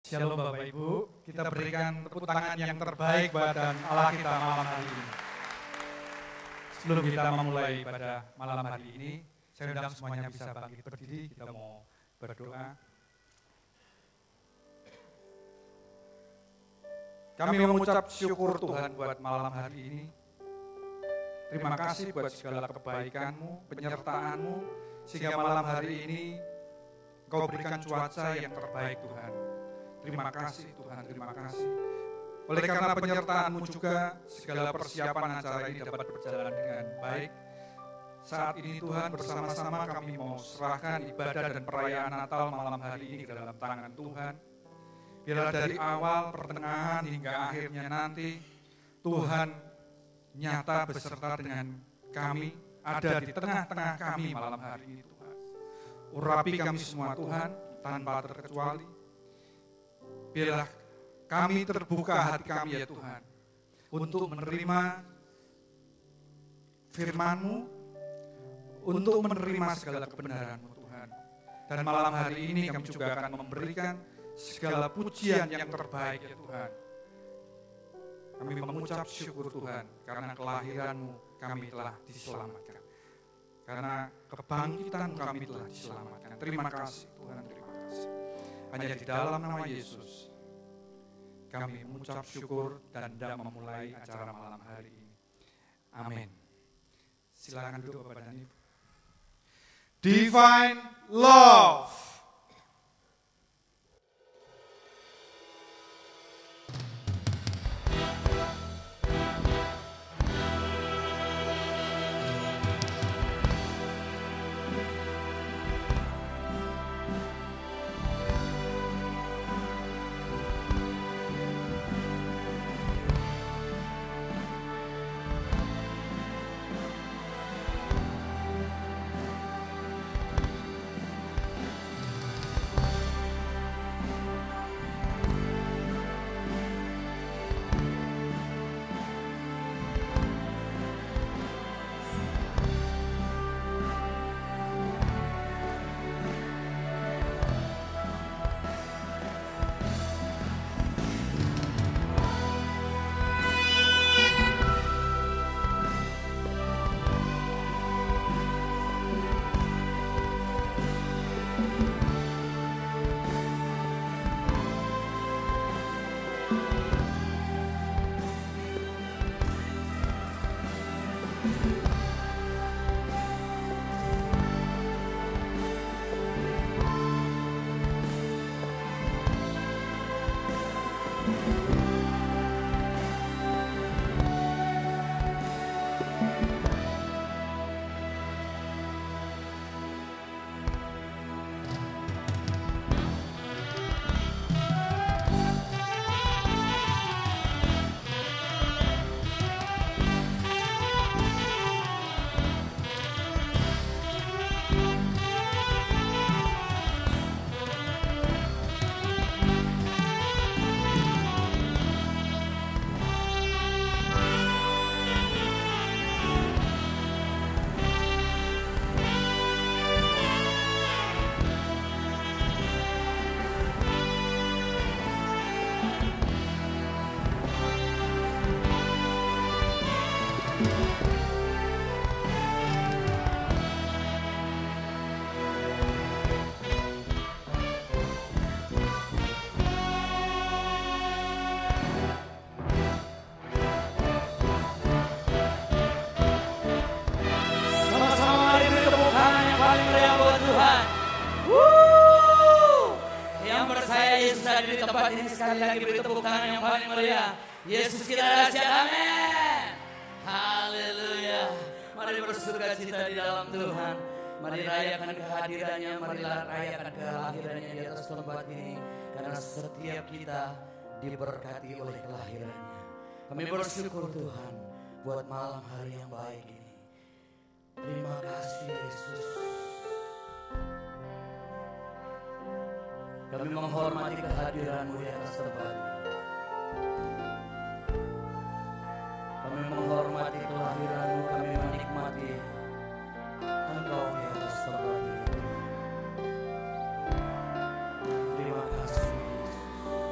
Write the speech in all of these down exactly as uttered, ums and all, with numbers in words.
Shalom Bapak Ibu, kita berikan tepuk tangan yang terbaik buat Allah kita malam hari ini. Sebelum kita memulai pada malam hari ini, saya undang semuanya bisa bangkit berdiri, kita mau berdoa. Kami mengucap syukur Tuhan buat malam hari ini. Terima kasih buat segala kebaikan-Mu, penyertaan-Mu, sehingga malam hari ini Kau berikan cuaca yang terbaik Tuhan. Terima kasih Tuhan, terima kasih. Oleh karena penyertaan-Mu juga, segala persiapan acara ini dapat berjalan dengan baik. Saat ini Tuhan, bersama-sama kami mau serahkan ibadah dan perayaan Natal malam hari ini ke dalam tangan Tuhan. Biarlah dari awal, pertengahan, hingga akhirnya nanti, Tuhan nyata beserta dengan kami, ada di tengah-tengah kami malam hari ini Tuhan. Urapi kami semua Tuhan, tanpa terkecuali. Biarlah kami terbuka hati kami ya Tuhan, untuk menerima firman-Mu, untuk menerima segala kebenaran-Mu Tuhan. Dan malam hari ini kami juga akan memberikan segala pujian yang terbaik ya Tuhan. Kami mengucap syukur Tuhan, karena kelahiran-Mu kami telah diselamatkan. Karena kebangkitan kami telah diselamatkan. Terima kasih Tuhan, terima kasih. Hanya di dalam nama Yesus kami mengucap syukur dan hendak memulai acara malam hari ini. Amin. Silakan duduk Bapak dan Ibu. Divine Love. Di tempat ini sekali lagi beri tepuk tangan yang paling meriah. Yesus kita dahsyat, amin. Haleluya. Mari bersuka cita di dalam Tuhan. Mari rayakan kehadirannya, mari rayakan kelahirannya di atas tempat ini. Karena setiap kita diberkati oleh kelahirannya. Kami bersyukur Tuhan buat malam hari yang baik ini. Terima kasih Yesus. Kami menghormati kehadiran-Mu di atas tempat ini. Kami menghormati kelahiran-Mu, kami menikmati Engkau di atas tempat ini. Terima kasih Yesus.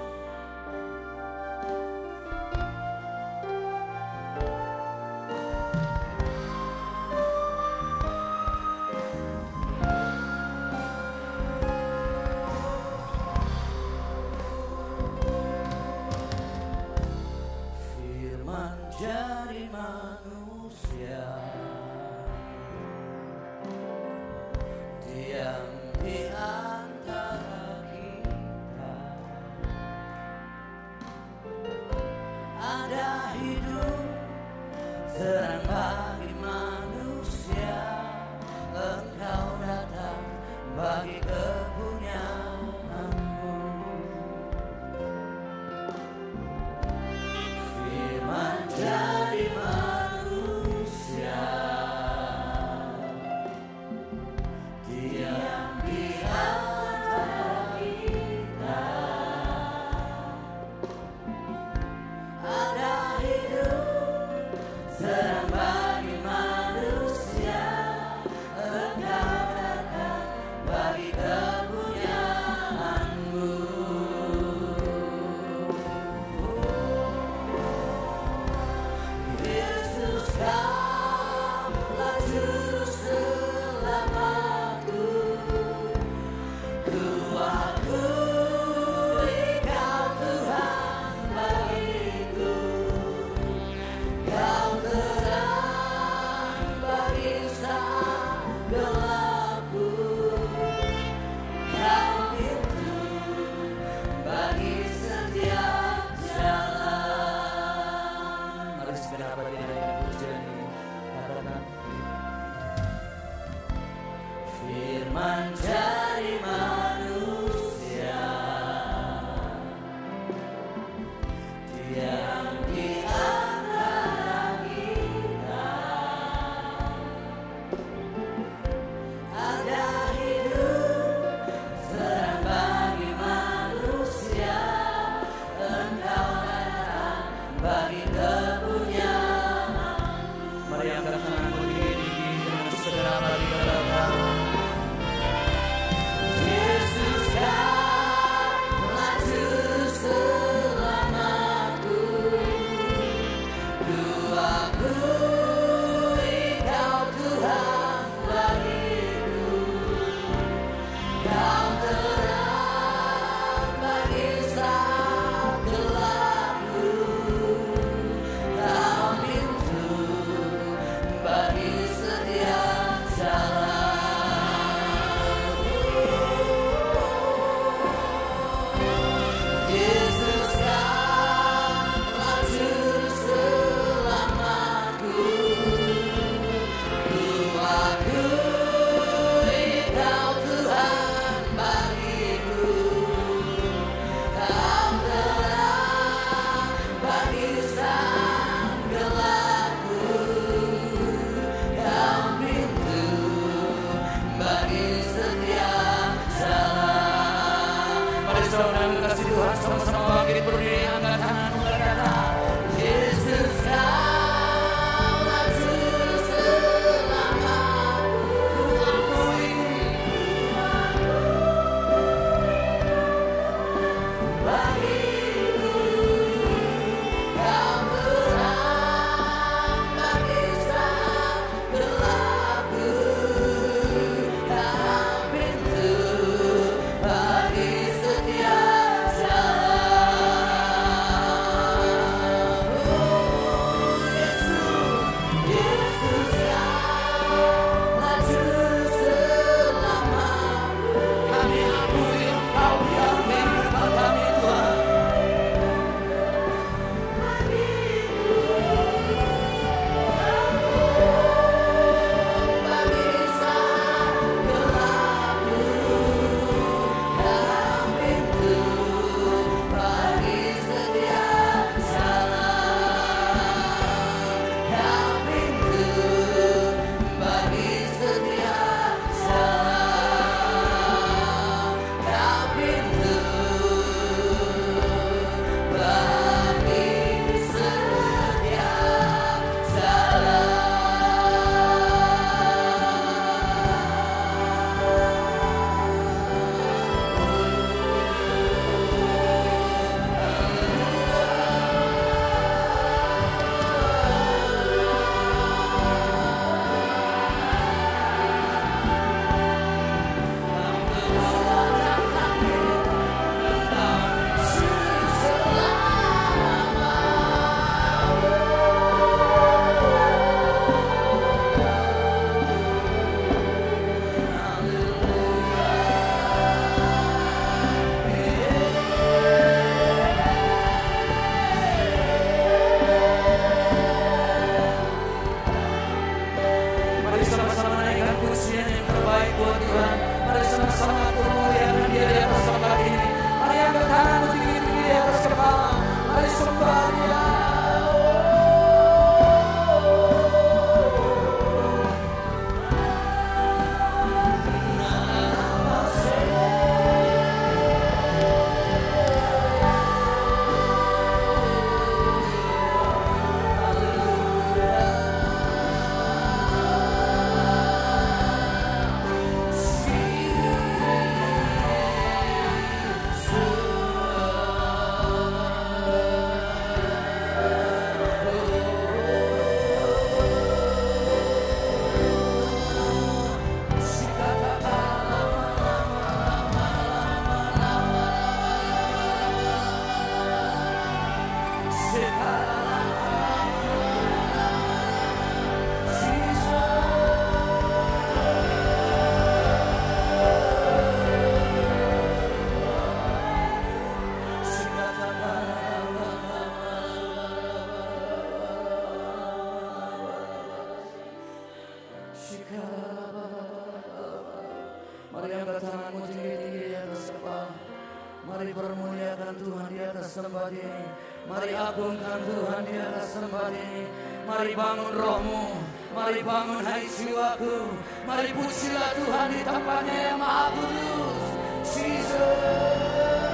tempat ini. Mari agungkan Tuhan di atas tempat ini. Mari bangun rohmu, mari bangun hai jiwaku. Mari pujilah Tuhan di tempatnya yang maha kudus. Jesus.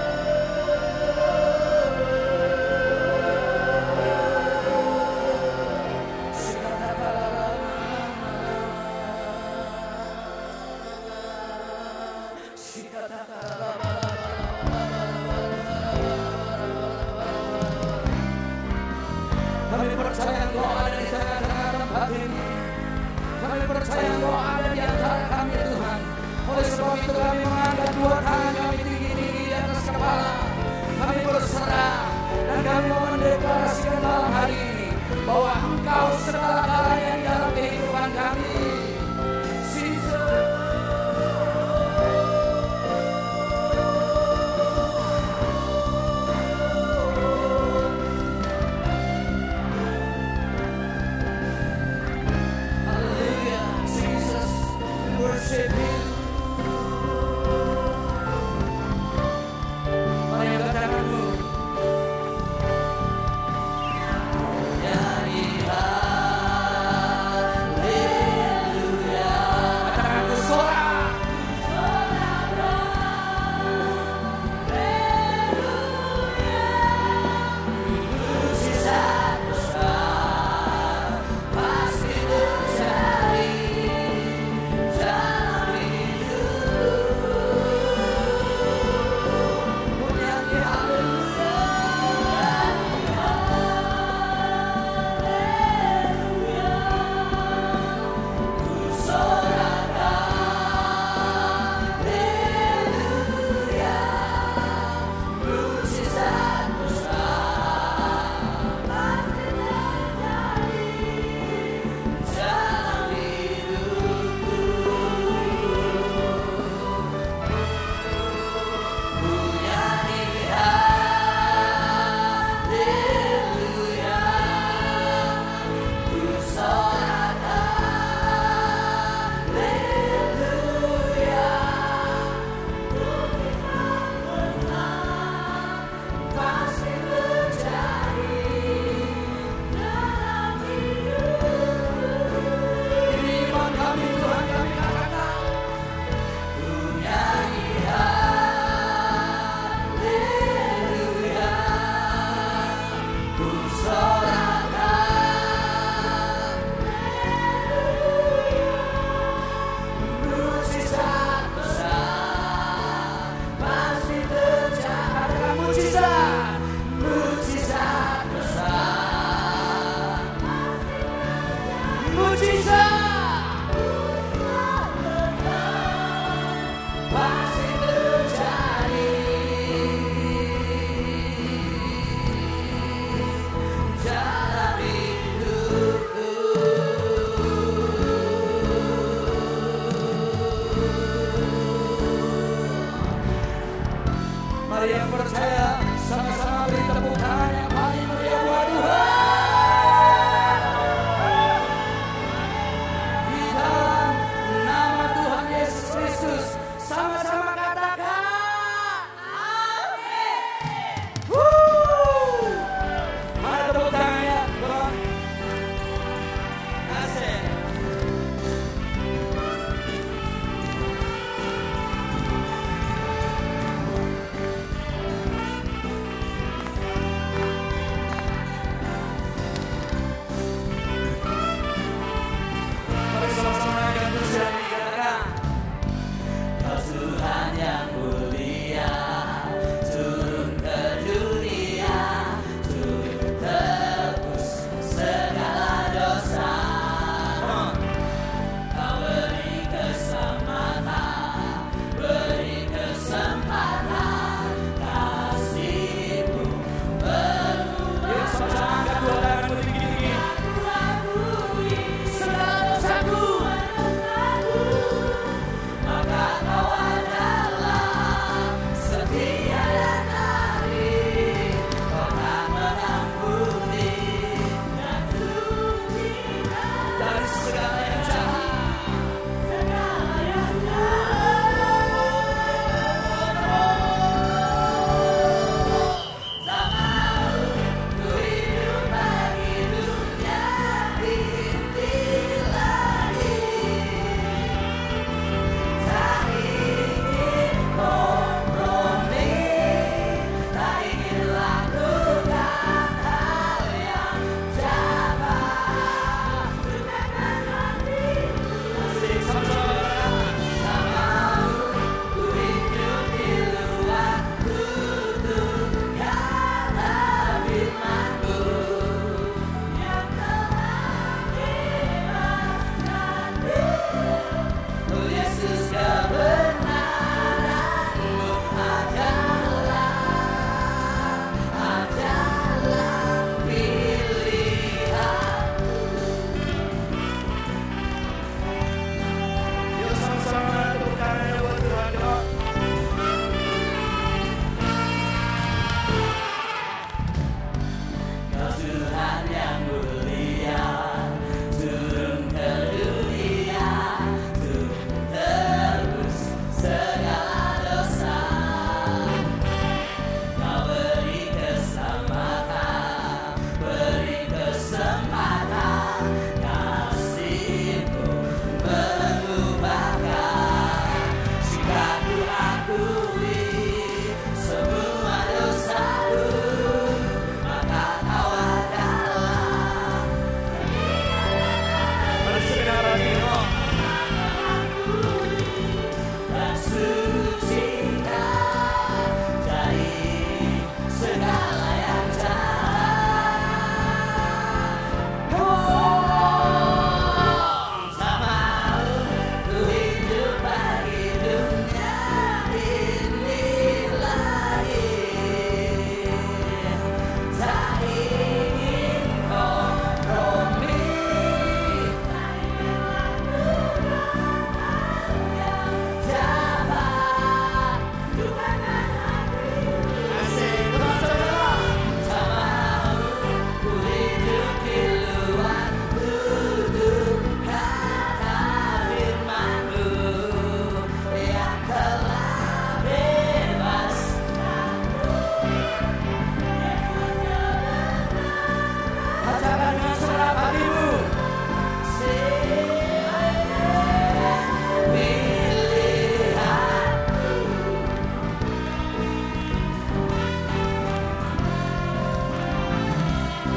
Kami percaya Engkau ada di tengah-tengah tempat ini. Kami percaya Engkau ada di antara kami Tuhan. Oleh sebab itu kami mengangkat dua tangan kami tinggi-tinggi di atas kepala. Kami berserah dan kami mau mendeklarasikan malam hari ini bahwa Engkau segala-galanya di dalam kehidupan kami. Yeah.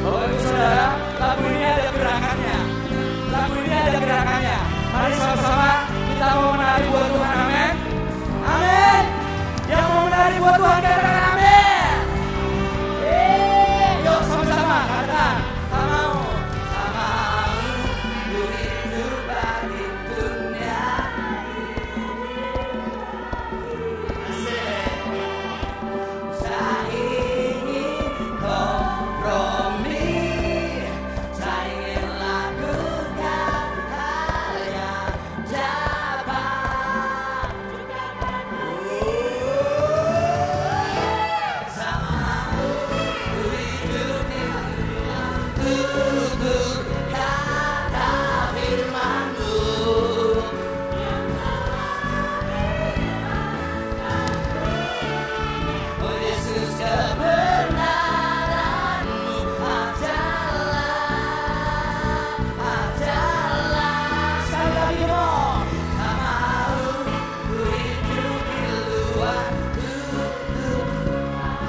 Bapak Ibu Saudara, lagu ini ada gerakannya. Lagu ini ada gerakannya. Mari sama-sama kita mau menari buat Tuhan, amin. Amin. Yang mau menari buat Tuhan katakan amin. Yuk sama-sama katakan. Tak mau, tak mau ku hidup bagi dunia ini. Tak ingin kompromi, tak ingin lakukan hal yang dapat tak mau ku hidup di tutur kata firman-Mu. Oh Yesus, kebenaran-Mu adalah, adalah. Sekali lagi dong. Tak mau ku hidup di luar tutur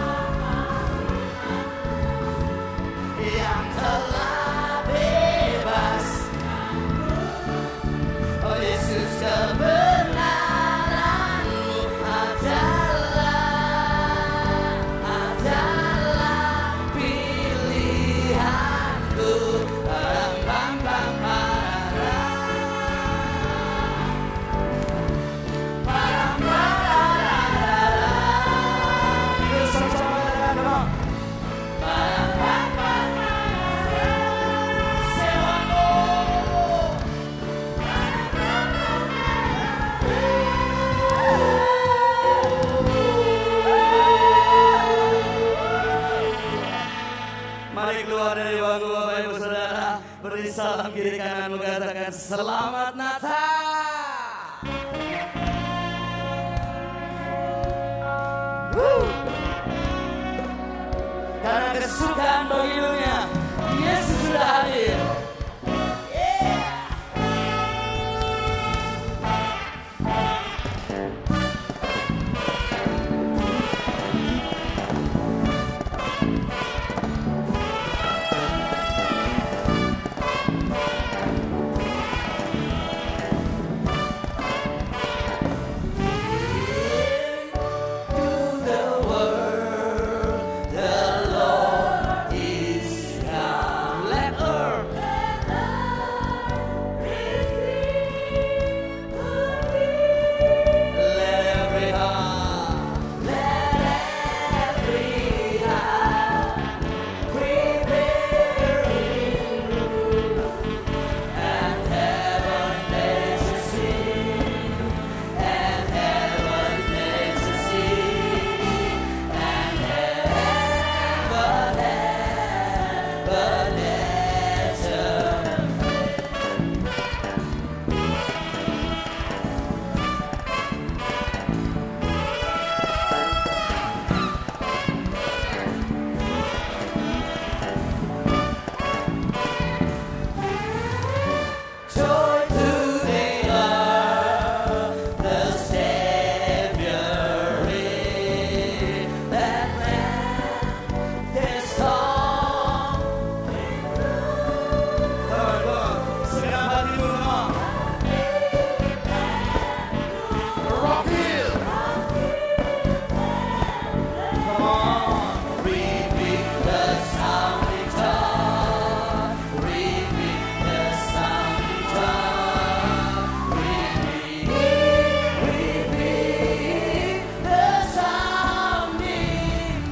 yang telah bebas. Oh Yesus, kebenaran-Mu adalah, adalah pilihanku. Bam, bam, bam, parara. Param, parara. Yuk, sama-sama katakan dong. Param, pam, parara. Sewaku. Mari keluar dari bangku Bapak Ibu Saudara, beri salam kiri kananmu, katakan selamat Natal. Woo. Karena kesukaan bagi dunia, Yesus sudah hadir. To the world, the Lord is come. Let earth let every heart, let every heart prepare in and heaven makes a sing, and heaven makes a sing, and heaven, heaven makes a joy to the earth, the Savior in that land. His song, Lord, Lord, segenap hatimu, come on. Rock Hill, come on. Repeat the sounding song, repeat the sounding song, repeat, repeat the sounding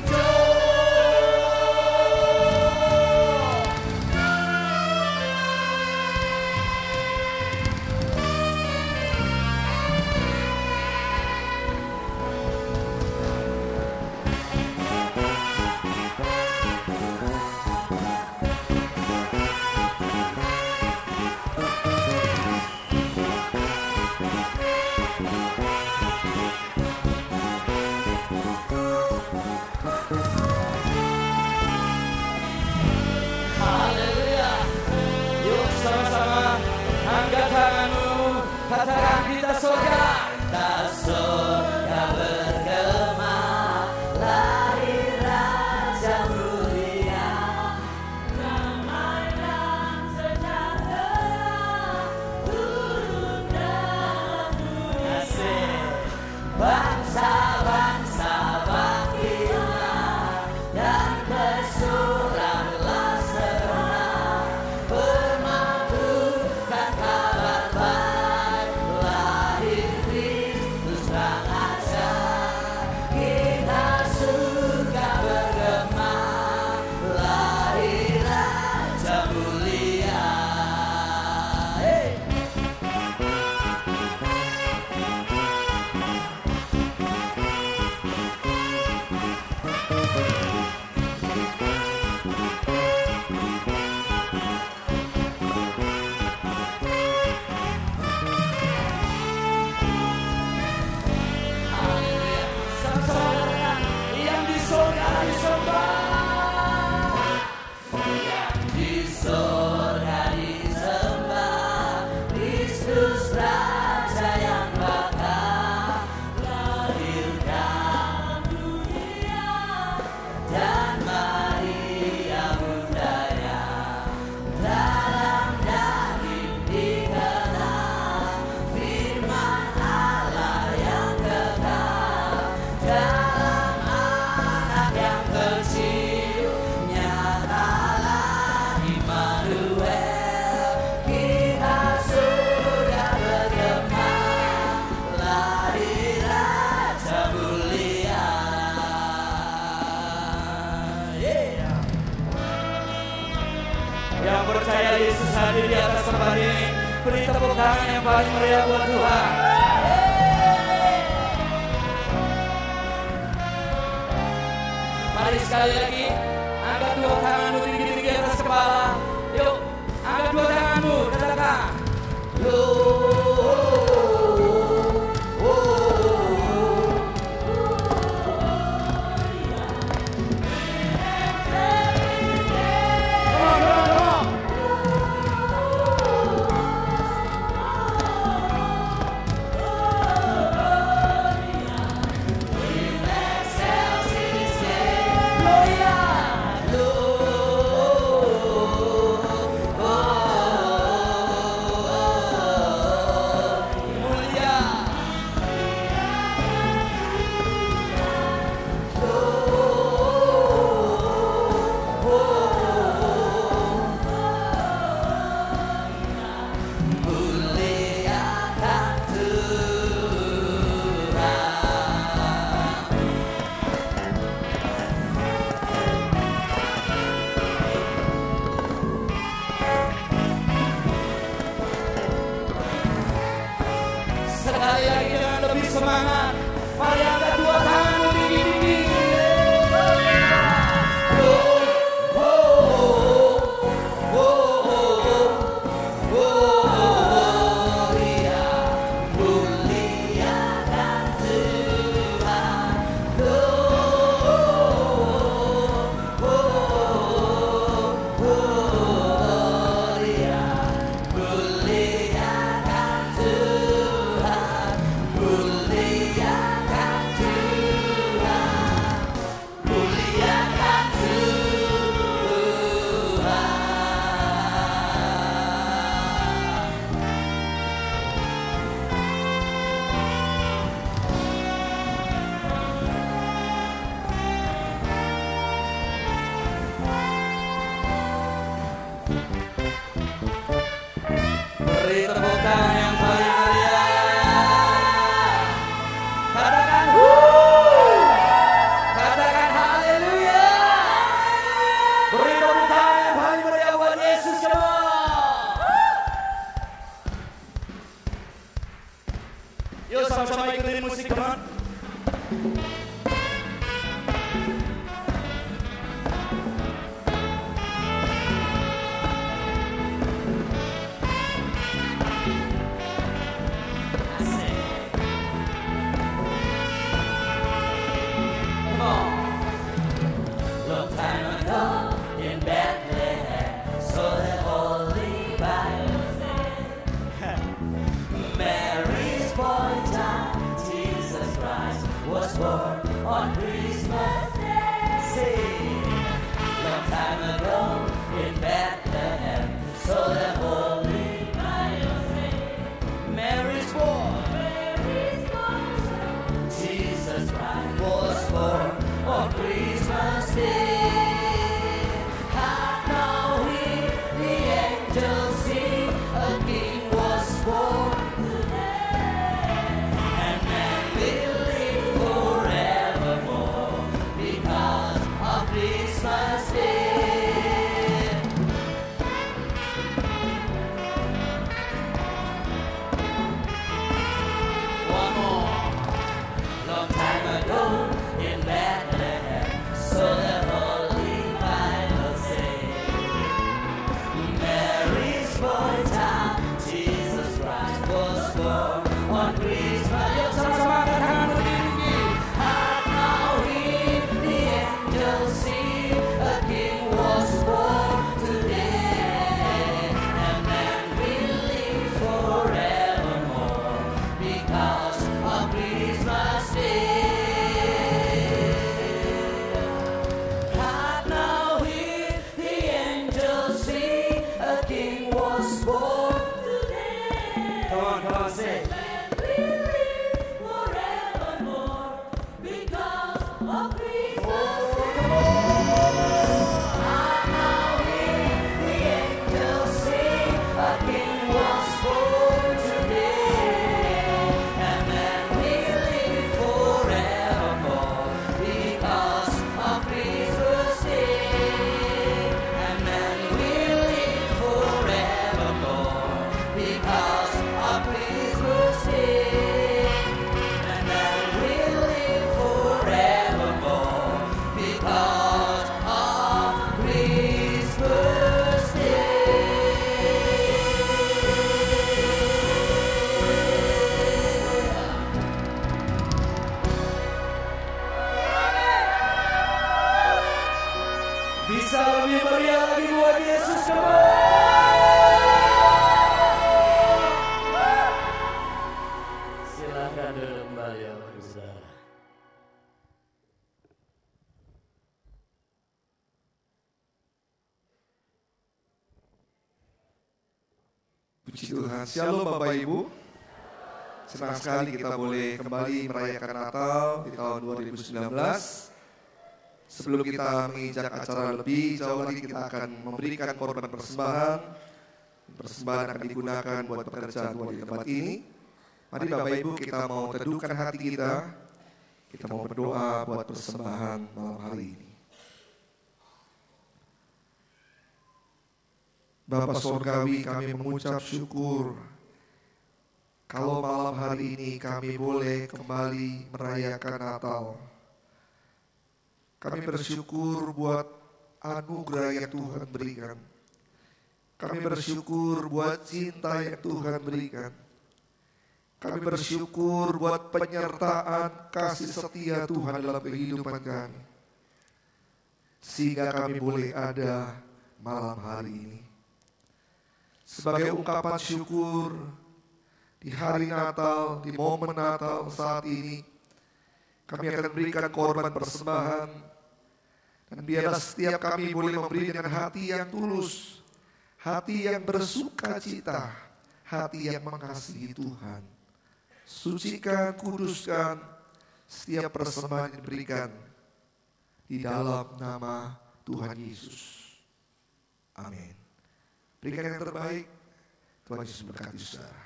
Haleluya. Yuk sama-sama angkat tanganmu, katakan kita surga. Kita surga bergema, lahir Raja mulia. percaya Yesus hadir di atas tempat ini, beri tepuk tangan yang paling meriah buat Tuhan. Mari sekali lagi, angkat dua tanganmu tinggi-tinggi atas kepala. Yuk, angkat dua tanganmu, katakan. Sekali lagi dengan lebih semangat, mari angkat dua tanganmu tinggi-tinggi. Beri tepuk tangan yang paling meriah. Katakan wuh. Katakan haleluya. Beri tepuk tangan yang paling meriah buat Yesus semua. Yuk sama-sama ikutin musik teman. Was born on Christmas Day. Say, long time ago in Bethlehem, so the holy Bible say, Mary's born, Mary's born, Jesus Christ was born on Christmas Day. And now we, the angels sing, a king was born. Again. Bisa lebih meriah lagi buat Yesus, coba. Silakan duduk kembali ya Bapak Ibu Saudara. Puji Tuhan. Shalom Bapak Ibu. Senang sekali kita boleh kembali merayakan Natal di tahun dua ribu sembilan belas. Sebelum kita menginjak acara lebih jauh lagi, kita akan memberikan korban persembahan. Persembahan akan digunakan buat pekerjaan Tuhan di tempat ini. Mari Bapak Ibu, kita mau teduhkan hati kita. Kita mau berdoa buat persembahan malam hari ini. Bapa Sorgawi, kami mengucap syukur kalau malam hari ini kami boleh kembali merayakan Natal. Kami bersyukur buat anugerah yang Tuhan berikan. Kami bersyukur buat cinta yang Tuhan berikan. Kami bersyukur buat penyertaan kasih setia Tuhan dalam kehidupan kami. Sehingga kami boleh ada malam hari ini. Sebagai ungkapan syukur di hari Natal, di momen Natal saat ini, kami akan berikan korban persembahan. Dan biarlah setiap kami boleh memberi dengan hati yang tulus, hati yang bersuka cita, hati yang mengasihi Tuhan. Sucikan, kuduskan setiap persembahan yang diberikan di dalam nama Tuhan Yesus. Amin. Berikan yang terbaik, Tuhan Yesus berkati saudara.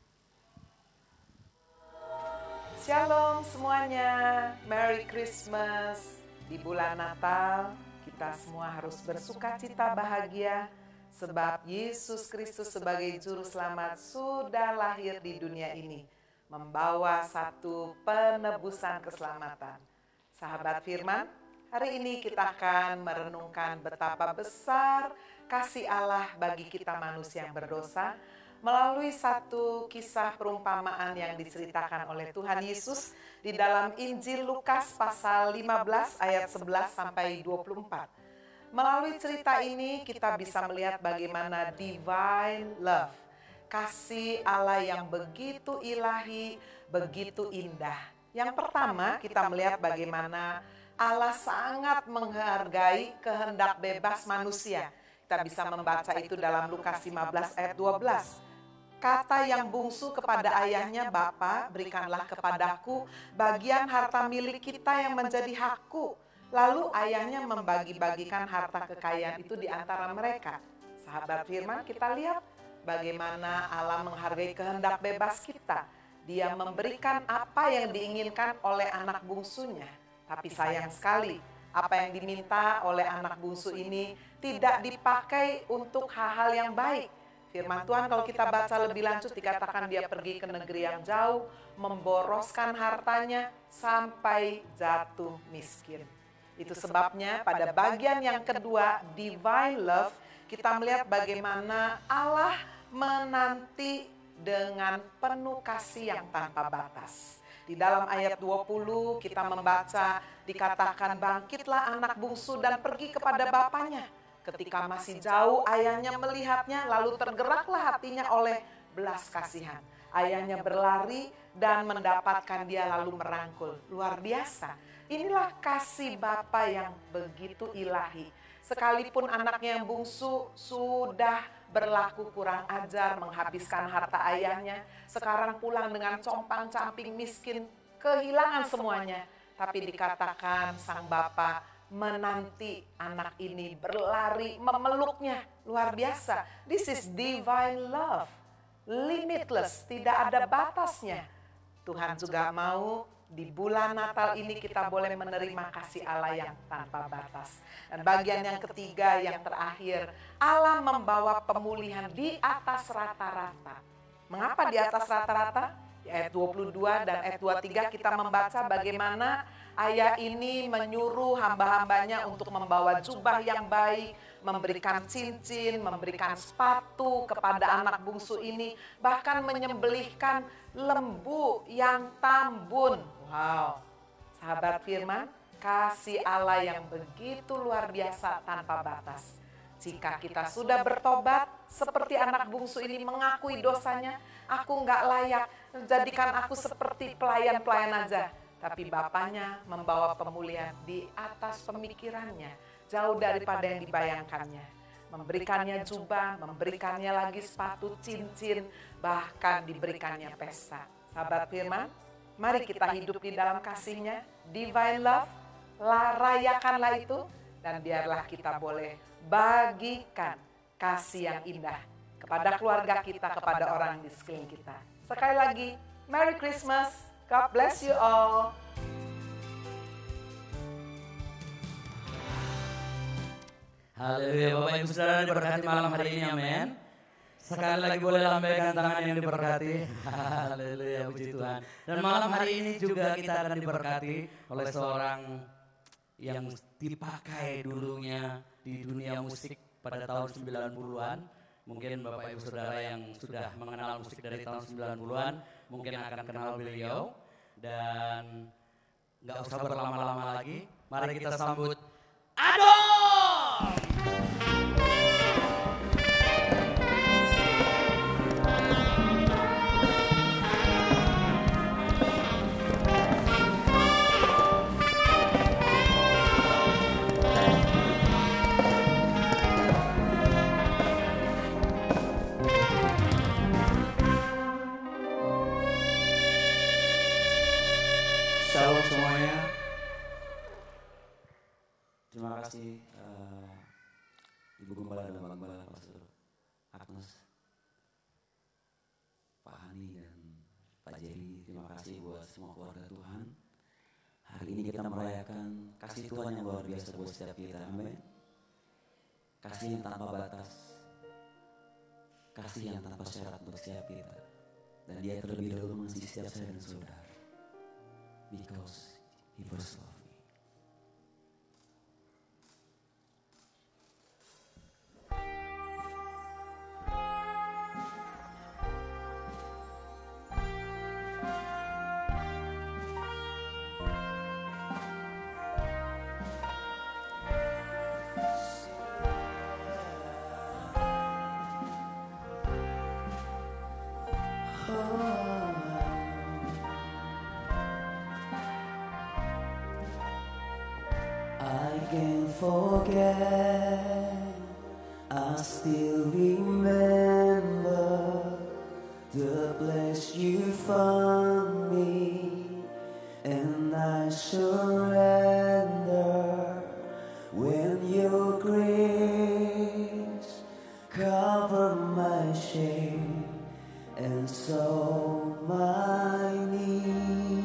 Shalom semuanya, Merry Christmas. Di bulan Natal, kita semua harus bersuka cita bahagia sebab Yesus Kristus sebagai Juru Selamat sudah lahir di dunia ini, membawa satu penebusan keselamatan. Sahabat Firman, hari ini kita akan merenungkan betapa besar kasih Allah bagi kita manusia yang berdosa melalui satu kisah perumpamaan yang diceritakan oleh Tuhan Yesus di dalam Injil Lukas pasal lima belas ayat sebelas sampai dua puluh empat. Melalui cerita ini kita bisa melihat bagaimana divine love, kasih Allah yang begitu ilahi, begitu indah. Yang pertama kita melihat bagaimana Allah sangat menghargai kehendak bebas manusia. Kita bisa membaca itu dalam Lukas lima belas ayat dua belas. Kata yang bungsu kepada ayahnya, "Bapa, berikanlah kepadaku bagian harta milik kita yang menjadi hakku." Lalu ayahnya membagi-bagikan harta kekayaan itu di antara mereka. Sahabat Firman, kita lihat bagaimana Allah menghargai kehendak bebas kita. Dia memberikan apa yang diinginkan oleh anak bungsunya. Tapi sayang sekali, apa yang diminta oleh anak bungsu ini tidak dipakai untuk hal-hal yang baik. Firman Tuhan kalau kita baca lebih lanjut dikatakan dia pergi ke negeri yang jauh, memboroskan hartanya sampai jatuh miskin. Itu sebabnya pada bagian yang kedua, divine love, kita melihat bagaimana Allah menanti dengan penuh kasih yang tanpa batas. Di dalam ayat dua puluh kita membaca dikatakan bangkitlah anak bungsu dan pergi kepada bapaknya. Ketika masih jauh ayahnya melihatnya lalu tergeraklah hatinya oleh belas kasihan. Ayahnya berlari dan mendapatkan dia lalu merangkul. Luar biasa. Inilah kasih Bapa yang begitu ilahi. Sekalipun anaknya yang bungsu sudah berlaku kurang ajar, menghabiskan harta ayahnya, sekarang pulang dengan compang-camping miskin, kehilangan semuanya. Tapi dikatakan sang Bapa menanti anak ini berlari memeluknya. Luar biasa. This is divine love. Limitless, tidak ada batasnya. Tuhan juga mau di bulan Natal ini kita boleh menerima kasih Allah yang tanpa batas. Dan bagian yang ketiga, yang terakhir, Allah membawa pemulihan di atas rata-rata. Mengapa di atas rata-rata? Di ayat dua puluh dua dan ayat dua puluh tiga kita membaca bagaimana ayah ini menyuruh hamba-hambanya untuk membawa jubah yang baik, memberikan cincin, memberikan sepatu kepada anak bungsu ini, bahkan menyembelihkan lembu yang tambun. Wow, sahabat Firman, kasih Allah yang begitu luar biasa tanpa batas. Jika kita sudah bertobat, seperti anak bungsu ini mengakui dosanya, aku nggak layak, jadikan aku seperti pelayan-pelayan aja. Tapi Bapaknya membawa pemulihan di atas pemikirannya, jauh daripada yang dibayangkannya. Memberikannya jubah, memberikannya lagi sepatu, cincin, bahkan diberikannya pesta. Sahabat firman, mari kita hidup di dalam kasih-Nya, divine love, rayakanlah itu, dan biarlah kita boleh bagikan kasih yang indah kepada keluarga kita, kepada orang di sekeliling kita. Sekali lagi, Merry Christmas, God bless you all. Haleluya, Bapak Ibu Saudara diberkati malam hari ini, amin. Sekali lagi boleh lambaikan tangan yang diberkati. Haleluya, puji Tuhan. Dan malam hari ini juga kita akan diberkati oleh seorang yang dipakai dulunya di dunia musik pada tahun sembilan puluhan. Mungkin Bapak Ibu Saudara yang sudah mengenal musik dari tahun sembilan puluhan mungkin akan kenal beliau. Dan gak usah berlama-lama lagi, mari kita sambut Adon! Shalom semuanya. Terima kasih uh, Ibu Gembala dan Pak Gembala, Pastor Agnes, Pak Hani dan Pak Jerry. Terima kasih buat semua keluarga Tuhan. Hari ini kita merayakan kasih Tuhan yang luar biasa buat setiap kita. Amin. Kasih yang tanpa batas, kasih yang tanpa syarat untuk setiap kita. Dan Dia terlebih dahulu mengasihi setiap saya dan saudara. Because He first loved me. I can't forget, I still remember the place you found me, and I surrender when your grace covered my shame and saw my need.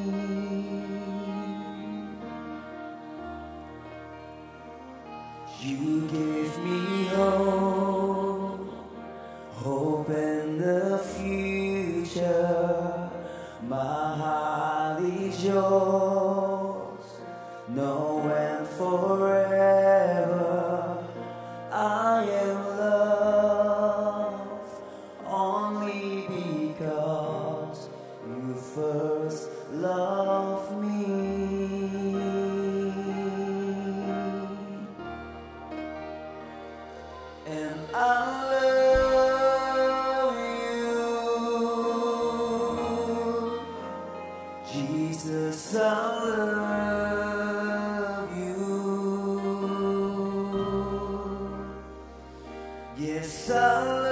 You gave me hope, hope in the future. My heart is yours, now and forever. I am loved only because you first loved me. And I love you, Jesus, I love you. Yes, I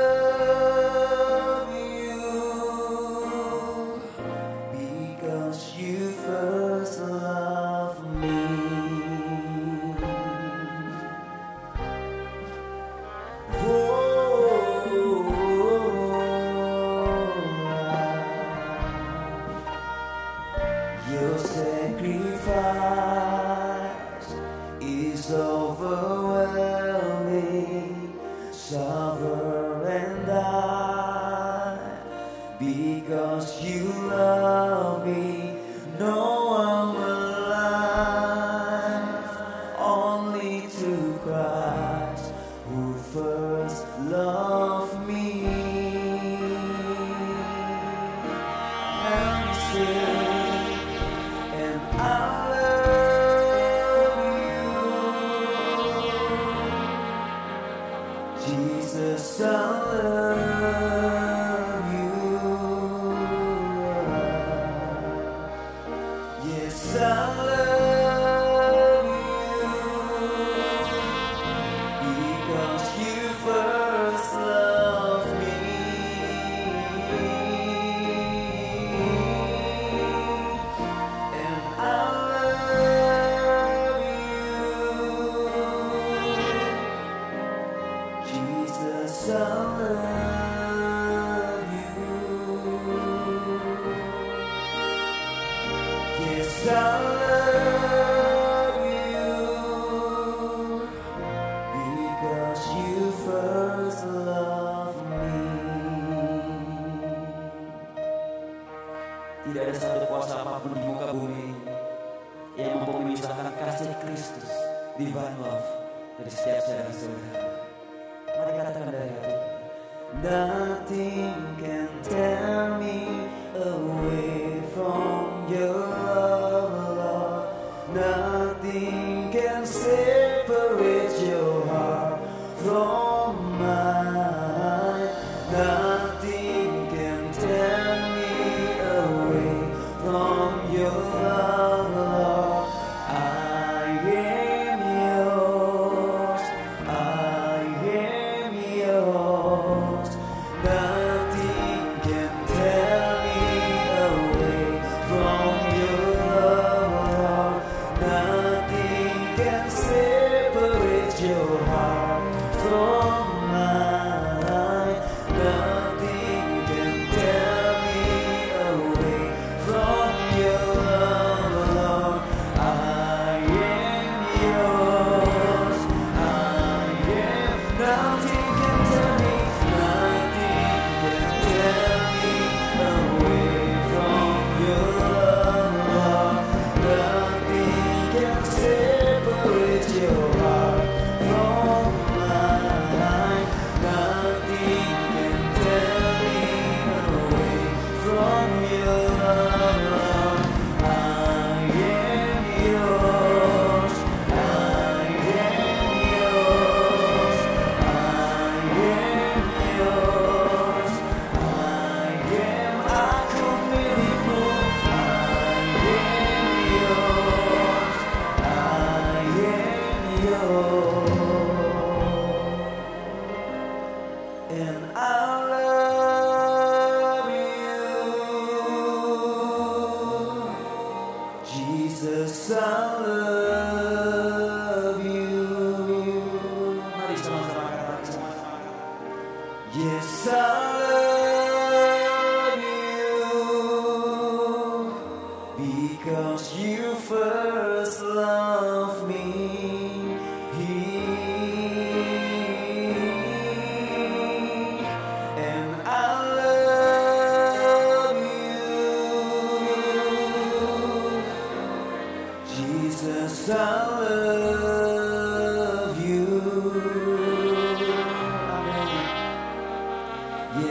love you, because you first loved me. Oh, Jesus, I love you. Yes, I love you because you first loved me. And I love you. Jesus, I love you. Yes, I love you because you first loved me. Tidak ada satu kuasa apapun di muka bumi yang mampu memisahkan kasih Kristus, divine love, dari setiap saudara-saudara. Mari katakan dari hati. Nothing can tear me away from your love, Lord. Nothing can separate your heart from mine. Nothing can tear me away from your love, Lord. I am yours. I am yours. Nothing can tear me away from your love, Lord. Nothing can separate your heart from mine. Nothing can tear me away from your love, Lord. I am yours. I am. Nothing can tear me. Nothing can tear me away from your love, Lord. Nothing can separate your heart from mine. Nothing can tear me away from your love, Lord. I am yours. I am yours. I am yours. I am aku milikmu. I am yours. I am yours. And I love you. Jesus, I love you. Mari sama-sama katakan. Yes, I love you because you first loved me. And I love you. Jesus, I love you. Amen.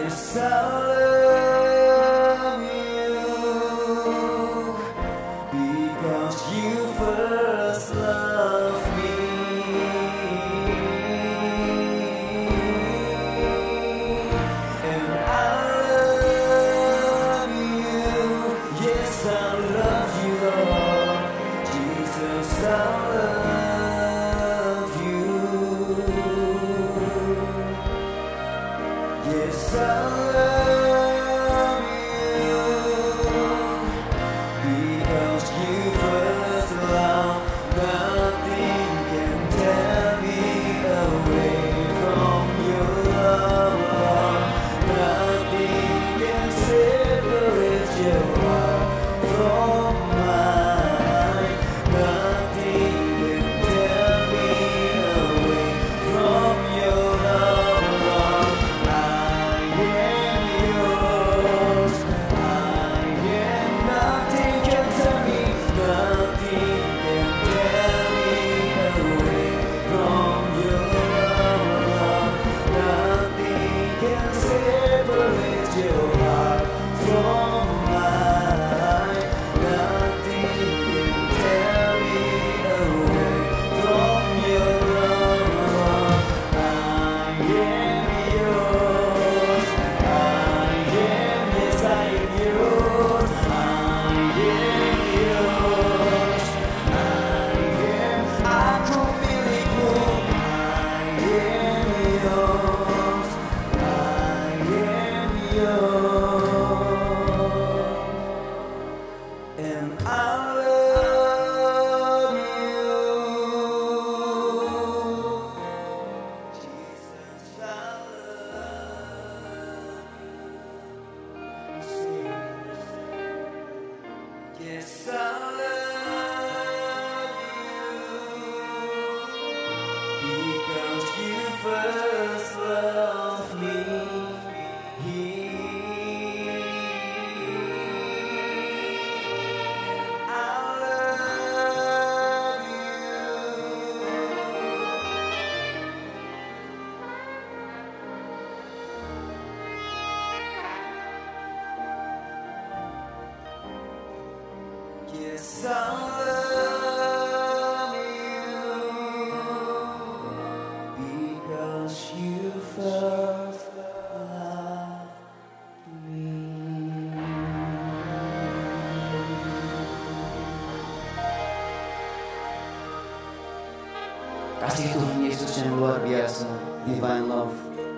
Kasih Tuhan Yesus yang luar biasa, divine love,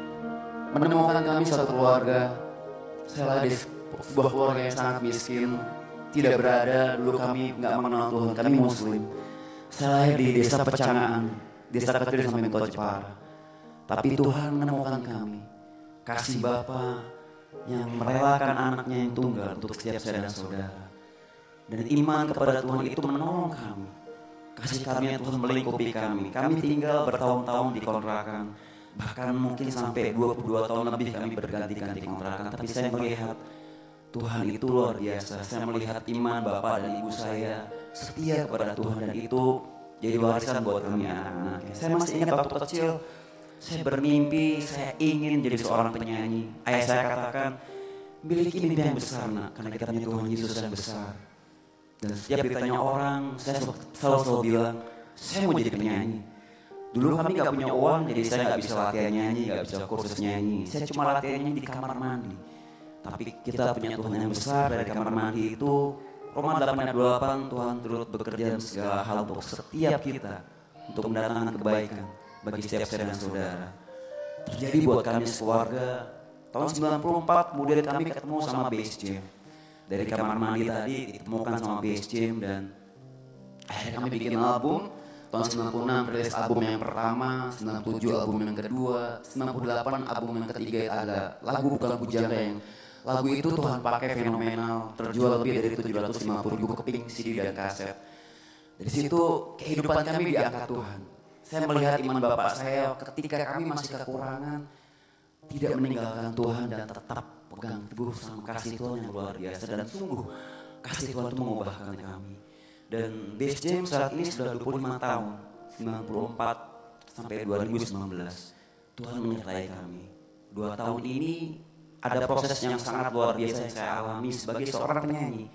menemukan kami satu keluarga. Saya lahir di sebuah keluarga yang sangat miskin, tidak berada, dulu kami nggak mengenal Tuhan, kami Muslim. Saya lahir di desa Pecangaan, desa kecil di samping Tol Jepara. Tapi Tuhan menemukan kami, kasih Bapa yang merelakan anaknya yang tunggal untuk setiap saya dan saudara. Dan iman kepada Tuhan itu menolong kami. Kasih karunia Tuhan melingkupi kami. Kami tinggal bertahun-tahun di kontrakan. Bahkan mungkin sampai dua puluh dua tahun lebih kami berganti-ganti kontrakan. Tapi saya melihat Tuhan itu luar biasa. Saya melihat iman Bapak dan Ibu saya setia kepada Tuhan. Dan itu jadi warisan buat kami anak-anaknya. Saya masih ingat waktu kecil, saya bermimpi, saya ingin jadi seorang penyanyi. Ayah saya katakan, miliki mimpi yang besar nak, karena kita punya Tuhan Yesus yang besar. Dan setiap ditanya orang, saya selalu, selalu bilang, saya mau jadi penyanyi. Dulu kami gak punya uang, jadi saya gak bisa latihan nyanyi, gak bisa kursus nyanyi. Saya cuma latihan nyanyi di kamar mandi. Tapi kita punya Tuhan yang besar. Dari kamar mandi itu, Roma delapan ayat dua puluh delapan, Tuhan turut bekerja dalam segala hal untuk setiap kita, untuk mendatangkan kebaikan bagi setiap saya dan saudara. Terjadi buat kami sekeluarga. Tahun sembilan puluh empat, kemudian kami ketemu sama Base Jam. Dari kamar mandi tadi ditemukan sama Base Jam dan akhirnya kami bikin album. Tahun sembilan puluh enam rilis album yang pertama, sembilan puluh tujuh album yang kedua, sembilan puluh delapan album yang ketiga ada lagu Bukan Bujangga yang lagu itu Tuhan pakai fenomenal, terjual lebih dari tujuh ratus lima puluh ribu keping C D dan kaset. Dari situ kehidupan kami diangkat Tuhan. Saya melihat iman Bapak saya ketika kami masih kekurangan, tidak meninggalkan Tuhan dan tetap pegang teguh sama kasih Tuhan yang luar biasa. Dan sungguh kasih Tuhan itu mengubahkan kami. Dan Base Jam saat ini sudah dua puluh lima tahun, sembilan puluh empat sampai dua ribu sembilan belas. Tuhan menyertai kami. Dua tahun ini ada proses yang sangat luar biasa yang saya alami sebagai seorang penyanyi.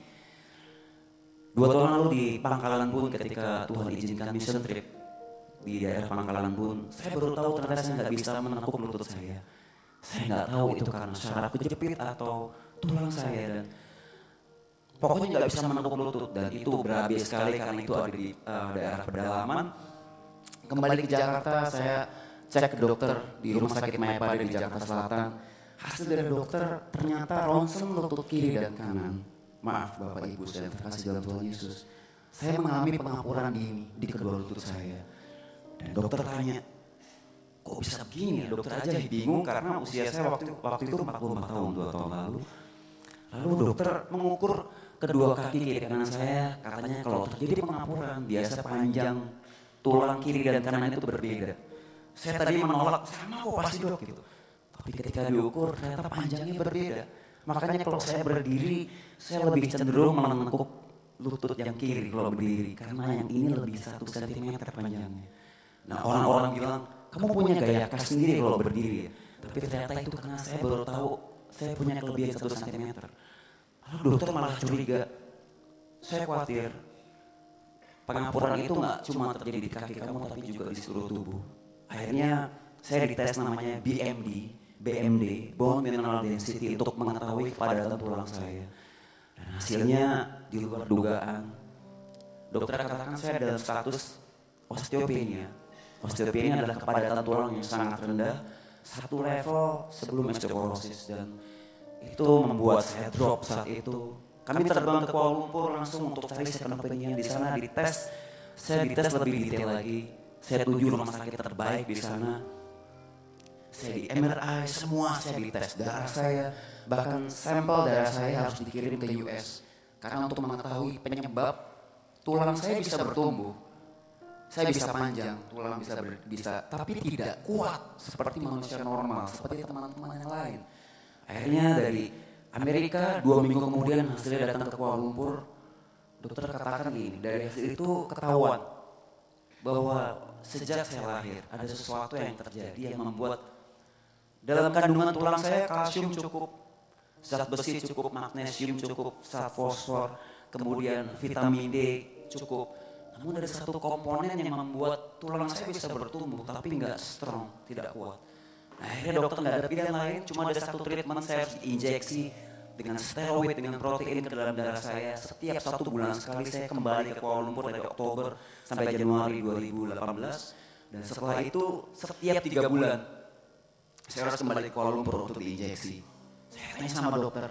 Dua tahun lalu di Pangkalan Bun ketika Tuhan izinkan mission trip di daerah Pangkalan Bun, saya baru tahu ternyata saya nggak bisa menekuk lutut saya. Saya nggak tahu itu karena syaraf kejepit atau tulang saya dan pokoknya nggak bisa menekuk lutut dan itu berabe sekali karena itu ada di uh, daerah pedalaman. Kembali ke Jakarta, saya cek ke dokter di rumah sakit Mayapada di Jakarta Selatan. Hasil dari dokter ternyata ronsen lutut kiri dan kanan. Maaf Bapak Ibu saya terkasih dalam Tuhan Yesus. Saya mengalami pengapuran di di kedua lutut saya. Dan dokter tanya, kok bisa begini ya? Dokter aja bingung karena usia saya waktu waktu itu empat puluh empat tahun, dua tahun lalu. Lalu dokter mengukur kedua kaki kiri kanan saya, katanya kalau terjadi pengapuran biasa panjang tulang kiri dan kanan itu berbeda. Saya tadi menolak, sama kok pasti dok gitu. Tapi ketika diukur ternyata panjangnya berbeda. Makanya kalau saya berdiri, saya lebih cenderung menekuk lutut yang kiri kalau berdiri. Karena yang ini lebih satu sentimeter panjangnya. Nah orang-orang bilang, kamu punya gaya khas sendiri kalau berdiri ya. Tapi ternyata itu karena saya baru tahu saya punya kelebihan satu sentimeter. Lalu dokter malah curiga. Saya khawatir pengapuran itu nggak cuma terjadi di kaki kamu tapi juga di seluruh tubuh. Akhirnya saya dites namanya B M D. B M D, Bone Mineral Density, untuk mengetahui kepadatan tulang saya. Dan hasilnya di luar dugaan. Dokter katakan saya dalam status osteopenia. Osteopenia adalah kepadatan tulang yang sangat rendah, satu level sebelum osteoporosis. Dan itu membuat saya drop saat itu. Kami terbang ke Kuala Lumpur langsung untuk cari second opinion. Di sana dites, saya dites lebih detail lagi. Saya tuju rumah sakit terbaik di sana. Saya di M R I, semua saya dites, darah saya, bahkan sampel darah saya harus dikirim ke U S. Karena untuk mengetahui penyebab tulang saya bisa bertumbuh, saya bisa panjang, tulang bisa ber, bisa, tapi tidak kuat seperti manusia normal, seperti teman-teman yang lain. Akhirnya dari Amerika, dua minggu kemudian hasilnya datang ke Kuala Lumpur, dokter katakan ini, dari hasil itu ketahuan bahwa sejak saya lahir ada sesuatu yang terjadi yang membuat dalam kandungan tulang saya kalsium cukup, zat besi cukup, magnesium cukup, zat fosfor, kemudian vitamin D cukup. Namun ada satu komponen yang membuat tulang saya bisa bertumbuh tapi nggak strong, tidak kuat. Nah, akhirnya dokter nggak ada pilihan lain, cuma ada satu treatment, saya harus diinjeksi dengan steroid, dengan protein ke dalam darah saya. Setiap satu bulan sekali saya kembali ke Kuala Lumpur dari Oktober sampai Januari dua ribu delapan belas. Dan setelah itu setiap tiga bulan saya harus kembali ke Kuala Lumpur untuk diinjeksi. Saya tanya sama dokter,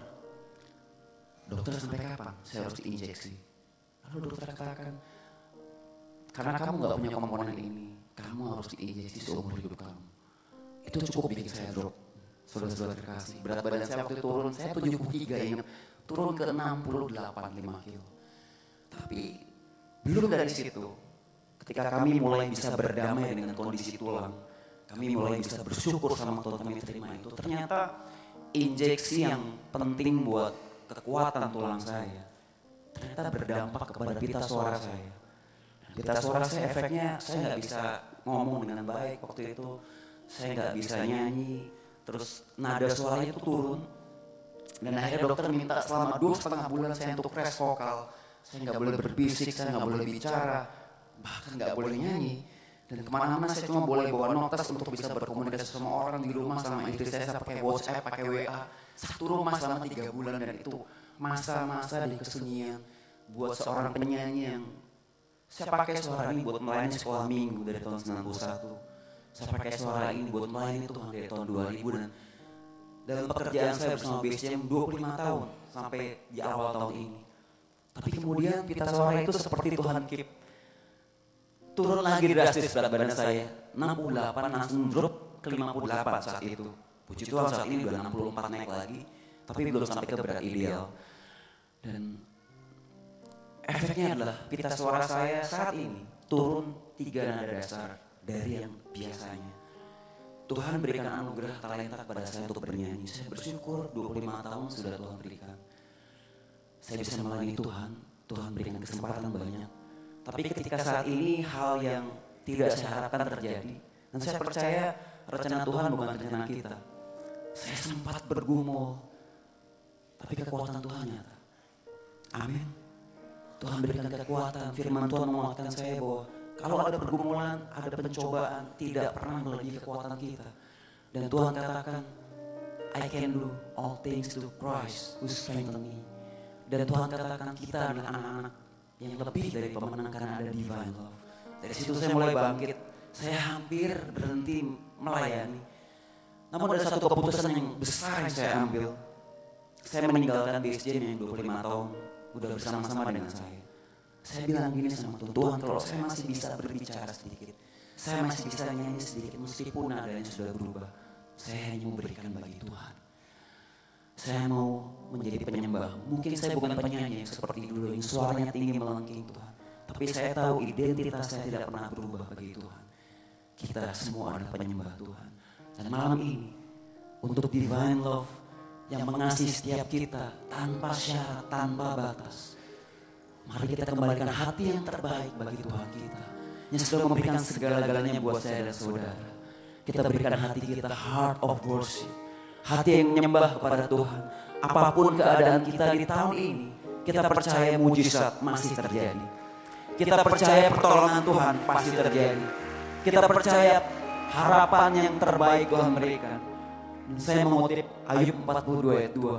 dokter sampai kapan saya harus diinjeksi? Lalu dokter katakan, karena kamu gak punya komponen ini, kamu harus diinjeksi seumur hidup kamu. Itu cukup bikin saya drop. Saudara-saudara terkasih, berat badan saya waktu itu turun, saya tujuh puluh tiga ingat, turun ke enam puluh delapan koma lima kilo. Tapi belum dari situ, ketika kami mulai bisa berdamai dengan kondisi tulang, kami mulai bisa bersyukur sama Tuhan kami terima itu. Ternyata injeksi yang penting buat kekuatan tulang saya, ternyata berdampak kepada pita suara saya. Pita suara saya efeknya, saya nggak bisa ngomong dengan baik waktu itu, saya nggak bisa nyanyi, terus nada suaranya itu turun. Dan akhirnya dokter minta selama dua setengah bulan saya untuk rest vokal. Saya nggak boleh berbisik, saya nggak boleh bicara, bahkan nggak boleh nyanyi. Dan kemana-mana saya cuma boleh bawa notas untuk bisa berkomunikasi sama orang di rumah, sama istri saya, saya pakai WhatsApp, pakai W A. Satu rumah selama tiga bulan, dan itu masa-masa di kesunyian buat seorang penyanyi yang saya pakai suara ini buat melayani sekolah minggu dari tahun sembilan puluh satu. Saya pakai suara ini buat melayani Tuhan dari tahun dua ribu, dan dalam pekerjaan saya bersama B C M dua puluh lima tahun sampai di awal tahun ini. Tapi kemudian pita suara itu seperti Tuhan keep. Turun lagi drastis berat badan saya, enam puluh delapan langsung drop ke lima puluh delapan saat itu. Puji Tuhan saat ini udah enam puluh empat naik lagi, tapi belum sampai ke berat ideal. Dan efeknya adalah pita suara saya saat ini turun tiga nada dasar dari yang biasanya. Tuhan berikan anugerah talenta kepada saya untuk bernyanyi. Saya bersyukur dua puluh lima tahun sudah Tuhan berikan. Saya bisa melayani Tuhan, Tuhan berikan kesempatan banyak. Tapi ketika saat ini hal yang tidak saya harapkan terjadi, dan saya percaya rencana Tuhan bukan rencana kita. Saya sempat bergumul, tapi kekuatan Tuhan nyata. Amin. Tuhan berikan kekuatan, firman Tuhan menguatkan saya bahwa kalau ada pergumulan, ada pencobaan, tidak pernah melebihi kekuatan kita. Dan Tuhan katakan, I can do all things through Christ who strengthens me. Dan Tuhan katakan kita adalah anak-anak yang lebih dari pemenang karena ada divine love. Dari situ saya mulai bangkit. Saya hampir berhenti melayani. Namun ada satu keputusan yang besar yang saya ambil. Saya meninggalkan B S J yang dua puluh lima tahun udah bersama-sama dengan saya. Saya bilang gini sama Tuhan, Tuhan kalau saya masih bisa berbicara sedikit, saya masih bisa nyanyi sedikit meskipun nadanya sudah berubah, saya hanya mau berikan bagi Tuhan. Saya mau menjadi penyembah. Mungkin saya bukan penyanyi yang seperti dulu yang suaranya tinggi melengking Tuhan, tapi saya tahu identitas saya tidak pernah berubah bagi Tuhan. Kita semua adalah penyembah Tuhan. Dan malam ini untuk divine love yang mengasihi setiap kita tanpa syarat, tanpa batas, mari kita kembalikan hati yang terbaik bagi Tuhan kita yang sudah memberikan segala-galanya buat saya dan saudara. Kita berikan hati kita heart of worship, hati yang menyembah kepada Tuhan. Apapun keadaan kita di tahun ini, kita percaya mujizat masih terjadi. Kita percaya pertolongan Tuhan pasti terjadi. Kita percaya harapan yang terbaik Tuhan berikan. Dan saya mengutip Ayub empat puluh dua ayat dua.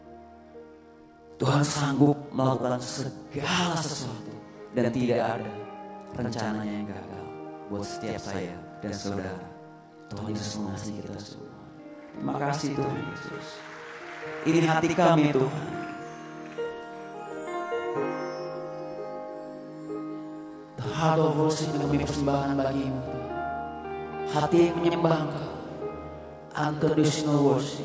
Tuhan sanggup melakukan segala sesuatu dan tidak ada rencananya yang gagal buat setiap saya dan saudara. Tuhan Yesus mengasihi kita semua. Terima kasih Tuhan Yesus. Ini hati kami Tuhan. The heart of worship yang kami persembahan bagimu. Hati yang menyembah Engkau. Unconditional worship.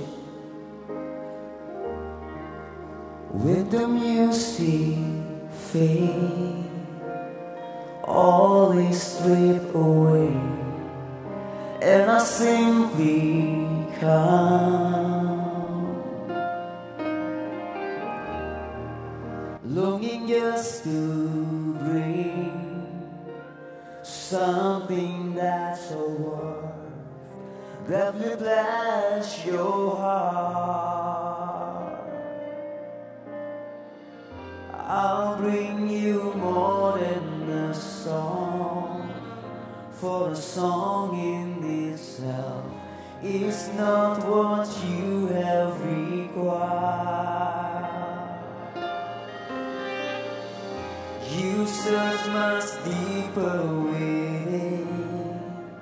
With the music fade, all is stripped away, and I simply come, longing just to bring something that's a worth that will bless your heart. I'll bring you more than a song, for a song in itself is not what you have required. You search much deeper within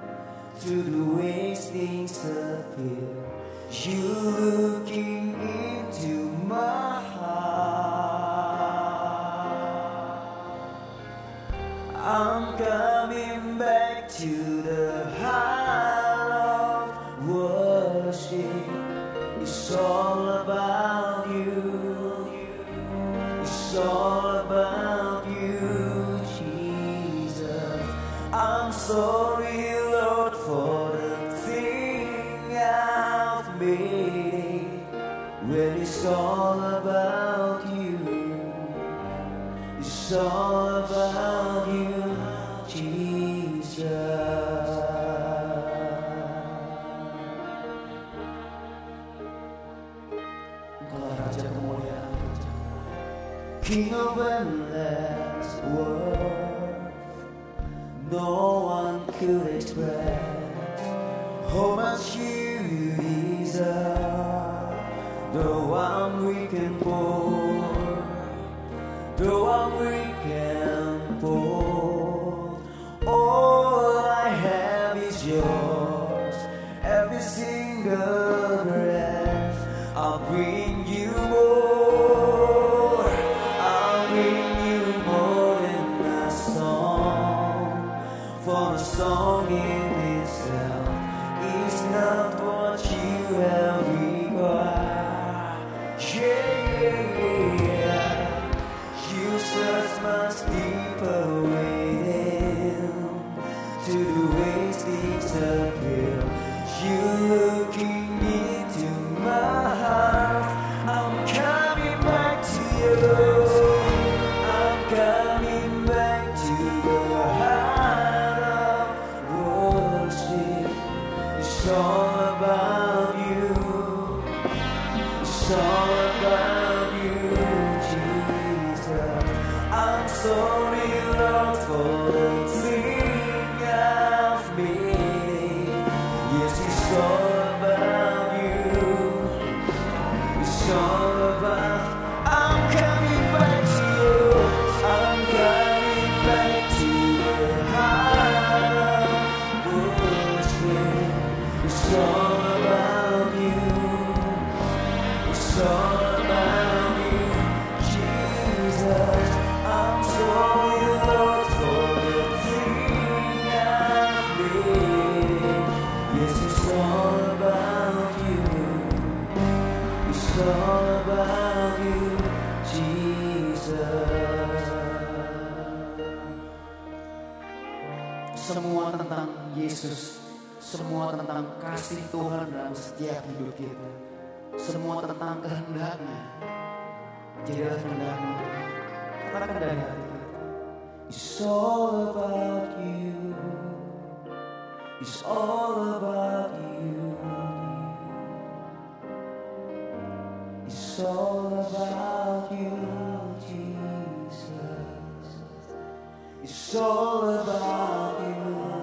ways things appear, you looking into my heart. I'm coming back to the heart of worship. It's all about you. It's all about you, Jesus. I'm sorry, Lord, for the thing I've made. When it's all about you, it's all about you, Jesus. King of endless worth, no one could express how much you deserve. Though I'm weak and poor, though I'm weak and poor, all I have is yours. Every single breath, I'll bring you more. For a song in itself is not what you have required. Yeah, yeah, yeah. You search much deeper within to the ways things appear. You looking into my heart. I'm coming back to you. I'm coming back to your heart. It's all about you. It's all about you, Jesus. I'm sorry, Lord, for the thing I've made. Yes, it's all about you. It's all about. I'm coming back to you. I'm coming back to the heart of worship. It's all about you. It's all about you, Jesus. I'm sorry, Lord, for the thing I've made. Yes, it's all about you. It's all about you, Jesus. Semua tentang Yesus. Semua tentang kasih Tuhan dalam setiap hidup kita. Semua tentang kehendaknya. Jadilah kehendakmu. Katakan dari hati kita. It's all about you. It's all about you. It's all about you, Jesus. It's all about you.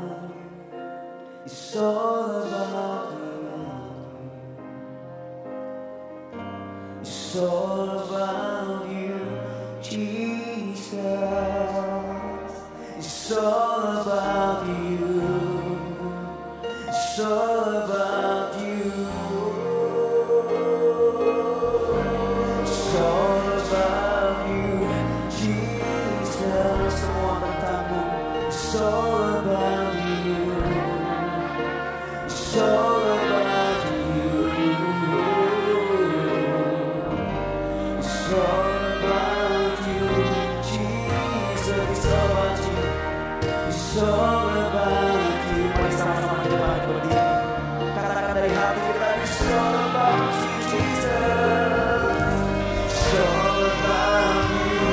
It's all about you. It's all about you, Jesus. It's all about you. It's all about you. It's all about you, Jesus. Semua tentangmu. It's all about you. It's all about you. It's all about you, Jesus. It's all about you. It's all about you. Mari sama-sama kita berdiri. Katakan dari hati kita. It's all about you, Jesus. It's all about you,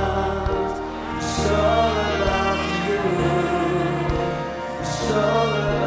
Jesus. It's all about you. It's all about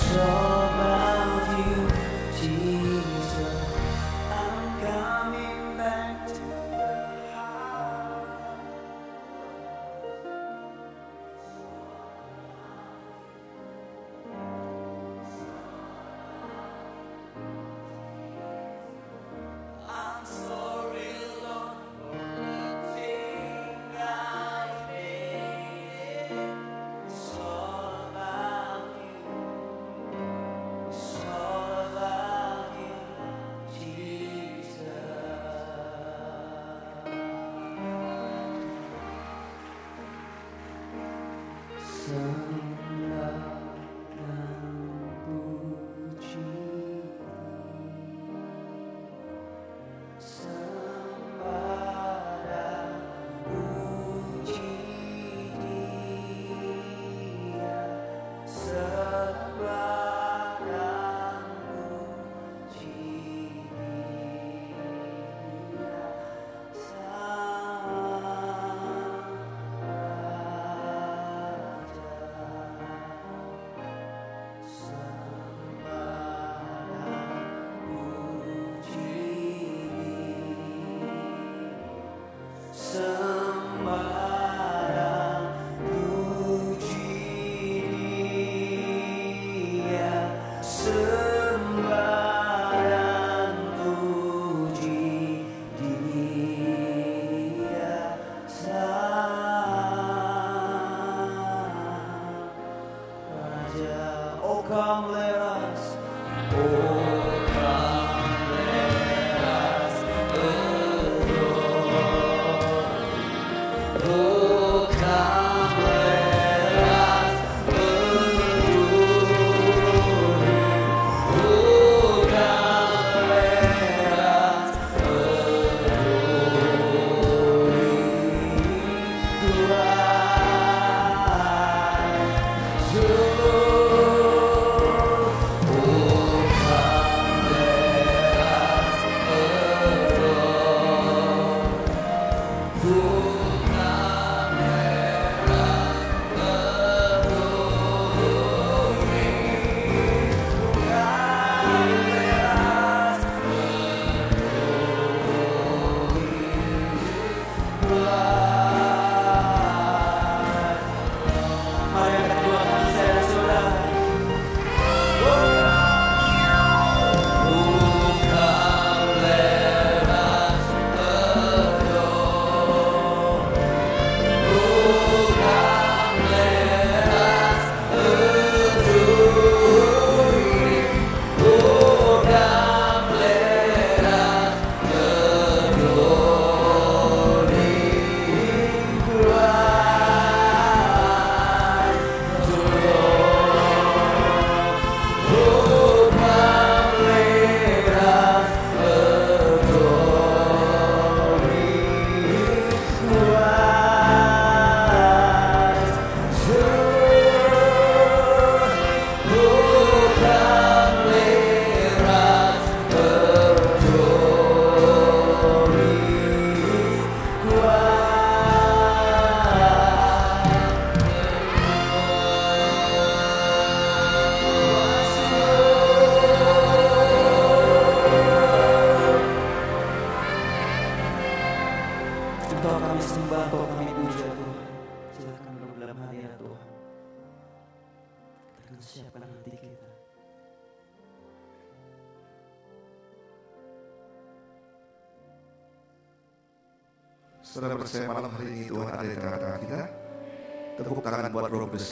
Saudara percaya malam hari ini Tuhan ada di tengah-tengah kita. Tepuk tangan buat Roh Kudus.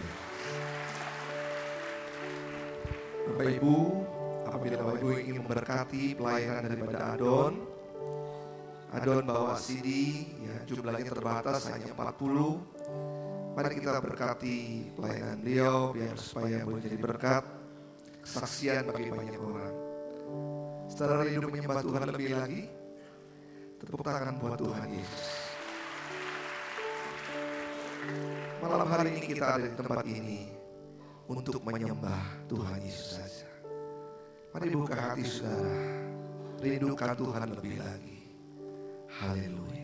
Bapak Ibu, apabila Bapak Ibu ingin memberkati pelayanan daripada Adon, Adon bawa C D, ya, jumlahnya terbatas hanya empat puluh. Mari kita berkati pelayanan beliau biar supaya boleh jadi berkat, kesaksian bagi banyak orang. Setelah hidup menyembah Tuhan lebih lagi, tepuk tangan buat Tuhan Yesus. Malam hari ini kita ada di tempat ini untuk menyembah Tuhan Yesus saja. Mari buka hati saudara, rindukan Tuhan lebih lagi. Haleluya.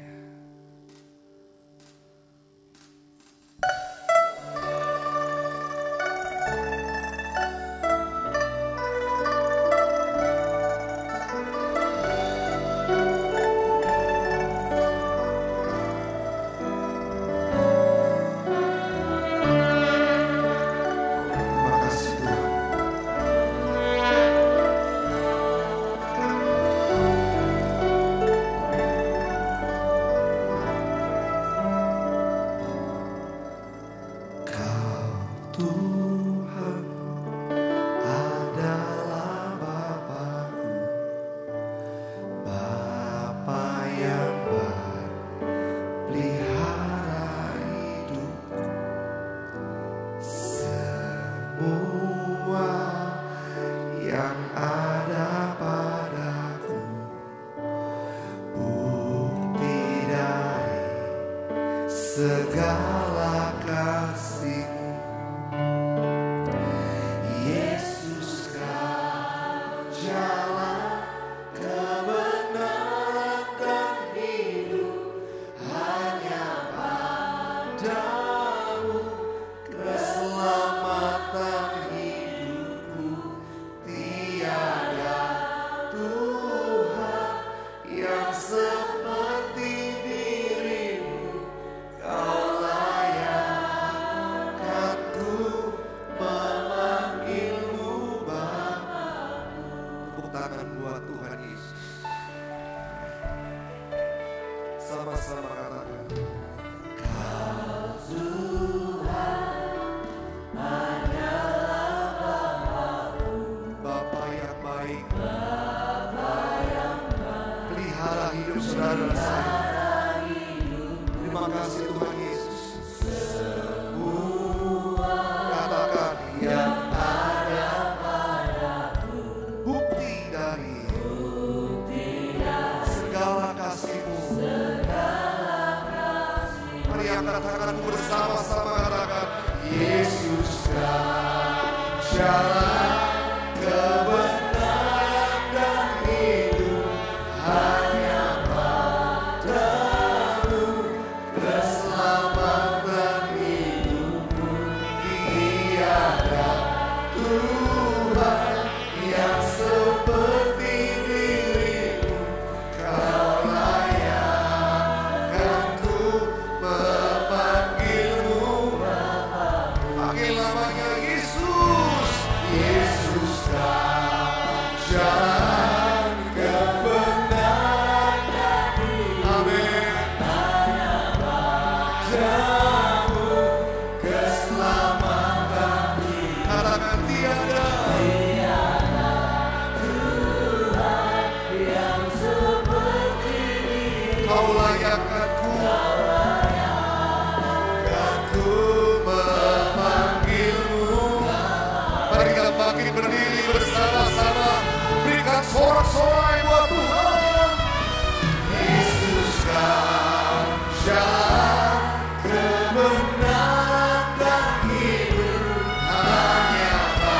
Sorak-sorai buat Tuhan. Yesus kau jalan kebenaran dan hidup, hanya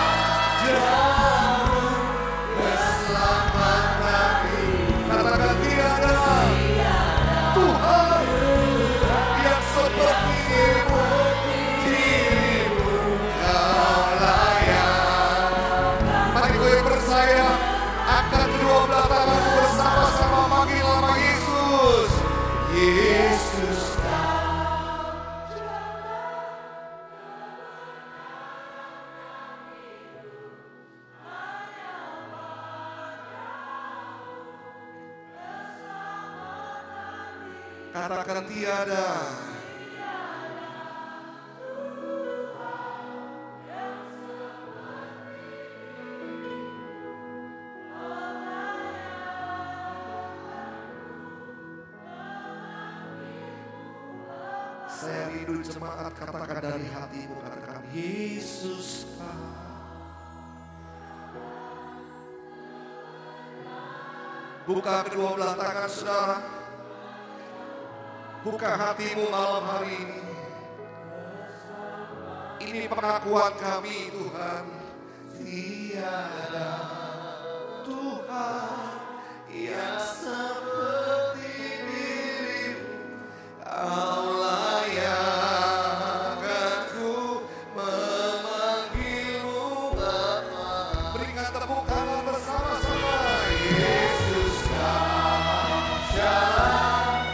padamu keselamatan hidup. Katakan tiada Tuhan yang seperti-Mu, diri-Mu kau layak. Mari gue percaya akan kedua belah tanganmu bersama-sama manggil nama Yesus. Yesus. Katakan tiada. Saya rindu jemaat, katakan dari hatimu, katakan Yesus. Buka kedua belah tangan saudara. Buka hatimu malam hari ini. Ini pengakuan kami Tuhan. Tiada Tuhan yang seperti diri-Mu. Kau layak aku memanggil-Mu Bapa. Berikan tepuk tangan bersama-sama. Yesus kau jalan.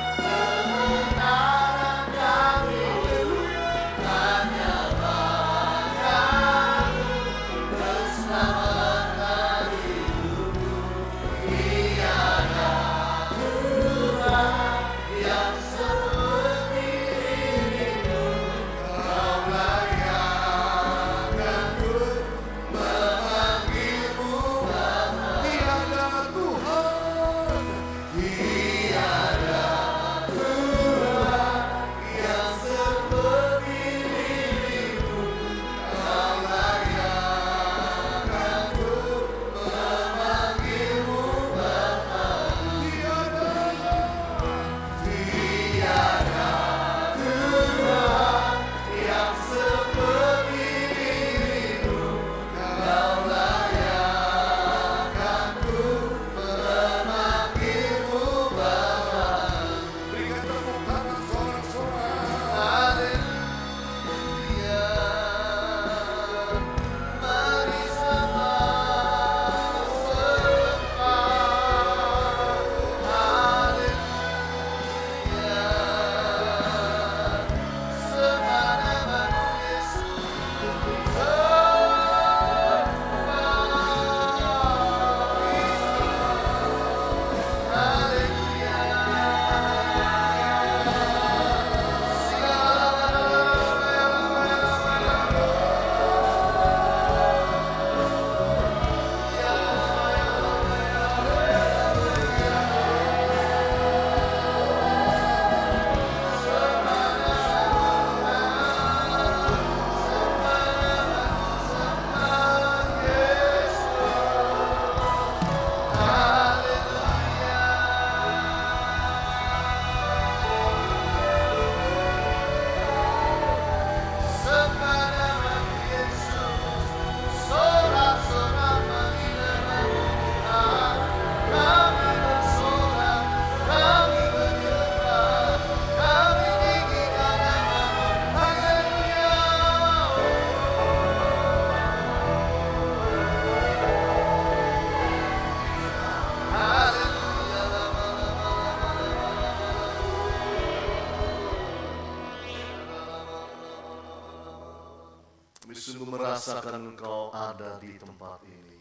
Merasakan Engkau ada di tempat ini.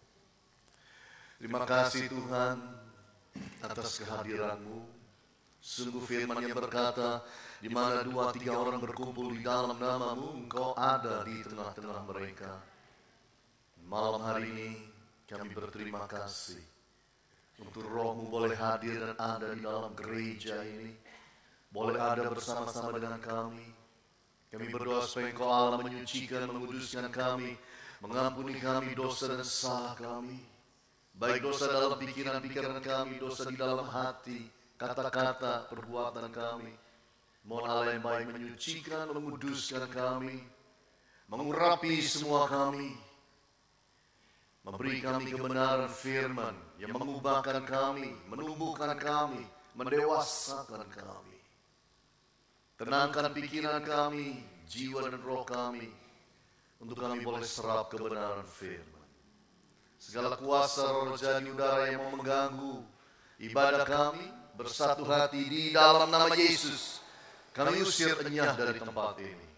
Terima kasih Tuhan atas kehadiran-Mu. Sungguh firman yang berkata, di mana dua tiga orang berkumpul di dalam nama-Mu, Engkau ada di tengah-tengah mereka. Malam hari ini kami berterima kasih untuk Roh-Mu boleh hadir dan ada di dalam gereja ini, boleh ada bersama-sama dengan kami. Kami berdoa supaya Engkau Allah menyucikan, menguduskan kami, mengampuni kami dosa dan salah kami. Baik dosa dalam pikiran-pikiran kami, dosa di dalam hati, kata-kata, perbuatan kami. Mohon Allah yang baik menyucikan, menguduskan kami, mengurapi semua kami, memberi kami kebenaran firman yang mengubahkan kami, menumbuhkan kami, mendewasakan kami. Tenangkan pikiran kami, jiwa dan roh kami, untuk kami boleh serap kebenaran firman. Segala kuasa roh jadi udara yang mau mengganggu ibadah kami, bersatu hati di dalam nama Yesus, kami usir enyah dari tempat ini.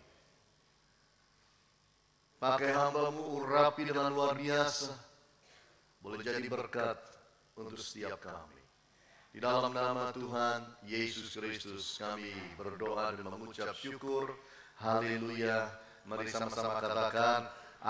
Pakai hamba-Mu, urapi dengan luar biasa, boleh jadi berkat untuk setiap kami. Di dalam nama Tuhan Yesus Kristus kami berdoa dan mengucap syukur. Haleluya. Mari sama-sama katakan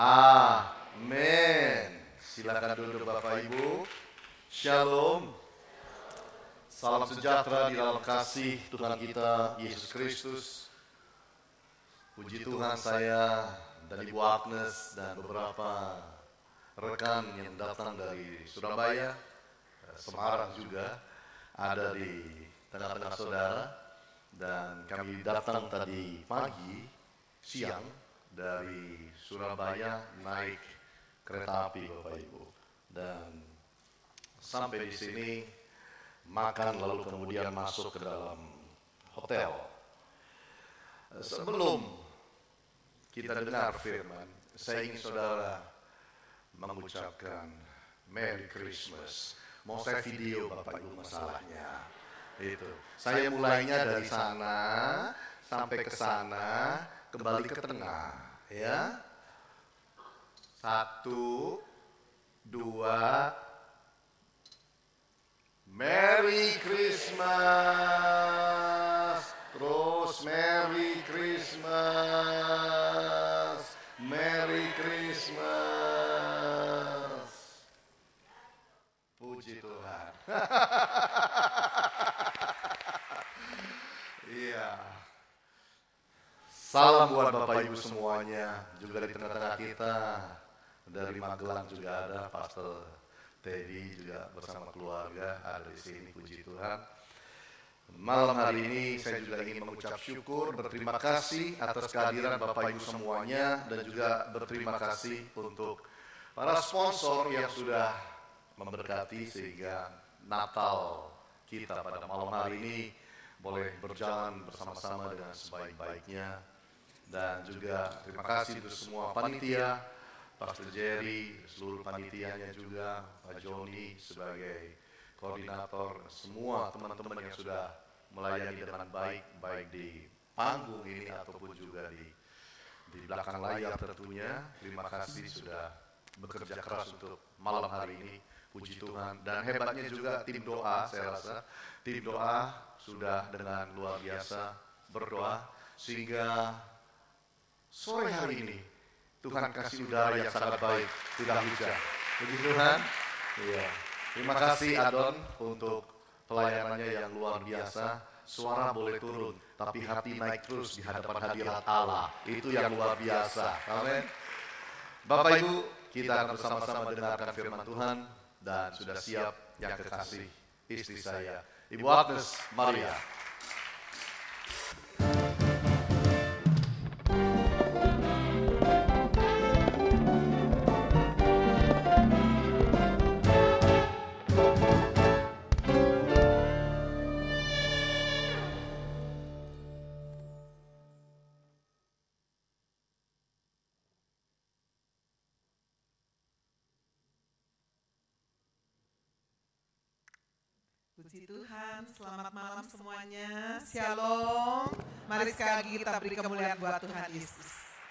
amin. Silakan duduk Bapak Ibu. Shalom. Salam sejahtera di dalam kasih Tuhan kita Yesus Kristus. Puji Tuhan, saya dan Ibu Agnes dan beberapa rekan yang datang dari Surabaya, Semarang juga ada di tengah-tengah saudara. Dan kami datang tadi pagi, siang dari Surabaya naik kereta api Bapak Ibu, dan sampai di sini makan lalu kemudian masuk ke dalam hotel. Sebelum kita dengar firman, saya ingin saudara mengucapkan Merry Christmas. Mau saya video Bapak Ibu masalahnya. Itu. Saya mulainya dari sana sampai ke sana, kembali ke tengah, ya. Satu, dua, Merry Christmas, terus Merry Christmas, Merry Christmas. Puji Tuhan. Iya. Salam buat Bapak Ibu semuanya, juga di tengah-tengah kita. Dari Magelang juga ada Pastor Teddy juga bersama keluarga ada di sini, puji Tuhan. Malam hari ini saya juga ingin mengucap syukur, berterima kasih atas kehadiran Bapak Ibu semuanya, dan juga berterima kasih untuk para sponsor yang sudah memberkati sehingga Natal kita pada malam hari ini boleh berjalan bersama-sama dengan sebaik-baiknya. Dan juga terima kasih untuk semua panitia, Pastor Jerry, seluruh panitianya juga, Pak Joni sebagai koordinator, semua teman-teman yang sudah melayani dengan baik, baik di panggung ini ataupun juga di di belakang layar tentunya. Terima kasih sudah bekerja keras untuk malam hari ini, puji Tuhan. Dan hebatnya juga tim doa, saya rasa tim doa sudah dengan luar biasa berdoa sehingga sore hari ini Tuhan kasih udara yang sangat baik, tidak hujan. Puji Tuhan. Iya. Terima kasih Adon untuk pelayanannya yang luar biasa. Suara boleh turun, tapi hati naik terus di hadapan hadirat Allah. Itu yang luar biasa. Amin. Bapak Ibu, kita akan bersama-sama mendengarkan firman Tuhan, dan sudah siap yang kekasih istri saya, Ibu Agnes Maria. Puji Tuhan, selamat malam semuanya, shalom. Mari sekali lagi kita beri kemuliaan buat Tuhan Yesus.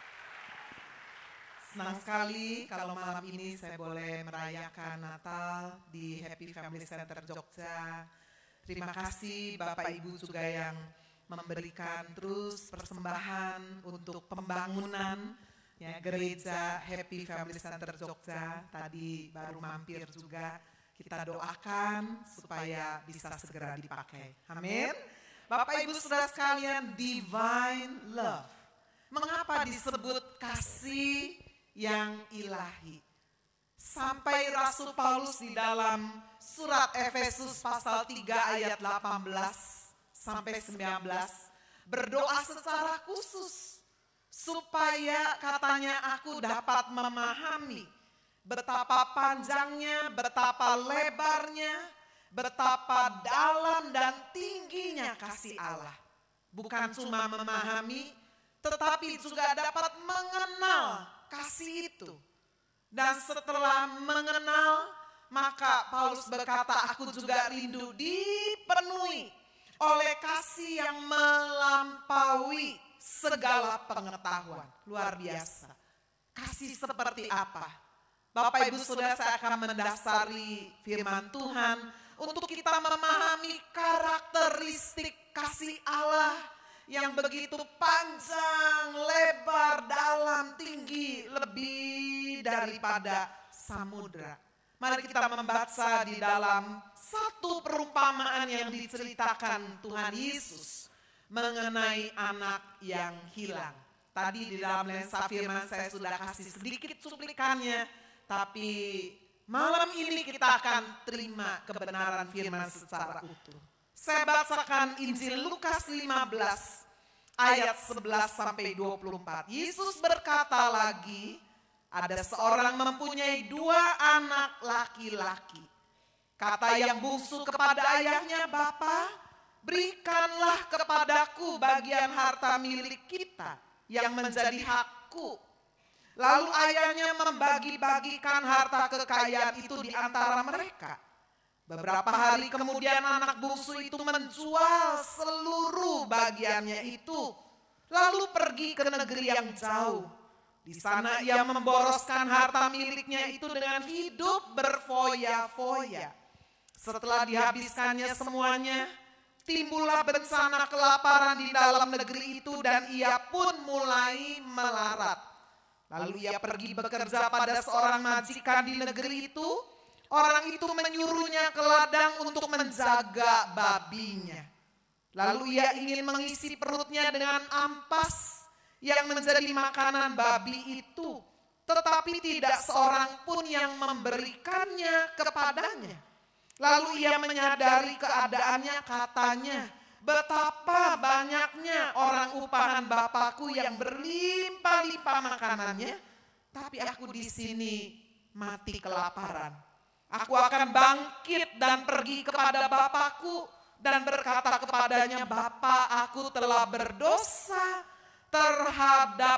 Senang sekali kalau malam ini saya boleh merayakan Natal di Happy Family Center Jogja. Terima kasih Bapak Ibu juga yang memberikan terus persembahan untuk pembangunan ya, gereja Happy Family Center Jogja. Tadi baru mampir juga. Kita doakan supaya bisa segera dipakai. Amin. Bapak Ibu Saudara sekalian, divine love. Mengapa disebut kasih yang ilahi? sampai Rasul Paulus di dalam surat Efesus pasal tiga ayat delapan belas sampai sembilan belas berdoa secara khusus supaya katanya aku dapat memahami betapa panjangnya, betapa lebarnya, betapa dalam dan tingginya kasih Allah. Bukan cuma memahami, tetapi juga dapat mengenal kasih itu. Dan setelah mengenal, maka Paulus berkata, aku juga rindu dipenuhi oleh kasih yang melampaui segala pengetahuan. Luar biasa. Kasih seperti apa? Bapak Ibu Saudara, saya akan mendasari firman Tuhan untuk kita memahami karakteristik kasih Allah yang begitu panjang, lebar, dalam, tinggi, lebih daripada samudra. Mari kita membaca di dalam satu perumpamaan yang diceritakan Tuhan Yesus mengenai anak yang hilang. Tadi di dalam lensa firman saya sudah kasih sedikit cuplikannya, tapi malam ini kita akan terima kebenaran firman secara utuh. Saya bacakan Injil Lukas lima belas ayat sebelas sampai dua puluh empat. Yesus berkata lagi, ada seorang mempunyai dua anak laki-laki. Kata yang bungsu kepada ayahnya, "Bapa, berikanlah kepadaku bagian harta milik kita yang menjadi hakku." Lalu ayahnya membagi-bagikan harta kekayaan itu di antara mereka. Beberapa hari kemudian anak bungsu itu menjual seluruh bagiannya itu, lalu pergi ke negeri yang jauh. Di sana ia memboroskan harta miliknya itu dengan hidup berfoya-foya. Setelah dihabiskannya semuanya, timbullah bencana kelaparan di dalam negeri itu dan ia pun mulai melarat. Lalu ia pergi bekerja pada seorang majikan di negeri itu. Orang itu menyuruhnya ke ladang untuk menjaga babinya. Lalu ia ingin mengisi perutnya dengan ampas yang menjadi makanan babi itu. Tetapi tidak seorang pun yang memberikannya kepadanya. Lalu ia menyadari keadaannya, katanya, betapa banyaknya orang upahan Bapakku yang berlimpah-limpah makanannya, tapi aku di sini mati kelaparan. Aku akan bangkit dan pergi kepada Bapakku dan berkata kepadanya, Bapa, aku telah berdosa terhadap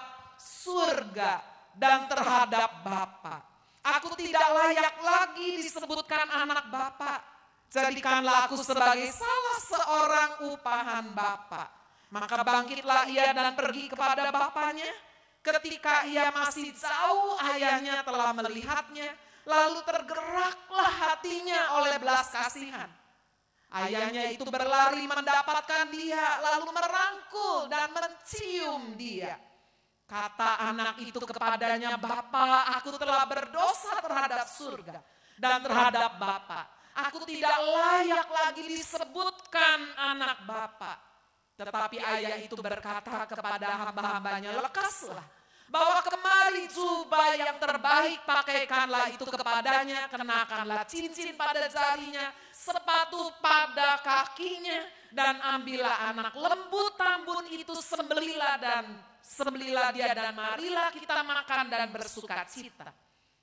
surga dan terhadap Bapa. Aku tidak layak lagi disebutkan anak Bapa. Jadikanlah aku sebagai salah seorang upahan Bapa. Maka bangkitlah ia dan pergi kepada bapaknya. Ketika ia masih jauh, ayahnya telah melihatnya. Lalu tergeraklah hatinya oleh belas kasihan. Ayahnya itu berlari mendapatkan dia, lalu merangkul dan mencium dia. Kata anak itu kepadanya, Bapa, aku telah berdosa terhadap surga dan terhadap Bapa. Aku tidak layak lagi disebutkan anak Bapa. Tetapi ayah itu berkata kepada hamba-hambanya, lekaslah. Bawa kemari jubah yang terbaik, pakaikanlah itu kepadanya, kenakanlah cincin pada jarinya, sepatu pada kakinya, dan ambillah anak lembu tambun itu, sembelilah dan sembelilah dia dan marilah kita makan dan bersuka cita.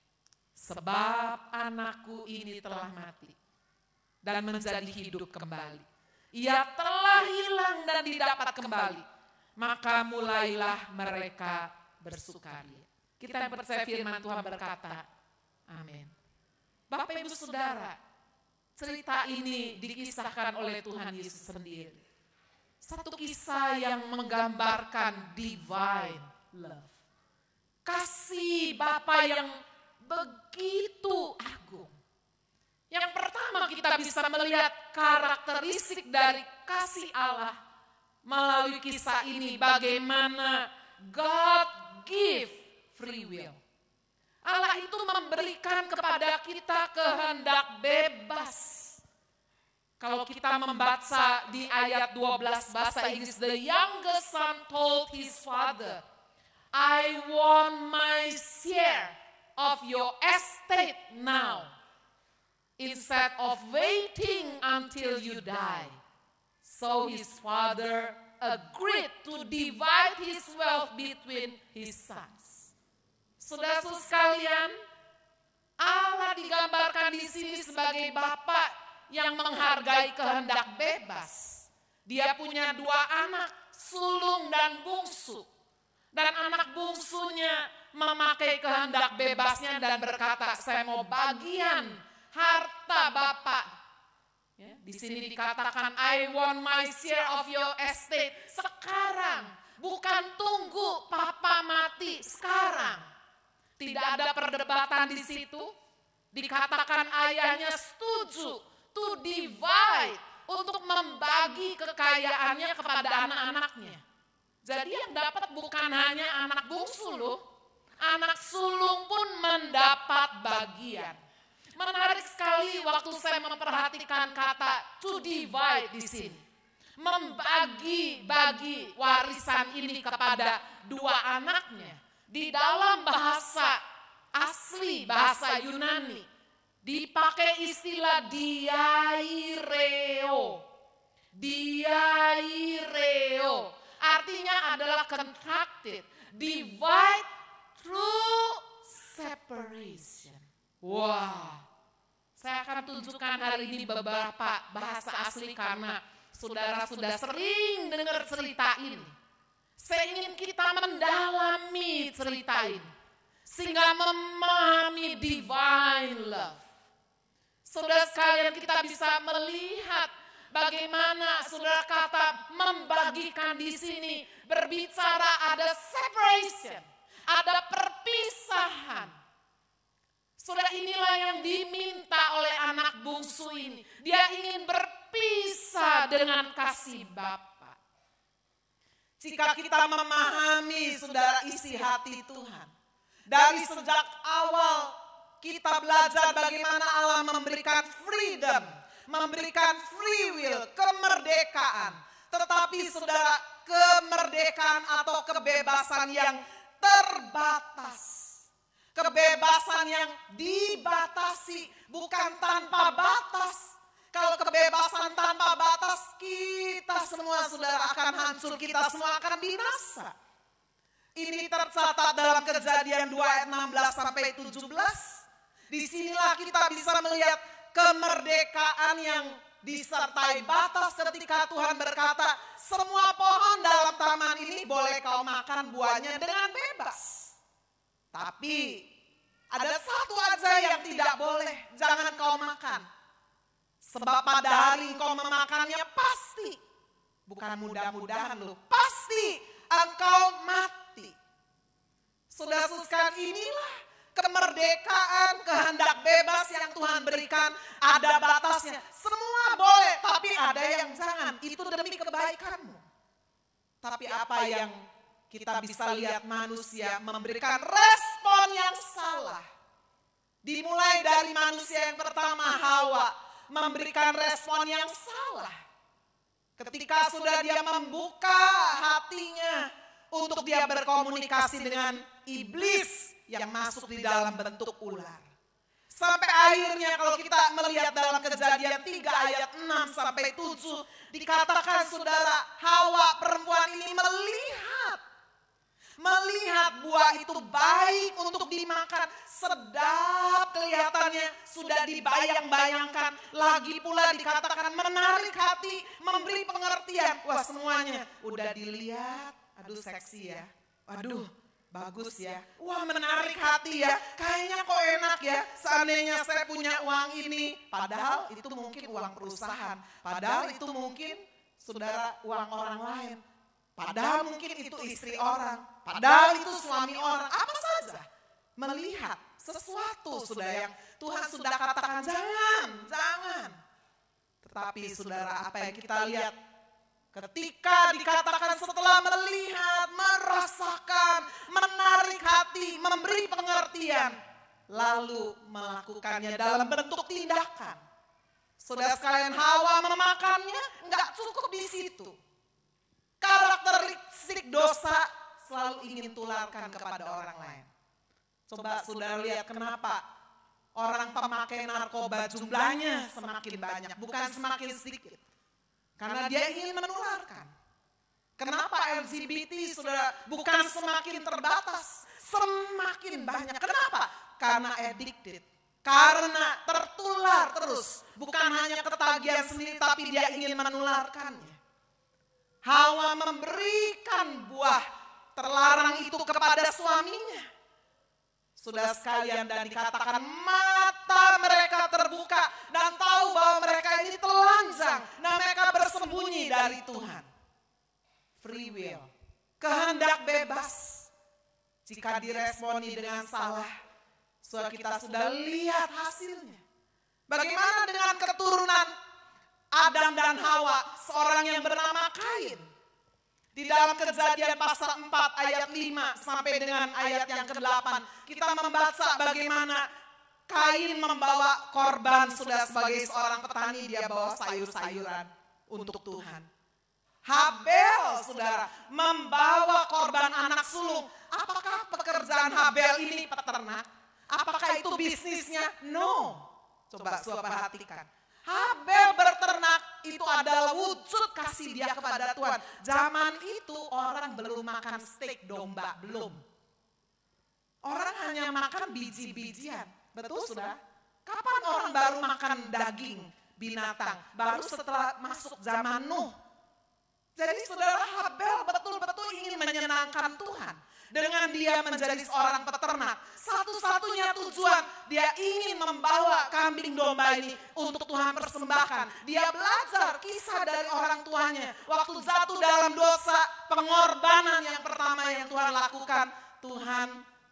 Sebab anakku ini telah mati dan menjadi hidup kembali. Ia telah hilang dan didapat kembali. Maka mulailah mereka bersukaria. Kita yang percaya firman Tuhan berkata, amin. Bapak Ibu Saudara, cerita ini dikisahkan oleh Tuhan Yesus sendiri. Satu kisah yang menggambarkan divine love. Kasih Bapa yang begitu agung. Yang pertama kita bisa melihat karakteristik dari kasih Allah melalui kisah ini, bagaimana God give free will. Allah itu memberikan kepada kita kehendak bebas. Kalau kita membaca di ayat dua belas bahasa Inggris, the youngest son told his father, I want my share of your estate now, instead of waiting until you die. So his father agreed to divide his wealth between his sons. Saudara-saudara sekalian, Allah digambarkan di sini sebagai Bapa yang menghargai kehendak bebas. Dia punya dua anak, sulung dan bungsu. Dan anak bungsunya memakai kehendak bebasnya dan berkata, saya mau bagian harta Bapak. Ya, di sini dikatakan, I want my share of your estate. Sekarang, bukan tunggu Papa mati, sekarang. Tidak ada perdebatan di situ. Dikatakan ayahnya setuju to divide, untuk membagi kekayaannya kepada anak-anaknya. Jadi yang dapat bukan hanya anak bungsu loh, anak sulung pun mendapat bagian. Menarik sekali waktu saya memperhatikan kata to divide di sini. Membagi-bagi warisan ini kepada dua anaknya. Di dalam bahasa asli, bahasa Yunani, dipakai istilah diaireo. Diaireo. Artinya adalah contracted. Divide through separation. Wah. Saya akan tunjukkan hari ini beberapa bahasa asli karena saudara sudah sering dengar cerita ini. Saya ingin kita mendalami cerita ini. Sehingga memahami divine love. Saudara sekalian, kita bisa melihat bagaimana saudara kata membagikan di sini. Berbicara ada separation. Ada perpisahan. Saudara, inilah yang diminta oleh anak bungsu ini. Dia ingin berpisah dengan kasih Bapa. Jika kita memahami saudara isi hati Tuhan. Dari sejak awal kita belajar bagaimana Allah memberikan freedom. Memberikan free will, kemerdekaan. Tetapi saudara, kemerdekaan atau kebebasan yang terbatas. Kebebasan yang dibatasi, bukan tanpa batas. Kalau kebebasan tanpa batas, kita semua saudara akan hancur, kita semua akan binasa. Ini tercatat dalam Kejadian dua ayat enam belas sampai tujuh belas. Disinilah kita bisa melihat kemerdekaan yang disertai batas ketika Tuhan berkata, semua pohon dalam taman ini boleh kau makan buahnya dengan bebas. Tapi ada satu aja yang tidak boleh, jangan kau makan. Sebab pada hari kau memakannya pasti, bukan mudah-mudahan loh, pasti engkau mati. Saudara-saudara, inilah kemerdekaan, kehendak bebas yang Tuhan berikan, ada batasnya. Semua boleh, tapi ada yang jangan, itu demi kebaikanmu. Tapi apa yang kita bisa lihat manusia memberikan respon yang salah. Dimulai dari manusia yang pertama, Hawa, memberikan respon yang salah. Ketika sudah dia membuka hatinya untuk dia berkomunikasi dengan iblis yang masuk di dalam bentuk ular. Sampai akhirnya kalau kita melihat dalam Kejadian tiga ayat enam sampai tujuh, dikatakan saudara, Hawa perempuan ini melihat Melihat buah itu baik untuk dimakan, sedap kelihatannya, sudah dibayang-bayangkan. Lagi pula dikatakan menarik hati, memberi pengertian. Wah, semuanya udah dilihat, aduh seksi ya, waduh bagus ya. Wah, menarik hati ya, kayaknya kok enak ya, seandainya saya punya uang ini. Padahal itu mungkin uang perusahaan, padahal itu mungkin saudara uang orang lain. Padahal mungkin itu istri orang, padahal itu suami orang, apa saja. Melihat sesuatu sudah yang Tuhan sudah katakan jangan, jangan. Tetapi saudara, apa yang kita lihat ketika dikatakan setelah melihat, merasakan, menarik hati, memberi pengertian, lalu melakukannya dalam bentuk tindakan. Saudara sekalian, Hawa memakannya enggak cukup di situ. Karakteristik dosa selalu ingin tularkan kepada orang lain. Coba saudara lihat kenapa orang pemakai narkoba jumlahnya semakin banyak, bukan semakin sedikit. Karena dia ingin menularkan. Kenapa L G B T saudara bukan semakin terbatas, semakin banyak. Kenapa? Karena addicted. Karena tertular terus. Bukan hanya ketagihan sendiri, tapi dia ingin menularkannya. Hawa memberikan buah terlarang itu kepada suaminya. Saudara sekalian, dan dikatakan mata mereka terbuka dan tahu bahwa mereka ini telanjang. Nah, mereka bersembunyi dari Tuhan. Free will, kehendak bebas. Jika diresponi dengan salah, saudara kita sudah lihat hasilnya. Bagaimana dengan keturunan Adam dan Hawa, seorang yang bernama Kain? Di dalam Kejadian pasal empat ayat lima sampai dengan ayat yang kedelapan, kita membaca bagaimana Kain membawa korban. Sudah sebagai seorang petani, dia bawa sayur-sayuran untuk Tuhan. Habel, saudara, membawa korban anak sulung. Apakah pekerjaan Habel ini peternak? Apakah itu bisnisnya? No. Coba coba perhatikan. Habel berternak itu adalah wujud kasih dia kepada Tuhan. Zaman itu orang belum makan steak domba, belum. Orang hanya makan biji-bijian. Betul sudah? Kapan orang baru makan daging binatang? Baru setelah masuk zaman Nuh. Jadi saudara, Habel betul-betul ingin menyenangkan Tuhan. Dengan dia menjadi seorang peternak, satu-satunya tujuan dia ingin membawa kambing domba ini untuk Tuhan persembahkan. Dia belajar kisah dari orang tuanya. Waktu jatuh dalam dosa, pengorbanan yang pertama yang Tuhan lakukan, Tuhan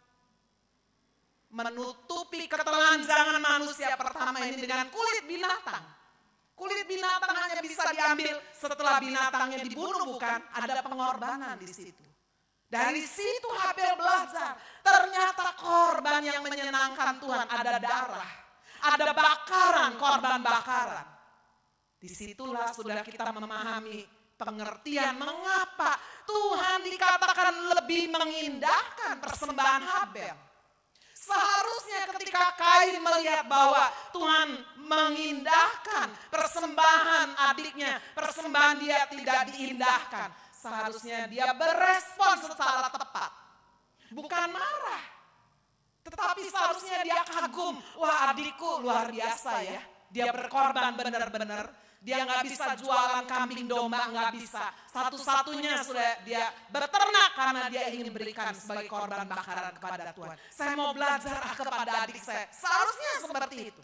menutupi ketelanjangan manusia pertama ini dengan kulit binatang. Kulit binatang hanya bisa diambil setelah binatangnya dibunuh, bukan? Ada pengorbanan di situ. Dari situ Habel belajar, ternyata korban yang menyenangkan Tuhan ada darah, ada bakaran, korban bakaran. Disitulah sudah kita memahami pengertian mengapa Tuhan dikatakan lebih mengindahkan persembahan Habel. Seharusnya ketika Kain melihat bahwa Tuhan mengindahkan persembahan adiknya, persembahan dia tidak diindahkan, seharusnya dia berespon secara tepat. Bukan marah, tetapi seharusnya dia kagum. Wah, adikku luar biasa ya. Dia berkorban benar-benar. Dia nggak bisa jualan kambing domba, nggak bisa. Satu-satunya sudah dia beternak karena dia ingin berikan sebagai korban bakaran kepada Tuhan. Saya mau belajar kepada adik saya. Seharusnya seperti itu.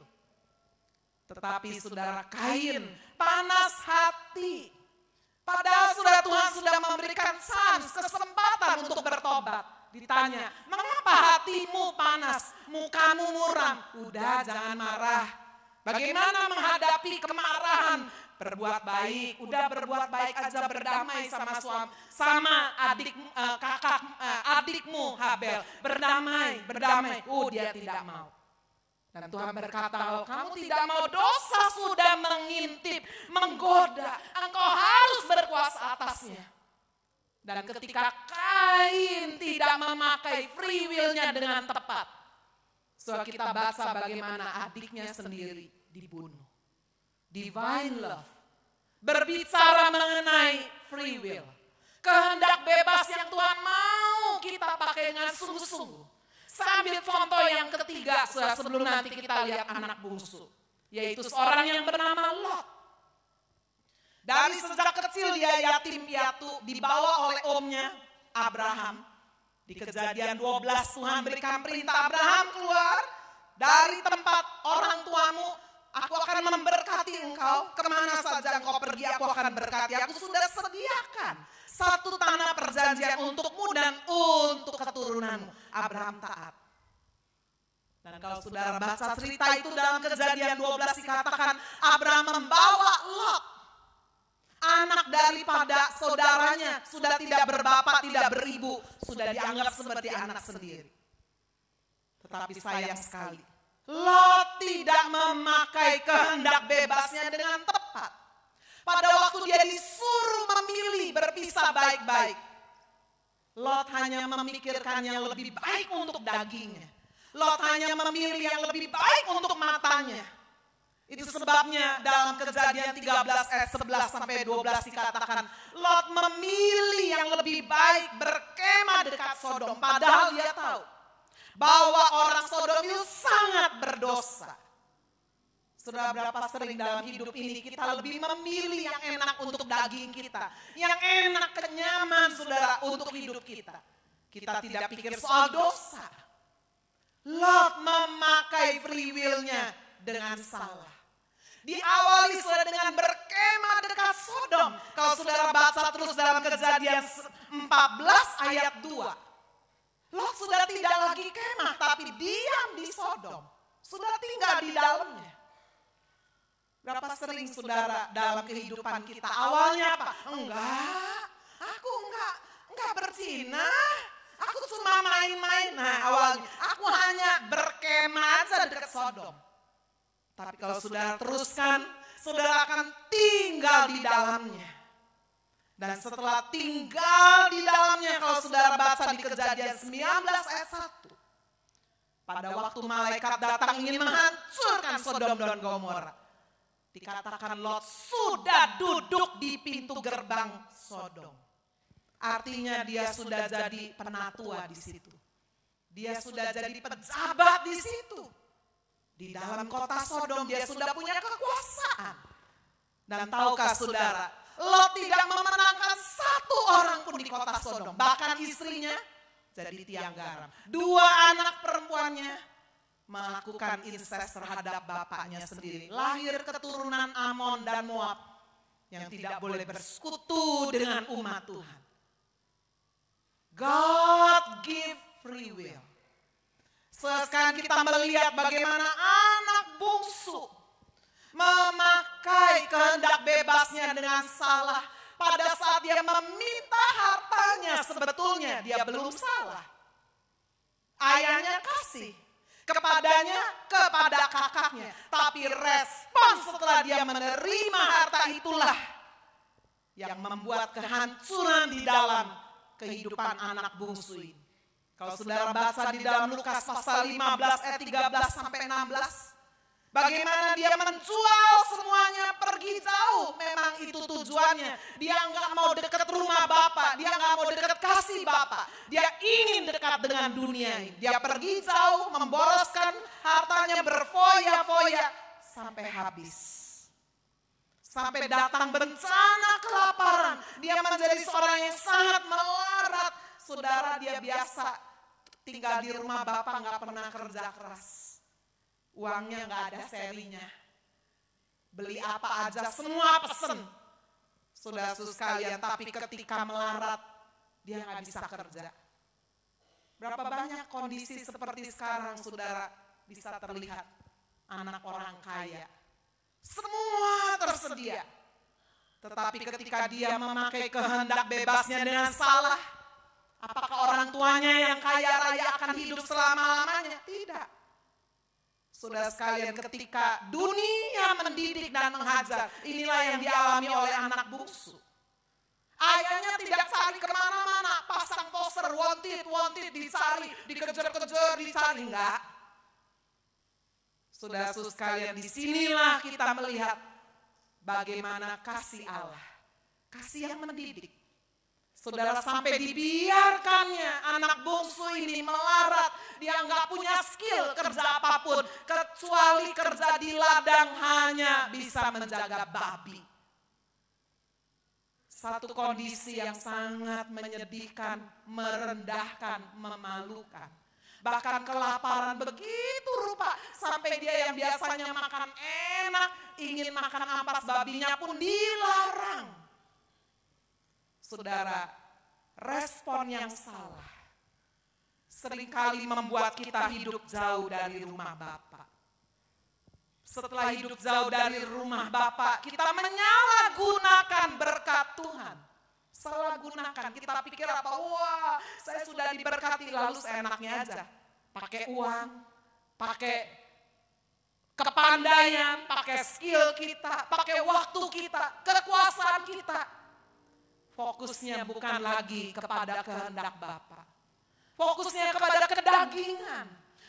Tetapi saudara, Kain panas hati. Padahal sudah Tuhan sudah memberikan chance, kesempatan untuk bertobat. Ditanya, mengapa hatimu panas, mukamu muram? Udah, jangan marah. Bagaimana menghadapi kemarahan? Berbuat baik, udah berbuat baik aja, berdamai sama suami, sama adik, uh, kakak, uh, adikmu Habel, berdamai, berdamai. Oh, dia tidak mau. Dan Tuhan berkata, kalau kamu tidak mau, dosa sudah mengintip, menggoda, engkau harus berkuasa atasnya. Dan ketika Kain tidak memakai free will-nya dengan tepat, so kita baca bagaimana adiknya sendiri dibunuh. Divine love. Berbicara mengenai free will. Kehendak bebas yang Tuhan mau kita pakai dengan sungguh-sungguh. Sambil contoh yang ketiga sebelum nanti kita lihat anak bungsu. Yaitu seorang yang bernama Lot. Dari sejak kecil dia yatim piatu, dibawa oleh omnya Abraham. Di Kejadian dua belas Tuhan berikan perintah, Abraham keluar dari tempat orang tuamu. Aku akan memberkati engkau, kemana saja engkau pergi aku akan berkati. Aku sudah sediakan satu tanah perjanjian untukmu dan untuk keturunanmu. Abraham taat. Dan kalau saudara baca cerita itu dalam Kejadian dua belas dikatakan Abraham membawa Lot, anak daripada saudaranya, sudah tidak berbapak, tidak beribu, sudah dianggap seperti anak sendiri. Tetapi sayang sekali, Lot tidak memakai kehendak bebasnya dengan tepat. Pada waktu dia disuruh memilih berpisah baik-baik, Lot hanya memikirkan yang lebih baik untuk dagingnya. Lot hanya memilih yang lebih baik untuk matanya. Itu sebabnya dalam Kejadian tiga belas ayat sebelas sampai dua belas dikatakan, Lot memilih yang lebih baik berkemah dekat Sodom. Padahal dia tahu bahwa orang Sodom itu sangat berdosa. Sudah berapa sering dalam hidup ini kita lebih memilih yang enak untuk daging kita. Yang enak, kenyaman saudara untuk hidup kita. Kita tidak pikir soal dosa. Lot memakai free will-nya dengan salah. Diawali saudara dengan berkemah dekat Sodom. Kalau saudara baca terus dalam Kejadian empat belas ayat dua. Lot sudah tidak lagi kemah tapi diam di Sodom. Sudah tinggal di dalamnya. Berapa sering saudara dalam kehidupan kita awalnya apa? Enggak, aku enggak, enggak berzina. Aku cuma main-main. Nah awalnya aku hanya berkemah aja dekat Sodom. Tapi kalau saudara teruskan, saudara akan tinggal di dalamnya. Dan setelah tinggal di dalamnya, kalau saudara baca di Kejadian sembilan belas ayat satu. Pada waktu malaikat datang ingin menghancurkan Sodom dan Gomora. Dikatakan Lot sudah duduk di pintu gerbang Sodom. Artinya dia sudah jadi penatua di situ. Dia sudah jadi pejabat di situ. Di dalam kota Sodom dia sudah punya kekuasaan. Dan tahukah saudara, Lot tidak memenangkan satu orang pun di kota Sodom. Bahkan istrinya jadi tiang garam. Dua anak perempuannya melakukan incest terhadap bapaknya sendiri. Lahir keturunan Amon dan Moab yang tidak boleh bersekutu dengan umat Tuhan. God give free will. Sekarang kita melihat bagaimana anak bungsu memakai kehendak bebasnya dengan salah. Pada saat dia meminta hartanya sebetulnya dia belum salah. Ayahnya kasih kepadanya, kepada kakaknya. Tapi respon setelah dia menerima harta itulah yang membuat kehancuran di dalam kehidupan anak bungsu ini. Kalau saudara baca di dalam Lukas pasal lima belas ayat tiga belas sampai enam belas. Bagaimana dia menjual semuanya pergi jauh. Memang itu tujuannya. Dia nggak mau dekat rumah Bapak. Dia nggak mau dekat kasih Bapak. Dia ingin dekat dengan dunia ini. Dia pergi jauh memboroskan hartanya berfoya-foya sampai habis. Sampai datang bencana kelaparan. Dia menjadi seorang yang sangat melarat. Saudara dia biasa tinggal di rumah Bapak nggak pernah kerja keras. Uangnya nggak ada serinya. Beli apa aja semua pesen. Saudara-saudara sekalian, tapi ketika melarat dia nggak bisa kerja. Berapa banyak kondisi seperti sekarang saudara bisa terlihat anak orang kaya. Semua tersedia. Tetapi ketika dia memakai kehendak bebasnya dengan salah, apakah orang tuanya yang kaya raya akan hidup selama-lamanya? Tidak. Saudara sekalian, ketika dunia mendidik dan menghajar, inilah yang dialami oleh anak bungsu. Ayahnya tidak cari kemana-mana, pasang poster wanted, wanted, dicari, dikejar-kejar, dicari, enggak. Saudara-saudara sekalian, disinilah kita melihat bagaimana kasih Allah, kasih yang mendidik. Saudara, sampai dibiarkannya anak bungsu ini melarat, dia nggak punya skill kerja apapun, kecuali kerja di ladang hanya bisa menjaga babi. Satu kondisi yang sangat menyedihkan, merendahkan, memalukan. Bahkan kelaparan begitu rupa, sampai dia yang biasanya makan enak, ingin makan ampas babinya pun dilarang. Saudara, respon yang salah seringkali membuat kita hidup jauh dari rumah Bapa. Setelah hidup jauh dari rumah Bapa, kita menyalahgunakan berkat Tuhan. Salah gunakan, kita pikir apa? Wah, saya sudah diberkati, lalu seenaknya aja. Pakai uang, pakai kepandaian, pakai skill kita, pakai waktu kita, kekuasaan kita. Fokusnya bukan lagi kepada kehendak Bapa. Fokusnya kepada kedagingan.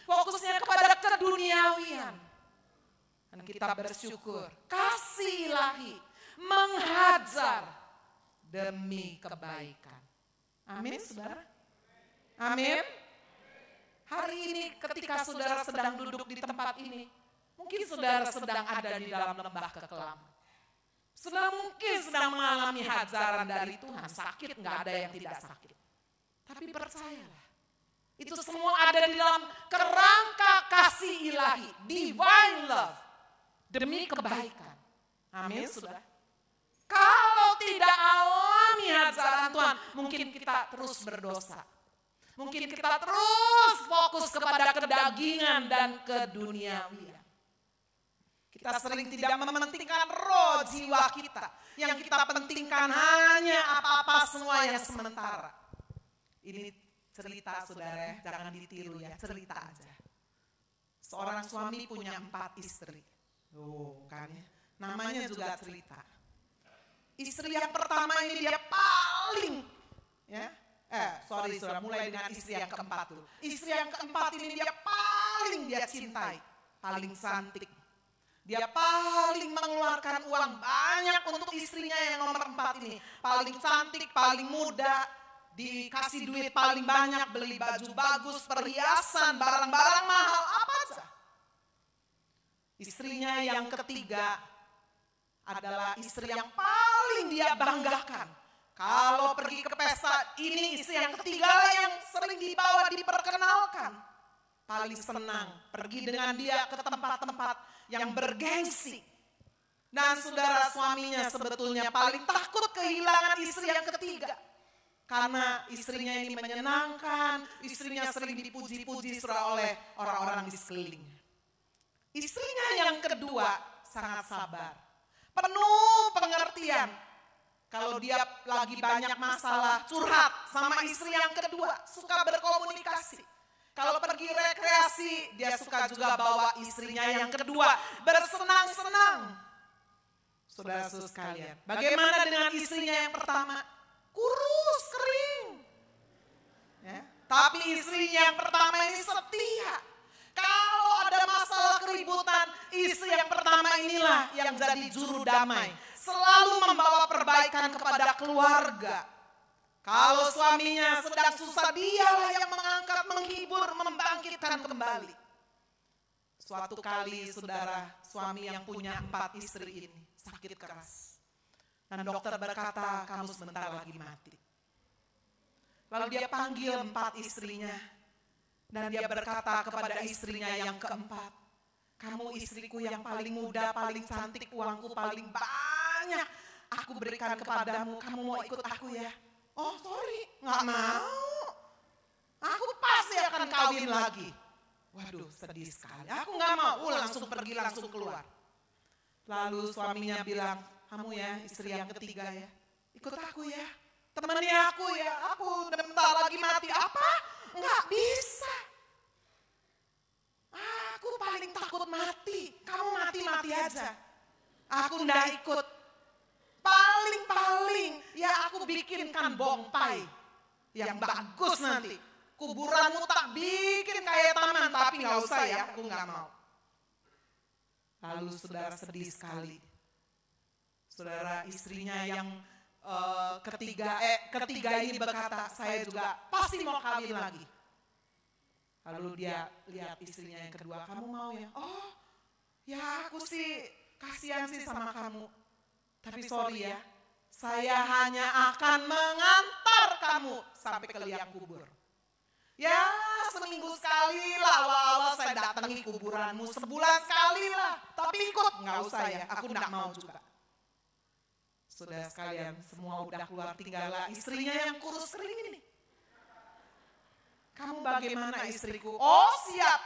fokusnya kepada keduniawian. Dan kita bersyukur, kasih ilahi menghajar demi kebaikan. Amin, saudara. Amin. Hari ini ketika saudara sedang duduk di tempat ini, mungkin saudara sedang ada di dalam lembah kekelaman. Saudara mungkin sedang mengalami hajaran dari Tuhan, sakit, nggak ada yang tidak sakit. Tapi percayalah, itu semua ada di dalam kerangka kasih ilahi, divine love, demi kebaikan. Amin, saudara. Kalau tidak alami hajaran Tuhan, mungkin kita terus berdosa. Mungkin kita terus fokus kepada kedagingan dan keduniawian. Kita sering tidak mementingkan roh jiwa kita. Yang kita pentingkan hanya apa-apa semua yang sementara. Ini cerita, saudara, jangan ditiru ya, cerita aja. Seorang suami punya empat istri. Oh, kan ya. Namanya juga cerita. Istri yang pertama ini dia paling, ya, eh sorry saudara, mulai dengan istri yang keempat dulu. Istri yang keempat ini dia paling dia cintai, paling cantik. Dia paling mengeluarkan uang banyak untuk istrinya yang nomor empat ini. Paling cantik, paling muda, dikasih duit paling banyak, beli baju bagus, perhiasan, barang-barang mahal, apa aja. Istrinya yang ketiga adalah istri yang paling dia banggakan. Kalau pergi ke pesta, ini istri yang ketiga yang sering dibawa, diperkenalkan. Paling senang pergi dengan dia ke tempat-tempat yang bergengsi. Dan saudara, suaminya sebetulnya paling takut kehilangan istri yang ketiga. Karena istrinya ini menyenangkan, istrinya sering dipuji-puji oleh orang-orang di sekelilingnya. Istrinya yang kedua sangat sabar, penuh pengertian. Kalau dia lagi banyak masalah, curhat sama istri yang kedua, suka berkomunikasi. Kalau pergi rekreasi, dia suka juga bawa istrinya yang kedua bersenang-senang. Saudara-saudara sekalian, bagaimana dengan istrinya yang pertama? Kurus, kering. Ya, tapi istrinya yang pertama ini setia. Kalau ada masalah keributan, istri yang pertama inilah yang jadi juru damai. Selalu membawa perbaikan kepada keluarga. Kalau suaminya sedang susah, dialah yang mengangkat, menghibur, membangkitkan kembali. Suatu kali saudara, suami yang punya empat istri ini sakit keras. Dan dokter berkata, kamu sebentar lagi mati. Lalu dia panggil empat istrinya. Dan dia berkata kepada istrinya yang keempat, kamu istriku yang paling muda, paling cantik, uangku paling banyak. Aku berikan kepadamu, kamu mau ikut aku ya? Oh sorry, gak mau. Aku pasti akan kawin lagi. Waduh, sedih sekali. Aku gak mau, langsung pergi, langsung keluar. Lalu suaminya bilang, kamu ya istri yang ketiga ya, ikut aku ya. Temani aku ya, aku bentar lagi mati. Apa? Nggak bisa. Aku paling takut mati. Kamu mati-mati aja. Aku nggak ikut. Paling-paling ya aku bikinkan bongpai yang bagus nanti. Kuburanmu tak bikin kayak taman, tapi nggak usah ya, aku nggak mau. Lalu saudara sedih sekali. Saudara istrinya yang uh, ketiga, eh ketiga ini berkata, saya juga pasti mau kawin lagi. Lalu dia lihat istrinya yang kedua, kamu mau ya? Oh, ya aku sih kasihan sih sama kamu. Tapi sorry ya, saya hanya akan mengantar kamu sampai ke liang kubur. Ya seminggu sekali lah, awal-awal saya datangi kuburanmu, sebulan sekali lah. Tapi ikut, nggak usah ya, aku nggak mau juga. Saudara sekalian, semua udah keluar, tinggallah istrinya yang kurus kering ini. Kamu bagaimana istriku? Oh siap.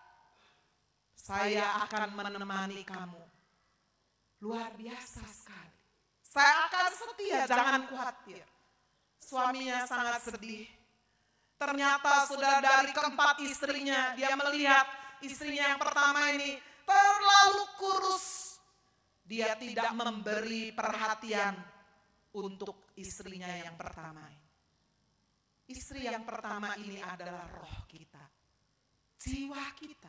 Saya akan menemani kamu. Luar biasa sekali. Saya akan setia, jangan khawatir. Suaminya sangat sedih. Ternyata sudah dari keempat istrinya, dia melihat istrinya yang pertama ini terlalu kurus. Dia tidak memberi perhatian untuk istrinya yang pertama. Istri yang pertama ini adalah roh kita. jiwa kita.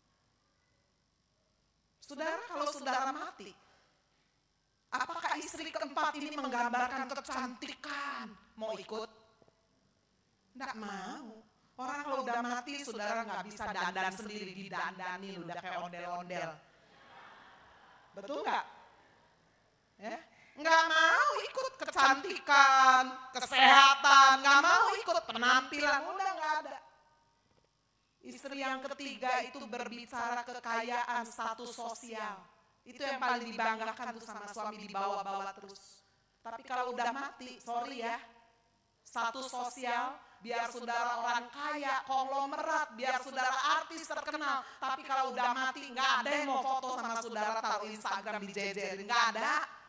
Saudara, kalau saudara mati, apakah istri keempat ini menggambarkan kecantikan? Mau ikut? Enggak mau. Orang kalau udah mati, saudara nggak bisa dandan sendiri, didandani, udah kayak ondel-ondel. Betul nggak? Ya? Nggak mau ikut kecantikan, kesehatan, nggak mau ikut penampilan, udah nggak ada. Istri yang ketiga itu berbicara kekayaan, status sosial. Itu yang paling dibanggakan tuh sama suami, dibawa-bawa terus. Tapi kalau udah mati, sorry ya, status sosial, biar saudara orang kaya, konglomerat, biar saudara artis terkenal. Tapi kalau udah mati, nggak ada yang mau foto sama saudara, taruh Instagram dijejerin, nggak ada.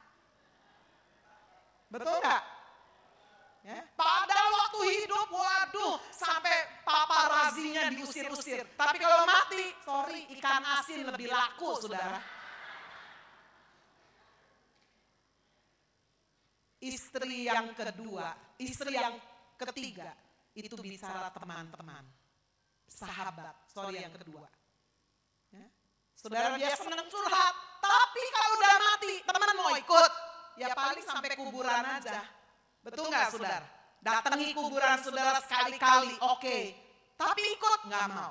Betul nggak? Ya. Padahal waktu hidup, waduh, sampai paparazinya diusir-usir. Tapi kalau mati, sorry, ikan asin lebih laku, saudara. Istri yang kedua, istri yang ketiga, itu bicara teman-teman, sahabat, sorry yang kedua. Ya. Saudara dia senang curhat, tapi kalau udah mati, teman mau ikut, ya paling sampai kuburan aja. Betul nggak saudara? Datangi kuburan saudara sekali-kali, oke. Okay. Tapi ikut nggak mau.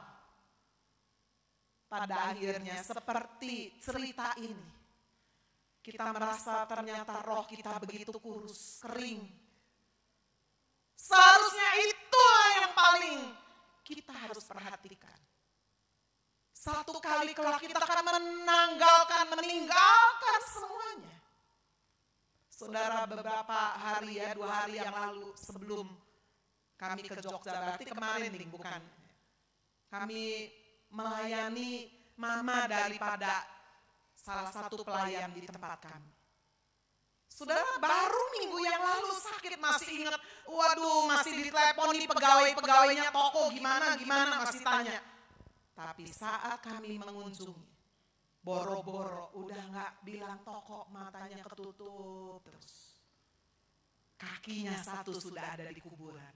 Pada akhirnya seperti cerita ini, kita merasa ternyata roh kita begitu kurus, kering. Seharusnya itu yang paling kita harus perhatikan. Satu kali kelak kita akan menanggalkan, meninggalkan semuanya. Saudara, beberapa hari ya, dua hari yang lalu sebelum kami ke Jogja, berarti kemarin nih, bukan. Kami melayani mama daripada salah satu pelayan di tempat kami. Saudara, baru minggu yang lalu sakit, masih ingat, waduh masih diteleponi pegawai-pegawainya toko gimana, gimana, masih tanya. Tapi saat kami mengunjungi, boro-boro udah gak bilang toko, matanya ketutup terus. Kakinya satu sudah ada di kuburan.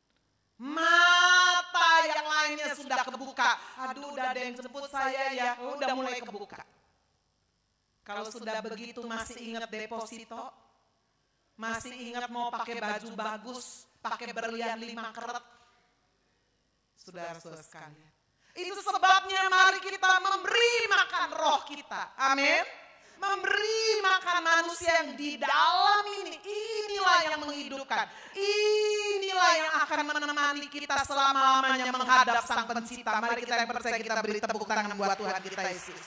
Mata yang lainnya sudah kebuka. Aduh, udah ada yang jemput saya ya, udah mulai kebuka. Kalau sudah begitu masih ingat deposito, masih ingat mau pakai baju bagus, pakai berlian lima karat. Saudara-saudara sekalian, itu sebabnya mari kita memberi makan roh kita. Amin. Memberi makan manusia yang di dalam ini. Inilah yang menghidupkan. Inilah yang akan menemani kita selama-lamanya menghadap Sang Pencipta. Mari kita yang percaya, kita beri tepuk tangan buat Tuhan kita Yesus.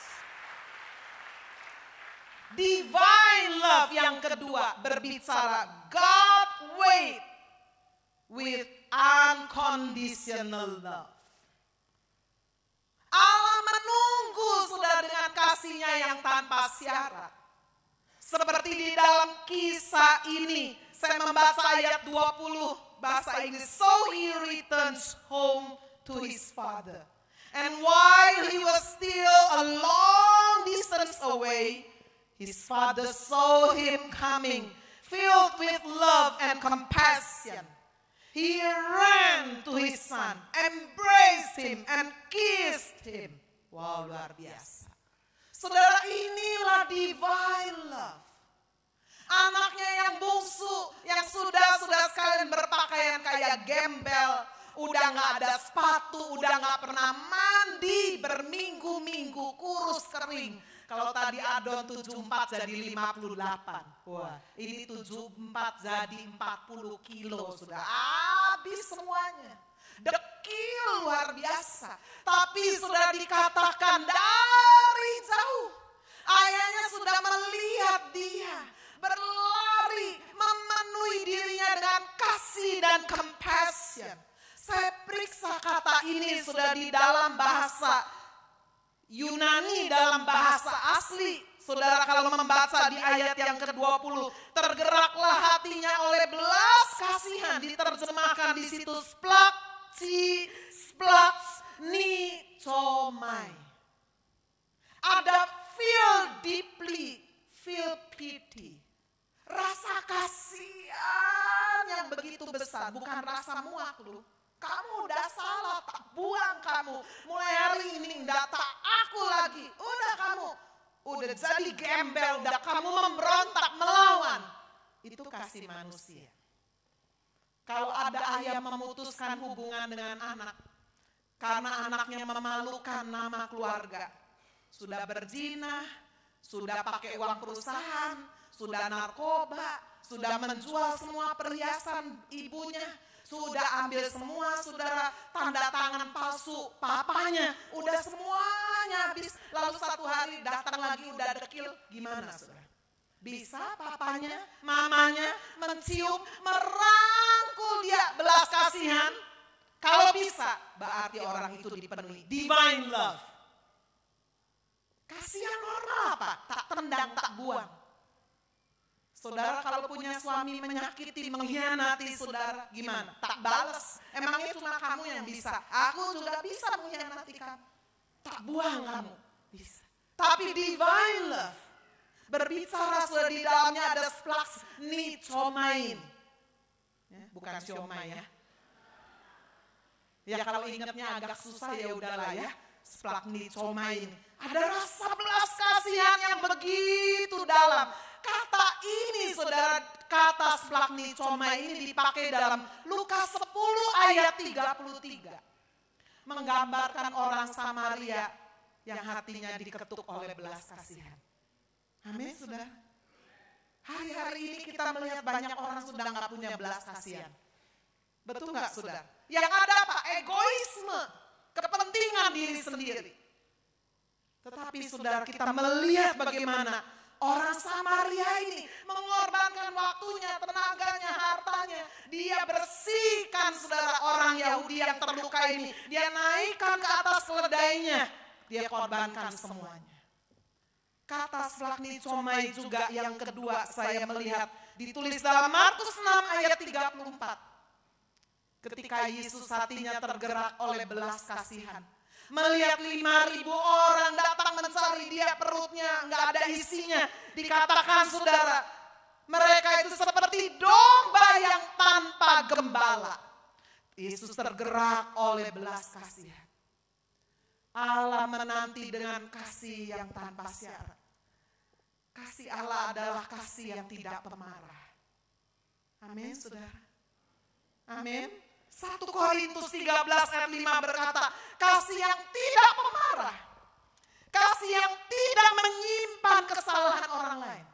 Divine love yang kedua berbicara God wait with unconditional love. Allah menunggu sudah dengan kasih-Nya yang tanpa syarat. Seperti di dalam kisah ini, saya membaca ayat dua puluh bahasa Inggris. So he returns home to his father. And while he was still a long distance away, his father saw him coming, filled with love and compassion. He ran to his son, embraced him, and kissed him. Wow, luar biasa. Saudara, inilah divine love. Anaknya yang bungsu, yang sudah-sudah sekalian berpakaian kayak gembel, udah gak ada sepatu, udah gak pernah mandi, berminggu-minggu, kurus kering. Kalau tadi adon tujuh puluh empat jadi lima puluh delapan. Wah, ini tujuh puluh empat jadi empat puluh kilo sudah habis semuanya. Dekil luar biasa. Tapi sudah dikatakan dari jauh. Ayahnya sudah melihat dia berlari, memenuhi dirinya dengan kasih dan compassion. Saya periksa kata ini sudah di dalam bahasa Yunani, dalam bahasa asli. Saudara kalau membaca di ayat yang ke dua puluh, tergeraklah hatinya oleh belas kasihan, diterjemahkan di situ splaksi, splaks, ni, comai. Ada feel deeply, feel pity. Rasa kasihan yang begitu besar, bukan rasa muak lu. Kamu udah salah, tak buang kamu mulai hari ini enggak tak aku lagi. Udah kamu udah jadi gembel, udah kamu memberontak melawan. Itu kasih manusia. Kalau ada ayah memutuskan hubungan dengan anak karena anaknya memalukan nama keluarga, sudah berzina, sudah pakai uang perusahaan, sudah narkoba, sudah menjual semua perhiasan ibunya, sudah ambil semua saudara tanda tangan palsu papanya, udah semuanya habis. Lalu satu hari datang lagi udah dekil, gimana saudara? Bisa papanya, mamanya mencium, merangkul dia belas kasihan? Kalau bisa, berarti orang itu dipenuhi divine love. Kasih yang normal apa? Tak tendang, tak buang. Saudara kalau punya suami menyakiti, mengkhianati saudara, gimana? Tak balas. Emangnya cuma kamu yang bisa? Aku juga bisa mengkhianati kamu. Tak buang kamu, bisa. Tapi divine love berbicara sudah di dalamnya ada splaks nicomain. Ya, bukan siomay ya. Ya kalau ingatnya agak susah ya udahlah ya. Splaks nicomain. Ada rasa belas kasihan yang begitu dalam. Kata ini saudara, kata splaks nicomain ini dipakai dalam Lukas sepuluh ayat tiga puluh tiga. Menggambarkan orang Samaria yang hatinya diketuk oleh belas kasihan. Amin, saudara. Hari-hari ini kita melihat banyak orang sudah nggak punya belas kasihan. Betul nggak, saudara? Yang ada apa? Egoisme, kepentingan diri sendiri. Tetapi saudara, kita melihat bagaimana orang Samaria ini mengorbankan waktunya, tenaganya, hartanya. Dia bersihkan saudara orang Yahudi yang terluka ini. Dia naikkan ke atas keledainya. Dia korbankan semuanya. Kata splaks nicomain juga yang kedua saya melihat ditulis dalam Markus enam ayat tiga puluh empat. Ketika Yesus hatinya tergerak oleh belas kasihan. Melihat lima ribu orang datang mencari dia, perutnya nggak ada isinya. Dikatakan saudara, mereka itu seperti domba yang tanpa gembala. Yesus tergerak oleh belas kasihan. Allah menanti dengan kasih yang tanpa syarat. Kasih Allah adalah kasih yang tidak pemarah. Amin, saudara. Amin. satu Korintus tiga belas ayat lima berkata, kasih yang tidak pemarah. Kasih yang tidak menyimpan kesalahan orang lain.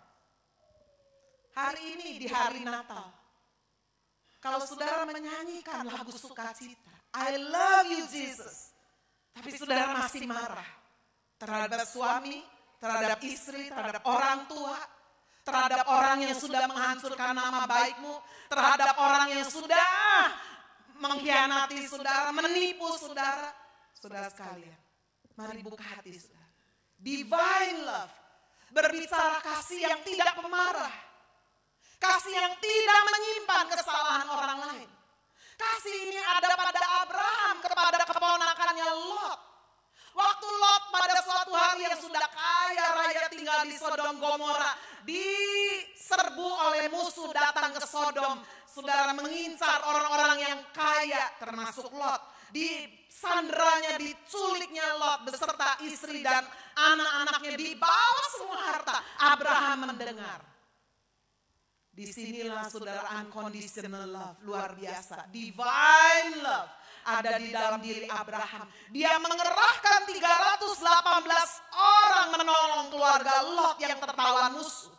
Hari ini di hari Natal, kalau saudara menyanyikan lagu sukacita, I love you Jesus. Tapi saudara masih marah terhadap suami, terhadap istri, terhadap orang tua, terhadap orang yang sudah menghancurkan nama baikmu, terhadap orang yang sudah mengkhianati saudara, menipu saudara. Saudara sekalian, mari buka hati saudara. Divine love berbicara kasih yang tidak pemarah. Kasih yang tidak menyimpan kesalahan orang lain. Kasih ini ada pada Abraham kepada keponakannya Lot. Waktu Lot pada suatu hari yang sudah kaya raya tinggal di Sodom Gomora, diserbu oleh musuh datang ke Sodom. Saudara mengincar orang-orang yang kaya termasuk Lot. Disandranya, diculiknya Lot beserta istri dan anak-anaknya, dibawa semua harta. Abraham mendengar. Disinilah saudara unconditional love, luar biasa. Divine love ada di dalam diri Abraham. Dia mengerahkan tiga ratus delapan belas orang menolong keluarga Lot yang tertawan musuh.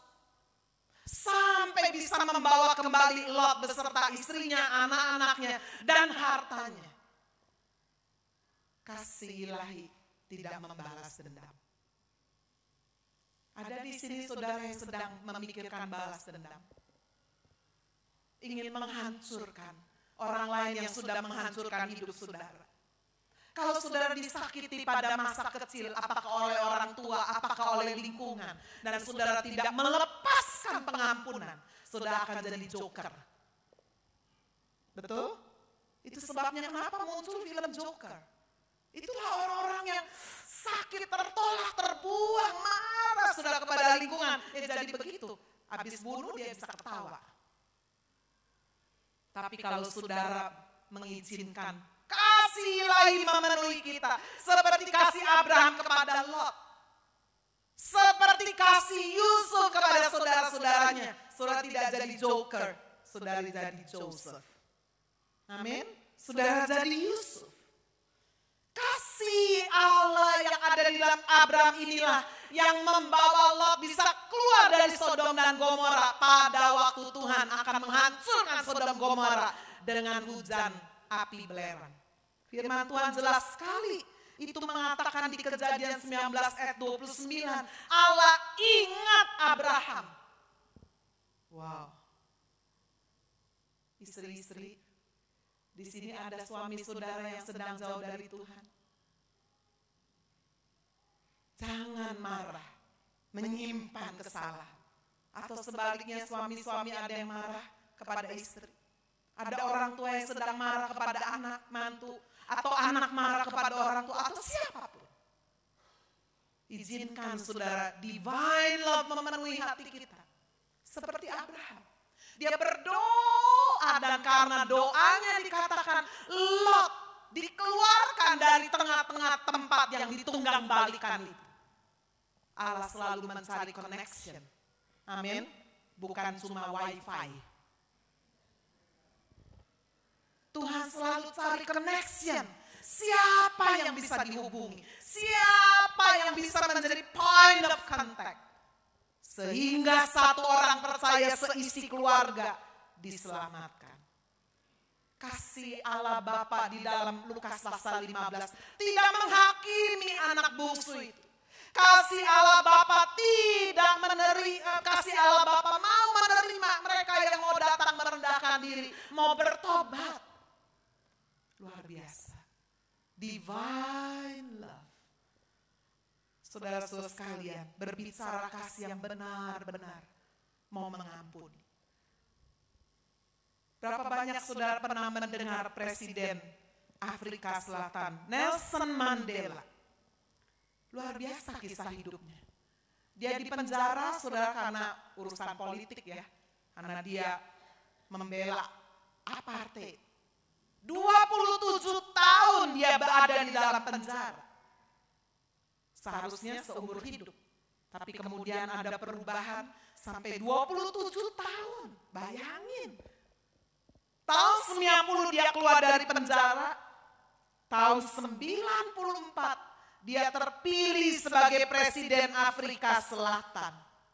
Sampai bisa membawa kembali Lot beserta istrinya, anak-anaknya, dan hartanya. Kasih ilahi tidak membalas dendam. Ada di sini saudara yang sedang memikirkan balas dendam. Ingin menghancurkan orang lain yang sudah menghancurkan hidup saudara. Kalau saudara disakiti pada masa kecil, apakah oleh orang tua, apakah oleh lingkungan, dan saudara tidak melepaskan pengampunan, saudara akan jadi joker. Betul? Itu sebabnya kenapa muncul film Joker. Itulah orang-orang yang sakit, tertolak, terbuang, marah saudara kepada lingkungan. Ya jadi begitu, habis bunuh dia bisa ketawa. Tapi kalau saudara mengizinkan kasih kasih ilahi memenuhi kita. Seperti kasih Abraham kepada Lot. Seperti kasih Yusuf kepada saudara-saudaranya. Saudara tidak jadi joker, saudara jadi Joseph. Amin. Saudara jadi Yusuf. Kasih Allah yang ada di dalam Abraham inilah yang membawa Lot bisa keluar dari Sodom dan Gomora pada waktu Tuhan akan menghancurkan Sodom Gomora dengan hujan api belerang. Firman Tuhan jelas sekali. Itu mengatakan di Kejadian sembilan belas ayat dua puluh sembilan. Allah ingat Abraham. Wow. Istri-istri, di sini ada suami saudara yang sedang jauh dari Tuhan. Jangan marah, menyimpan kesalahan. Atau sebaliknya suami-suami ada yang marah kepada istri. Ada orang tua yang sedang marah kepada anak, mantu. Atau anak marah kepada orang tua atau siapapun. Izinkan saudara divine love memenuhi hati kita. Seperti Abraham. Dia berdoa dan karena doanya dikatakan Lot dikeluarkan dari tengah-tengah tempat yang ditunggang balikan itu. Allah selalu mencari connection. Amin. Bukan cuma wifi. Tuhan selalu cari connection. Siapa yang bisa dihubungi? Siapa yang bisa menjadi point of contact? Sehingga satu orang percaya seisi keluarga diselamatkan. Kasih Allah Bapa di dalam Lukas pasal lima belas tidak menghakimi anak bungsu itu. Kasih Allah Bapa tidak menerima, kasih Allah Bapa mau menerima mereka yang mau datang merendahkan diri, mau bertobat. Luar biasa. Divine love. Saudara-saudara sekalian, berbicara kasih yang benar-benar mau mengampuni. Berapa banyak saudara pernah mendengar Presiden Afrika Selatan, Nelson Mandela. Luar biasa kisah hidupnya. Dia di penjara saudara karena urusan politik ya. Karena dia membela apartheid. dua puluh tujuh tahun dia berada di dalam penjara. Seharusnya seumur hidup. Tapi kemudian ada perubahan sampai dua puluh tujuh tahun. Bayangin. Tahun sembilan puluh dia keluar dari penjara. Tahun sembilan puluh empat dia terpilih sebagai Presiden Afrika Selatan.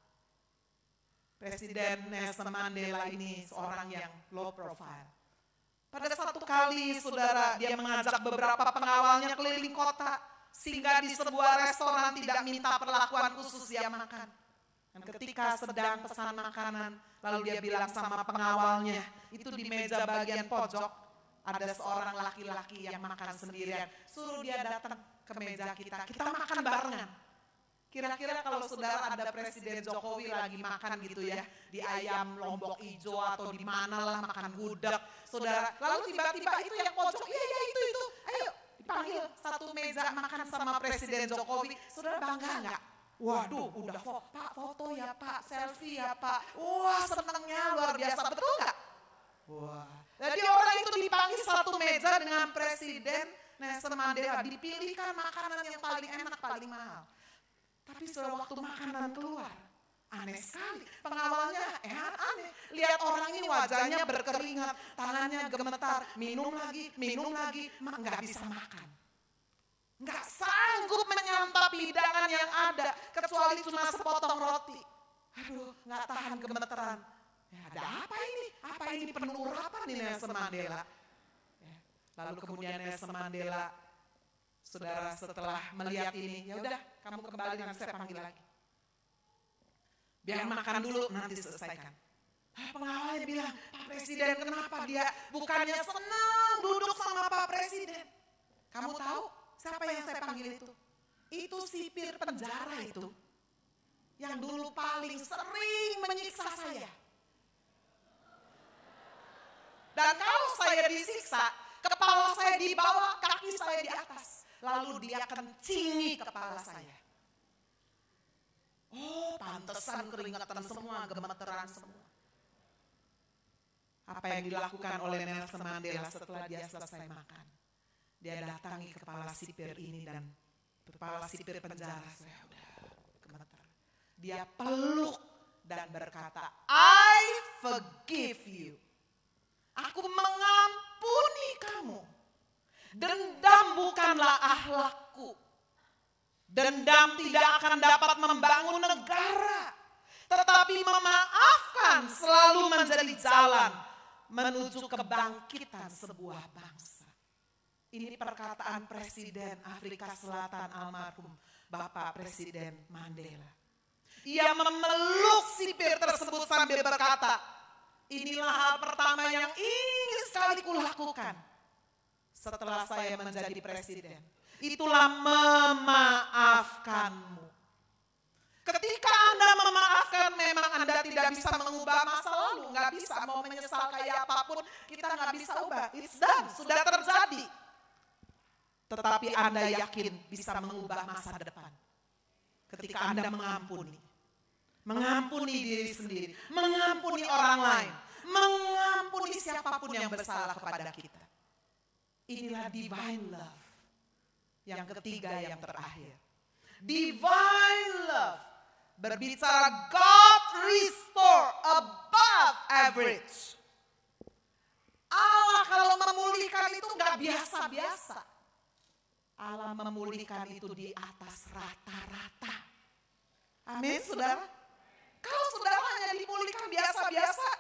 Presiden Nelson Mandela ini seorang yang low profile. Pada satu kali saudara dia mengajak beberapa pengawalnya keliling kota. Sehingga di sebuah restoran tidak minta perlakuan khusus dia makan. Dan ketika sedang pesan makanan lalu dia bilang sama pengawalnya. Itu di meja bagian pojok ada seorang laki-laki yang makan sendirian. Suruh dia datang ke meja kita. Kita makan barengan. Kira-kira kalau saudara ada Presiden Jokowi lagi makan gitu ya, di ayam Lombok Ijo atau di mana lah makan gudeg, saudara. Lalu tiba-tiba itu yang pojok, iya iya itu itu, ayo dipanggil satu meja makan sama Presiden Jokowi, saudara bangga nggak? Waduh, udah foto, Pak foto ya Pak, selfie ya Pak, wah senangnya luar biasa, betul nggak? Wah, jadi orang itu dipanggil satu meja dengan Presiden Nelson Mandela, dipilihkan makanan yang paling enak, paling mahal. Tapi setelah waktu makanan keluar, aneh sekali. Pengawalnya eh aneh. Lihat orang ini wajahnya berkeringat, tangannya gemetar, minum lagi, minum lagi, nggak bisa makan. Nggak sanggup menyantap hidangan yang ada, kecuali cuma sepotong roti. Aduh, nggak tahan gemeteran. Ya, ada apa ini? Apa ini penuh urapan nih Nelson Mandela? Ya, lalu kemudian Nelson Mandela, saudara setelah melihat ini, ya udah kamu kembali nanti saya panggil lagi. Biar makan dulu nanti selesaikan. Ah, pengawalnya bilang, Pak Presiden kenapa dia bukannya senang duduk sama Pak Presiden. Kamu tahu siapa yang saya panggil itu? Itu sipir penjara itu. Yang dulu paling sering menyiksa saya. Dan kalau saya disiksa, kepala saya di bawah, kaki saya di atas. Lalu dia kencingi kepala saya. Oh, pantesan keringatan semua, gemeteran semua. Apa yang dilakukan oleh Nelson Mandela setelah dia selesai makan? Dia datangi kepala sipir ini dan kepala sipir penjara, saya udah gemetar. Dia peluk dan berkata, I forgive you. Aku mengampuni kamu. Dendam bukanlah akhlakku. Dendam tidak akan dapat membangun negara. Tetapi memaafkan selalu menjadi jalan menuju kebangkitan sebuah bangsa. Ini perkataan Presiden Afrika Selatan almarhum Bapak Presiden Mandela. Ia memeluk sipir tersebut sambil berkata, inilah hal pertama yang ingin sekali kulakukan setelah saya menjadi presiden. Itulah memaafkanmu. Ketika Anda memaafkan, memang Anda tidak bisa mengubah masa lalu. Nggak bisa, mau menyesal kayak apapun, kita nggak bisa ubah. It's done, sudah terjadi. Tetapi Anda yakin bisa mengubah masa depan. Ketika Anda mengampuni. Mengampuni diri sendiri. Mengampuni orang lain. Mengampuni siapapun yang bersalah kepada kita. Inilah divine love. Yang ketiga, yang terakhir. Divine love. Berbicara God restore above average. Allah kalau memulihkan itu nggak biasa-biasa. Allah memulihkan itu di atas rata-rata. Amin, saudara. Kalau saudara hanya dipulihkan biasa-biasa,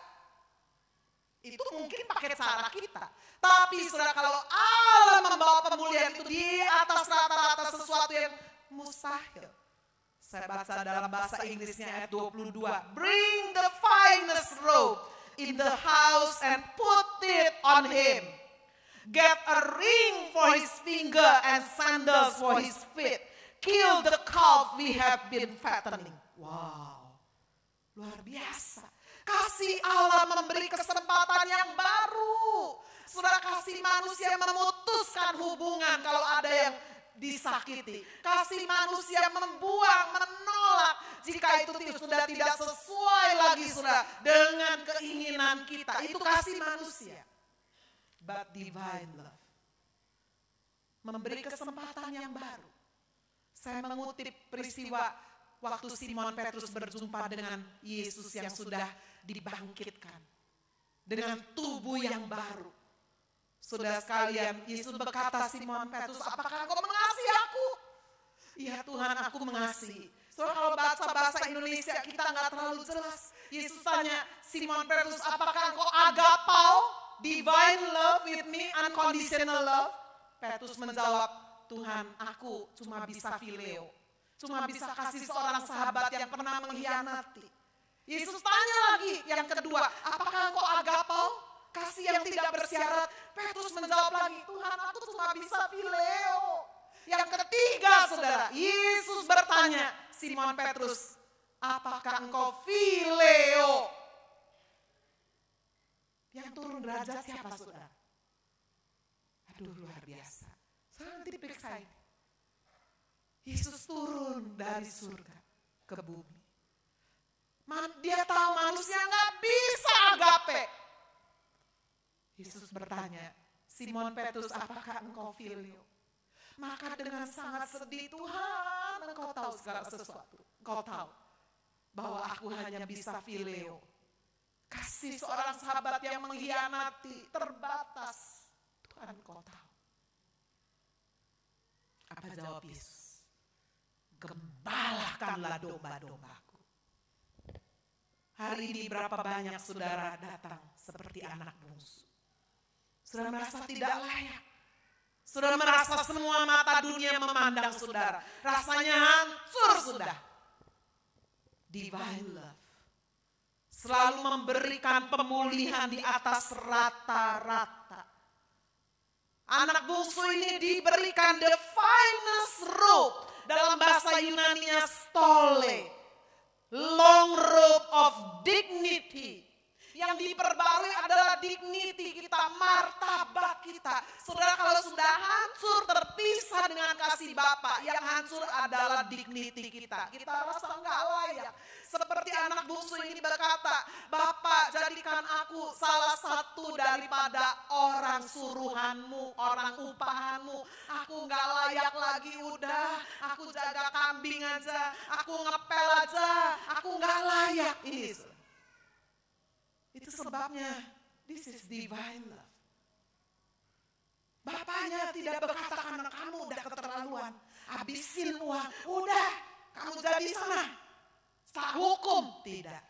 itu mungkin pakai cara kita. Tapi saudara, kalau Allah membawa pemulihan itu di atas rata-rata, sesuatu yang mustahil. Saya baca dalam bahasa Inggrisnya ayat dua puluh dua. Bring the finest robe in the house and put it on him. Get a ring for his finger and sandals for his feet. Kill the calf we have been fattening. Wow, luar biasa. Kasih Allah memberi kesempatan yang baru. Saudara, kasih manusia memutuskan hubungan kalau ada yang disakiti. Kasih manusia membuang, menolak jika itu sudah tidak sesuai lagi saudara dengan keinginan kita. Itu kasih manusia. But divine love. Memberi kesempatan yang baru. Saya mengutip peristiwa waktu Simon Petrus berjumpa dengan Yesus yang sudah dibangkitkan. Dengan tubuh yang baru. Saudara sekalian, Yesus berkata, Simon Petrus, apakah engkau mengasihi aku? Iya Tuhan, aku mengasihi. Soalnya kalau baca bahasa Indonesia kita nggak terlalu jelas. Yesus tanya, Simon Petrus, apakah engkau agapau? Divine love with me, unconditional love? Petrus menjawab, Tuhan, aku cuma bisa phileo. Cuma bisa kasih seorang sahabat yang pernah mengkhianati. Yesus tanya lagi yang kedua, apakah engkau agapau? Kasih yang tidak bersyarat. Petrus menjawab lagi, Tuhan, aku cuma bisa phileo. Yang ketiga, saudara, Yesus bertanya, Simon Petrus, apakah engkau phileo? Yang turun derajat siapa, saudara? Aduh, luar biasa. Saya nanti periksa ini. Yesus turun dari surga ke bumi. Dia tahu manusia nggak bisa agape. Yesus bertanya, Simon Petrus, apakah engkau phileo? Maka dengan sangat sedih, Tuhan, engkau tahu segala sesuatu. Engkau tahu bahwa aku hanya bisa phileo. Kasih seorang sahabat yang mengkhianati, terbatas. Tuhan, engkau tahu. Apa jawab Yesus? Gembalakanlah domba-dombaku. Hari ini berapa banyak saudara datang seperti anak bungsu. Saudara merasa tidak layak. Saudara merasa semua mata dunia memandang saudara. Rasanya hancur sudah. Divine love selalu memberikan pemulihan di atas rata-rata. Anak bungsu ini diberikan the finest robe. Dalam bahasa Yunaninya stole. Long robe of dignity. Yang diperbarui adalah dignity kita, martabat kita. Saudara, kalau sudah hancur terpisah dengan kasih Bapa, yang hancur adalah dignity kita. Kita rasa enggak layak. Seperti anak bungsu bungsu ini berkata, Bapak jadikan aku salah satu daripada orang suruhanmu, orang upahanmu. Aku gak layak lagi udah, aku jaga kambing aja, aku ngepel aja, aku gak layak. Ini itu sebabnya this is divine love. Bapaknya tidak berkata karena kamu udah keterlaluan, habisin uang, udah kamu jadi sana, tak hukum, tidak.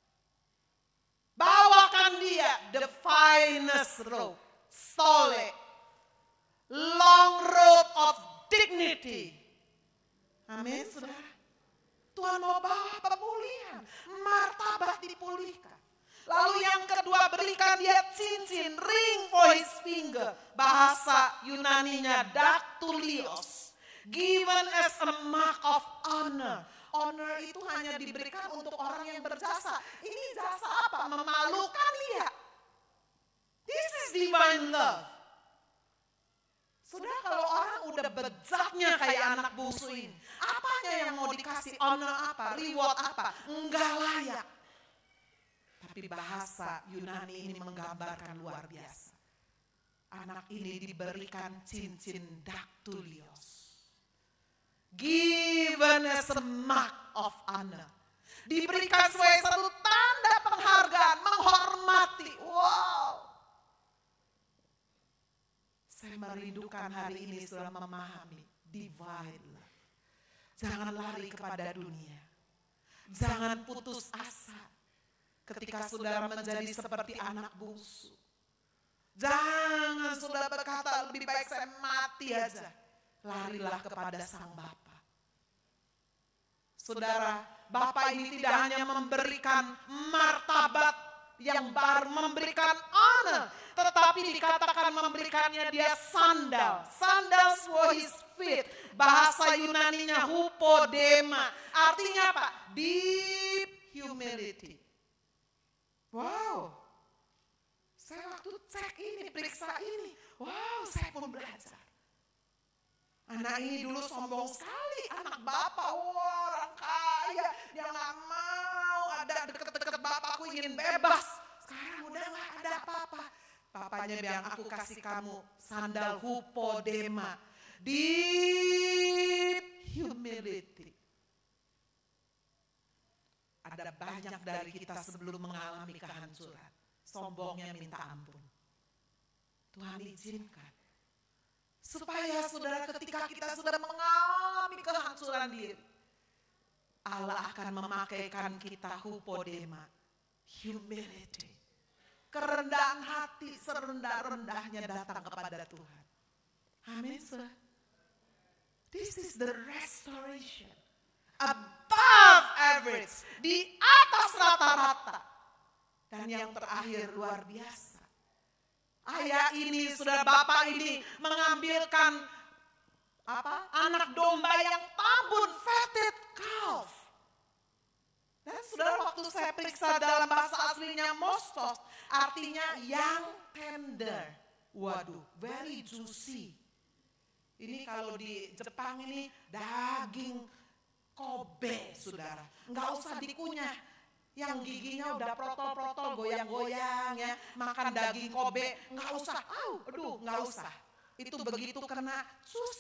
Bawakan dia the finest robe, stole, long robe of dignity. Amin, saudara. Tuhan mau bawa pemulihan, martabat dipulihkan. Lalu yang kedua, berikan dia cincin, ring for his finger. Bahasa Yunaninya daktulios. Given as a mark of honor. Honor itu hanya diberikan untuk orang yang berjasa. Ini jasa apa? Memalukan dia. This is divine love. Sudah kalau orang udah bejatnya kayak anak bungsu ini. Apanya yang mau dikasih? Honor apa? Reward apa? Enggak layak. Tapi bahasa Yunani ini menggambarkan luar biasa. Anak ini diberikan cincin daktulios. Given as a mark of honor. Diberikan sebagai satu tanda penghargaan, menghormati. Wow. Saya merindukan hari ini sudah memahami divine love. Jangan lari kepada dunia. Jangan putus asa. Ketika saudara menjadi seperti anak bungsu. Jangan saudara berkata lebih baik saya mati aja. Larilah kepada sang Bapa. Saudara, Bapa ini tidak hanya memberikan martabat yang baru, memberikan honor. Tetapi dikatakan memberikannya dia sandal. Sandals for his feet. Bahasa Yunaninya hupodema. Artinya apa? Deep humility. Wow, saya waktu cek ini, periksa ini, wow saya pun belajar. Anak ini dulu sombong sekali, anak bapak, wow orang kaya, dia gak mau ada deket-deket bapakku, ingin bebas. Sekarang udah gak ada apa-apa. Papanya bilang, aku kasih kamu sandal hupodema, deep humility. Ada banyak dari kita sebelum mengalami kehancuran. Sombongnya minta ampun. Tuhan izinkan. Supaya saudara ketika kita sudah mengalami kehancuran diri. Allah akan memakaikan kita hupodema. Humility. Kerendahan hati serendah-rendahnya datang kepada Tuhan. Amin. This is the restoration. Above average, di atas rata-rata. Dan yang terakhir luar biasa. Ayah ini, saudara bapak ini mengambilkan apa? Anak domba yang tambun, fatted calf. Dan saudara waktu saya periksa dalam bahasa aslinya mostos, artinya yang tender. Waduh, very juicy. Ini kalau di Jepang ini daging Kobe, saudara. Nggak usah dikunyah. Yang giginya udah protol-protol, goyang-goyang ya. Makan daging Kobe, nggak usah. Au, aduh, nggak usah. Itu begitu kena sus.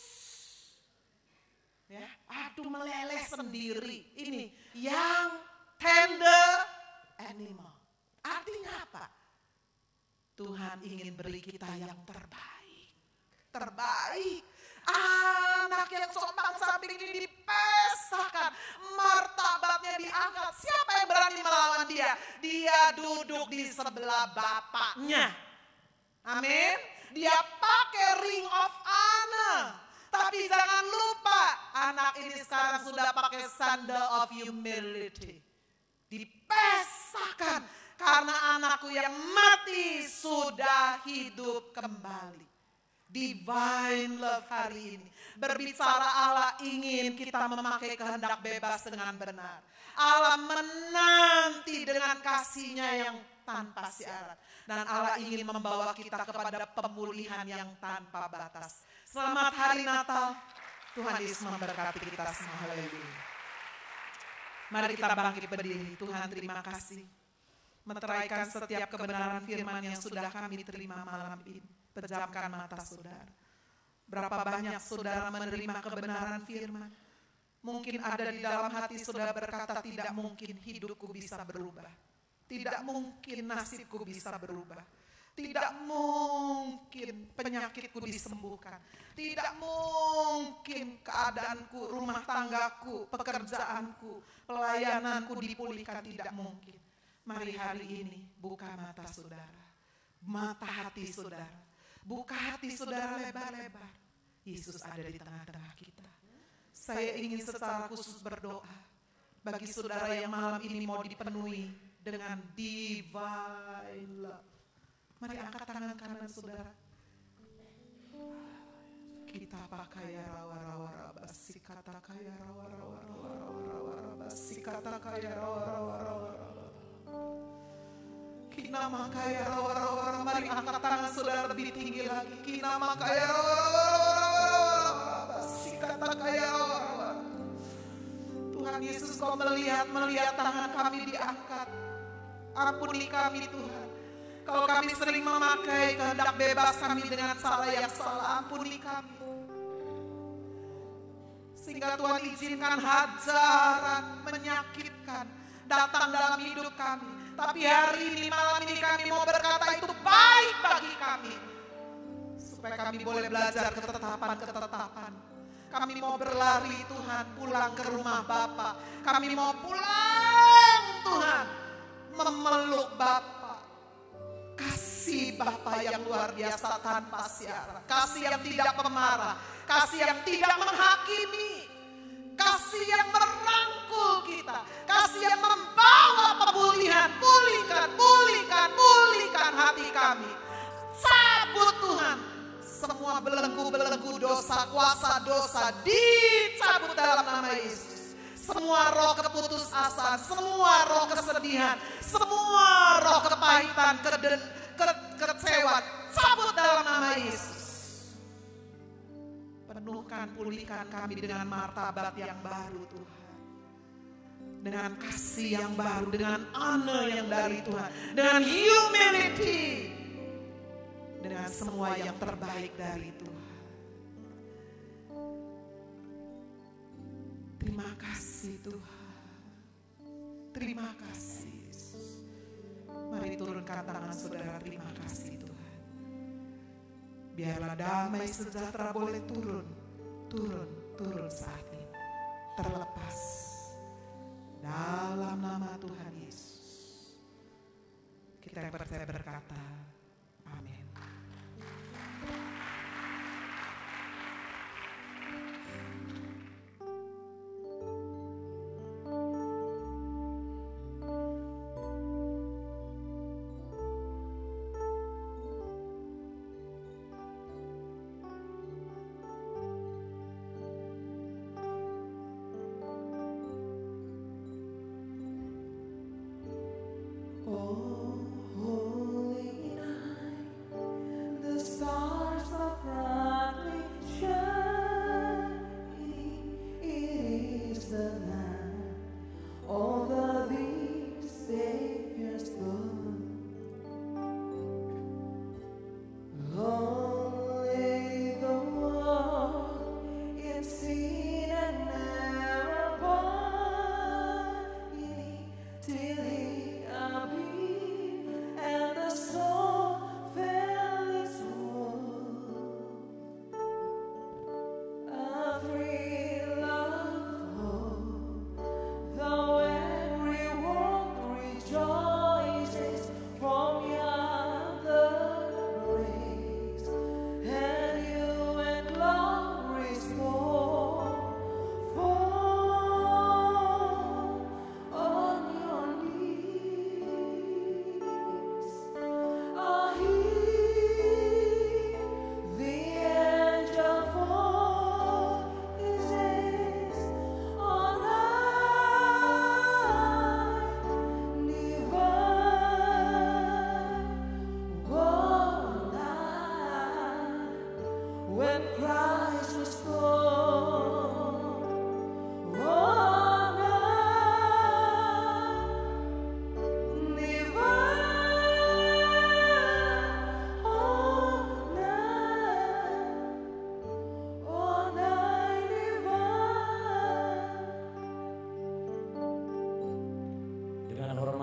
Ya, aduh meleleh sendiri. Ini yang tender animal. Artinya apa? Tuhan ingin beri kita yang terbaik. Terbaik. Anak yang sombong samping ini dipesahkan, martabatnya diangkat. Siapa yang berani melawan dia? Dia duduk di sebelah bapaknya. Amin. Dia pakai ring of honor. Tapi jangan lupa, anak ini sekarang sudah pakai sandal of humility. Dipesahkan karena anakku yang mati sudah hidup kembali. Divine love hari ini. Berbicara Allah ingin kita memakai kehendak bebas dengan benar. Allah menanti dengan kasih-Nya yang tanpa syarat. Dan Allah ingin membawa kita kepada pemulihan yang tanpa batas. Selamat hari Natal. Tuhan Yesus memberkati kita semua. Haleluya. Mari kita bangkit berdiri. Tuhan, terima kasih. Meteraikan setiap kebenaran firman yang sudah kami terima malam ini. Pejamkan mata saudara. Berapa banyak saudara menerima kebenaran firman. Mungkin ada di dalam hati saudara berkata, tidak mungkin hidupku bisa berubah. Tidak mungkin nasibku bisa berubah. Tidak mungkin penyakitku disembuhkan. Tidak mungkin keadaanku, rumah tanggaku, pekerjaanku, pelayananku dipulihkan. Tidak mungkin. Mari hari ini buka mata saudara. Mata hati saudara. Buka hati saudara lebar-lebar. Yesus ada di tengah-tengah kita. Saya ingin secara khusus berdoa bagi saudara yang malam ini mau dipenuhi dengan divine love. Mari angkat tangan kanan saudara. Kita pakai rawa-rawa rabasi kata kaya rawa-rawa rawa-rawa rabasi kata kaya rawa-rawa rawa-rawa. Kina makaya rawa-rawa. Mari angkat tangan saudara lebih tinggi lagi. Kina makaya rawa-rawa rabasi kata kaya rawa. Tuhan Yesus, Kau melihat, melihat tangan kami diangkat. Ampuni kami Tuhan. Kalau kami sering memakai kehendak bebas kami dengan salah yang salah, ampuni kami. Sehingga Tuhan izinkan hajaran menyakitkan datang dalam hidup kami. Tapi hari ini, malam ini kami mau berkata itu baik bagi kami. Supaya kami boleh belajar ketetapan-ketetapan. Kami mau berlari Tuhan, pulang ke rumah Bapa. Kami mau pulang Tuhan, memeluk Bapa. Kasih Bapa yang luar biasa tanpa syarat. Kasih yang tidak pemarah. Kasih yang tidak menghakimi. Kasih yang merangkul kita. Kasih yang membawa pemulihan. Pulihkan, pulihkan, pulihkan hati kami. Cabut Tuhan. Semua belenggu-belenggu dosa, kuasa dosa dicabut dalam nama Yesus. Semua roh keputusasaan, semua roh kesedihan, semua roh kepahitan, keden, ke, kekecewaan, cabut dalam nama Yesus. Penuhkan, pulihkan kami dengan martabat yang baru Tuhan. Dengan kasih yang baru, dengan honor yang dari Tuhan, dengan humility. Dengan semua yang terbaik dari Tuhan. Terima kasih Tuhan. Terima kasih Yesus. Mari turunkan tangan saudara, terima kasih Tuhan. Biarlah damai sejahtera boleh turun. Turun, turun saat ini. Terlepas. Dalam nama Tuhan Yesus. Kita yang percaya berkata, amin.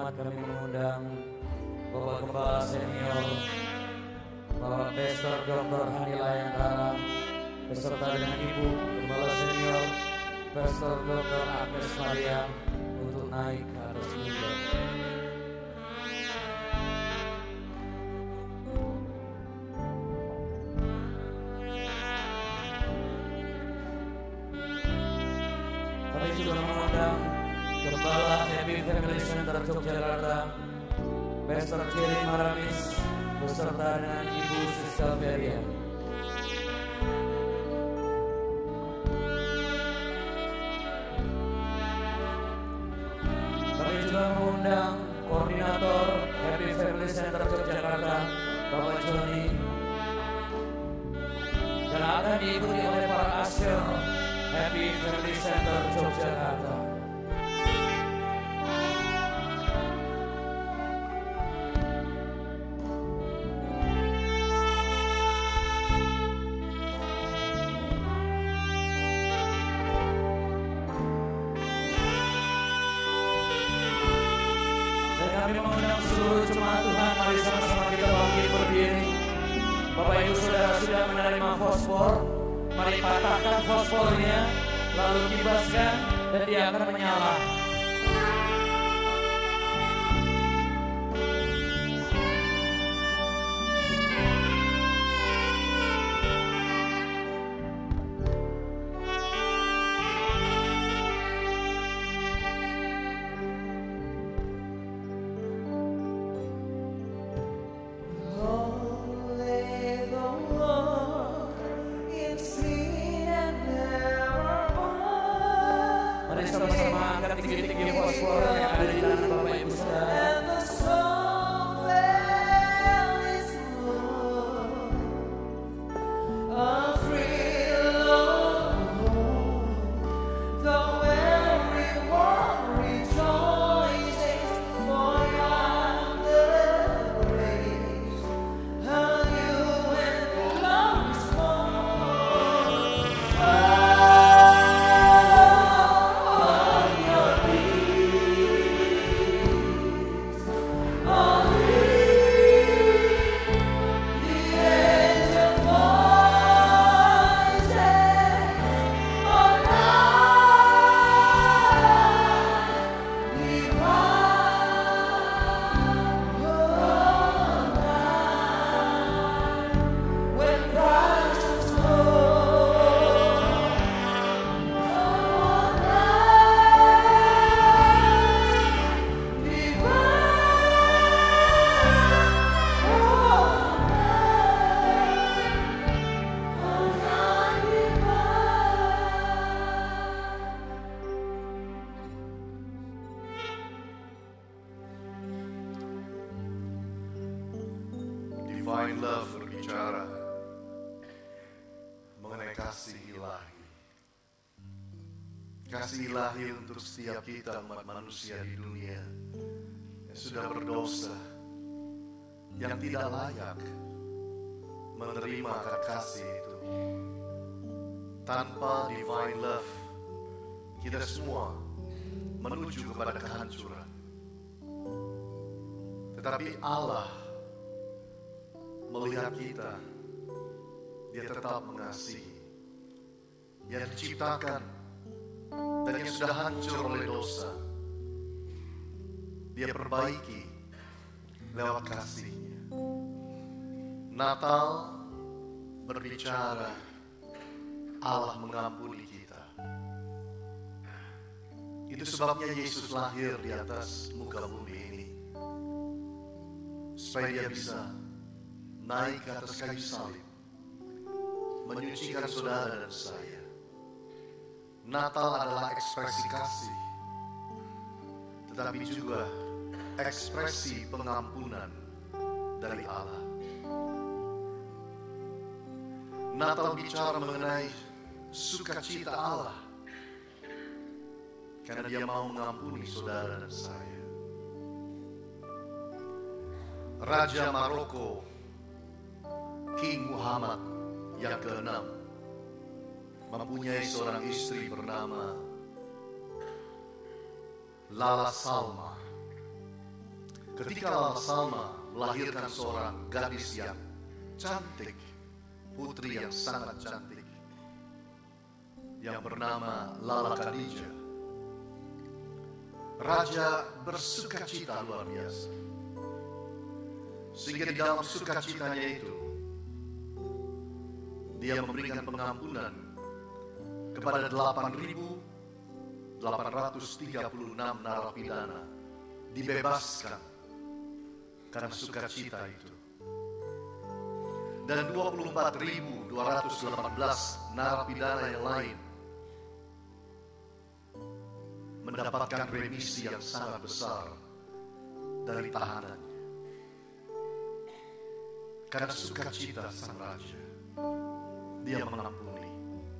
jemaat kami mengundang Bapak Kepala Senior, Bapak Pastor Doktor Hanila Yantara, beserta dengan Ibu Kepala Senior, Pastor Doktor Agnes Maria untuk naik ke atas mimbar. Kami juga mengundang Gembala Happy Family Center Yogyakarta, Pastor Jerry Maramis, beserta dengan Ibu Siska Feria. Kami juga mengundang Koordinator Happy Family Center Yogyakarta, Bapak Joni, dan akan diikuti oleh para asyur Happy Family Center Yogyakarta. Kami mengundang seluruh jemaat Tuhan, mari sama-sama kita bangkit berdiri. Bapak Ibu Saudara sudah menerima fosfor, mari patahkan fosfornya, lalu kibaskan dan dia akan menyala. Tinggi-tinggi fosfor yang ada di tangan Bapak Ibu Saudara. Divine love berbicara mengenai kasih ilahi. Kasih ilahi untuk setiap kita umat manusia di dunia yang sudah berdosa, yang tidak layak menerima akan kasih itu. Tanpa divine love, kita semua menuju kepada kehancuran. Tetapi Allah melihat kita, Dia tetap mengasihi, yang diciptakan dan yang sudah hancur oleh dosa. Dia perbaiki lewat kasih-Nya. Natal berbicara Allah mengampuni kita. Itu sebabnya Yesus lahir di atas muka bumi ini, supaya Dia bisa naik ke atas kayu salib, menyucikan saudara dan saya. Natal adalah ekspresi kasih, tetapi juga ekspresi pengampunan dari Allah. Natal bicara mengenai sukacita Allah, karena Dia mau mengampuni saudara dan saya. Raja Maroko, King Muhammad yang keenam, mempunyai seorang istri bernama Lala Salma. ketika Lala Salma melahirkan seorang gadis yang cantik, putri yang sangat cantik, yang bernama Lala Khadijah, Raja bersukacita luar biasa. Sehingga di dalam sukacitanya itu, dia memberikan pengampunan kepada delapan ribu delapan ratus tiga puluh enam narapidana, dibebaskan karena sukacita itu. Dan dua puluh empat ribu dua ratus delapan belas narapidana yang lain mendapatkan remisi yang sangat besar dari tahanannya. Karena sukacita sang raja, dia mengampuni.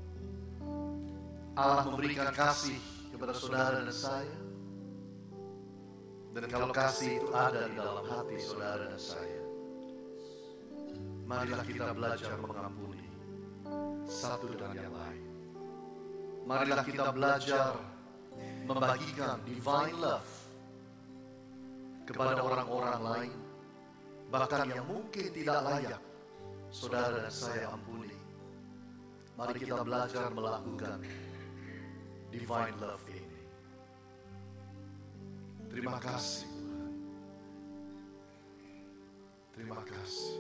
Allah memberikan kasih kepada saudara dan saya. Dan kalau kasih itu ada di dalam hati saudara dan saya, marilah kita belajar mengampuni satu dan yang lain. Marilah kita belajar membagikan divine love kepada orang-orang lain, bahkan yang mungkin tidak layak saudara dan saya ampuni. Mari kita belajar melakukan divine love ini. Terima kasih Tuhan. Terima kasih.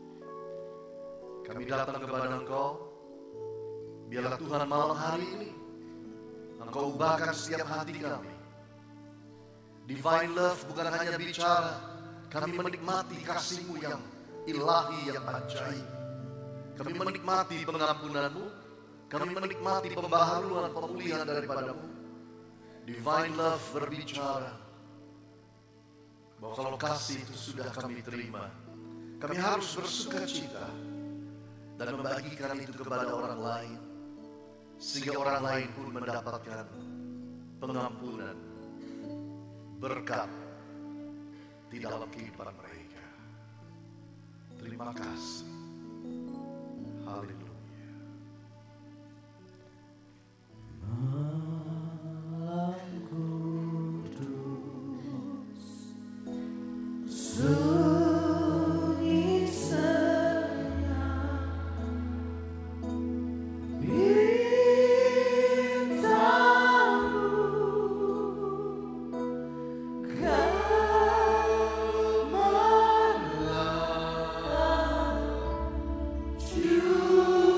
Kami datang kepada Engkau. Biarlah Tuhan malam hari ini Engkau ubahkan setiap hati kami. Divine love bukan hanya bicara kami menikmati kasih-Mu yang ilahi, yang ajaib. Kami menikmati pengampunan-Mu. Kami menikmati pembaharuan, pemulihan daripada-Mu. Divine love berbicara bahwa kalau kasih itu sudah kami terima, kami harus bersukacita dan membagikan itu kepada orang lain, sehingga orang lain pun mendapatkan pengampunan, berkat di dalam kehidupan mereka. Terima kasih. Haleluya. You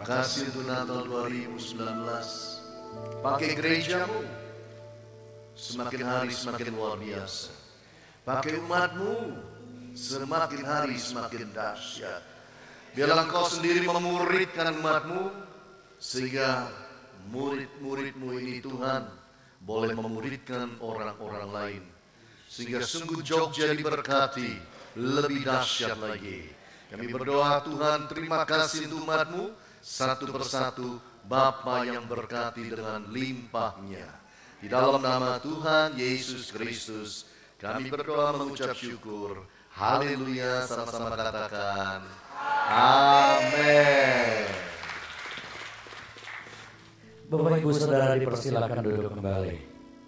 Terima kasih untuk Natal dua ribu sembilan belas. Pakai gerejamu semakin hari semakin luar biasa. Pakai umatmu semakin hari semakin dahsyat. Biarlah engkau sendiri memuridkan umatmu, sehingga murid-muridmu ini Tuhan boleh memuridkan orang-orang lain. Sehingga sungguh Jogja diberkati lebih dahsyat lagi. Kami berdoa Tuhan, terima kasih untuk umatmu, satu persatu Bapa yang berkati dengan limpahnya. Di dalam nama Tuhan Yesus Kristus kami berdoa mengucap syukur. Haleluya, sama-sama katakan amin. Bapak Ibu Saudara dipersilakan duduk kembali.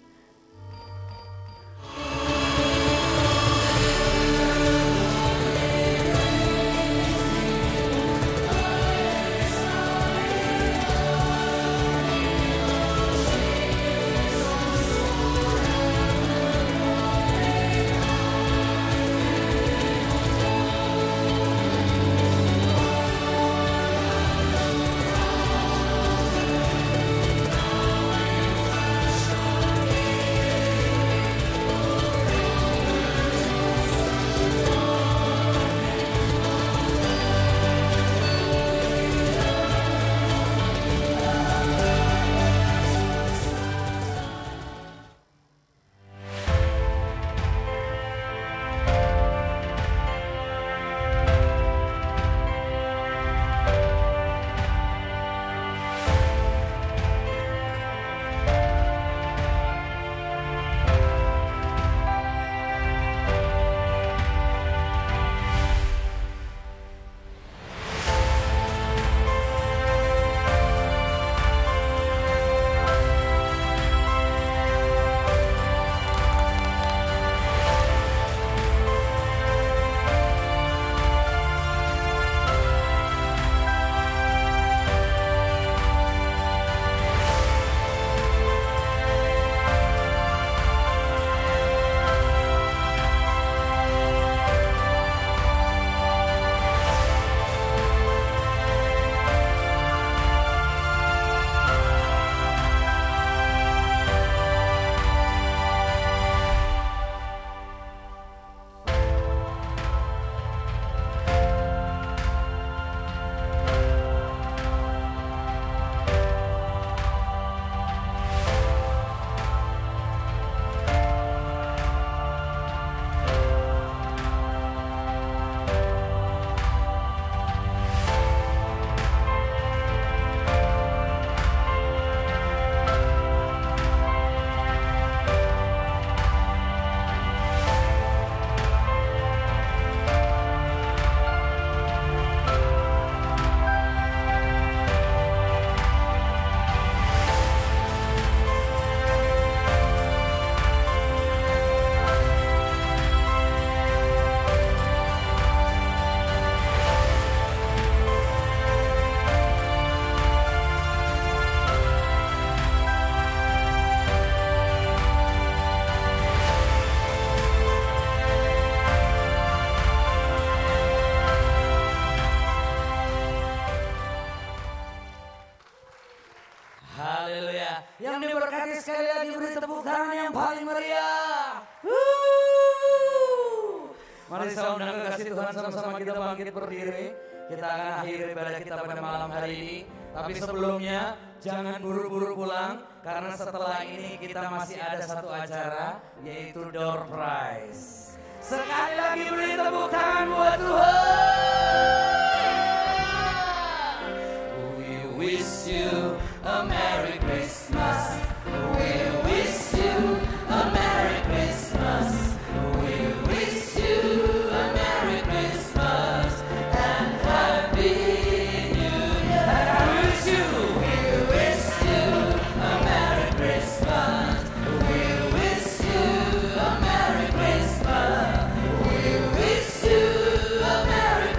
Yang diberkati sekali lagi, beri tepuk tangan yang paling meriah. Wuh. Mari saya undang kasih Tuhan, sama-sama kita bangkit berdiri. Kita akan akhiri ibadah kita pada malam hari ini. Tapi sebelumnya jangan buru-buru pulang, karena setelah ini kita masih ada satu acara, yaitu door prize. Sekali lagi beri tepuk tangan buat Tuhan. We wish you a Merry Christmas. We wish you a Merry Christmas. We wish you a Merry Christmas and Happy New Year. And I wish you. We wish you a Merry Christmas. We wish you a Merry Christmas. We wish you a Merry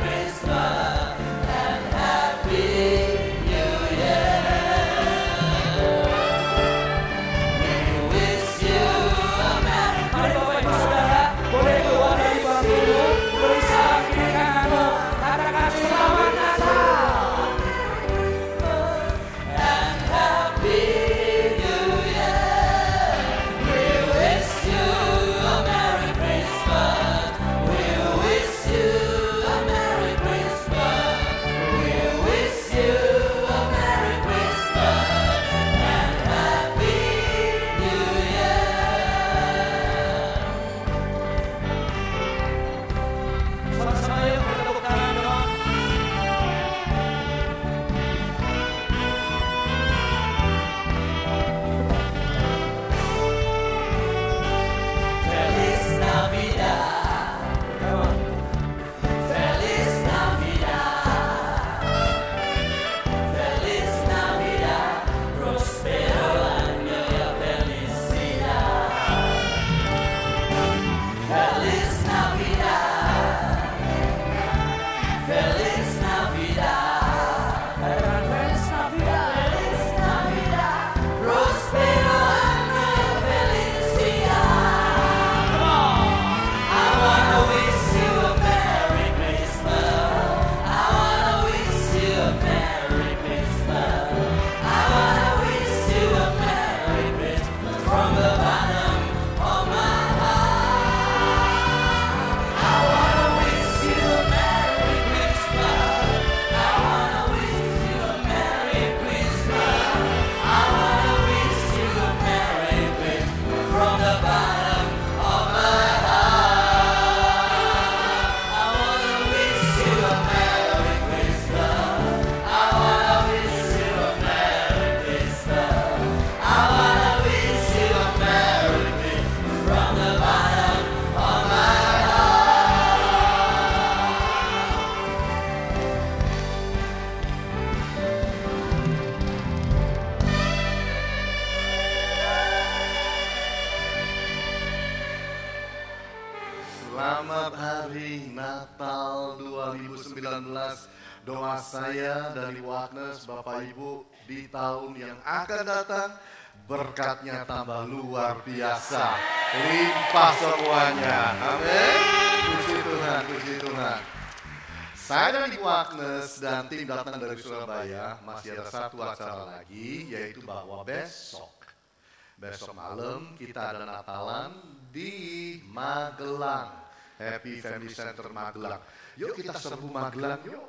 Selamat Hari Natal dua ribu sembilan belas. Doa saya dari Agnes, Bapak Ibu, di tahun yang akan datang berkatnya tambah luar biasa, limpah semuanya. Amin. Puji Tuhan, puji Tuhan. Saya dan Ibu Agnes dan tim datang dari Surabaya. Masih ada satu acara lagi, yaitu bahwa besok Besok malam kita ada Natalan di Magelang, Happy Family Center Magelang. Yuk kita serbu Magelang yuk.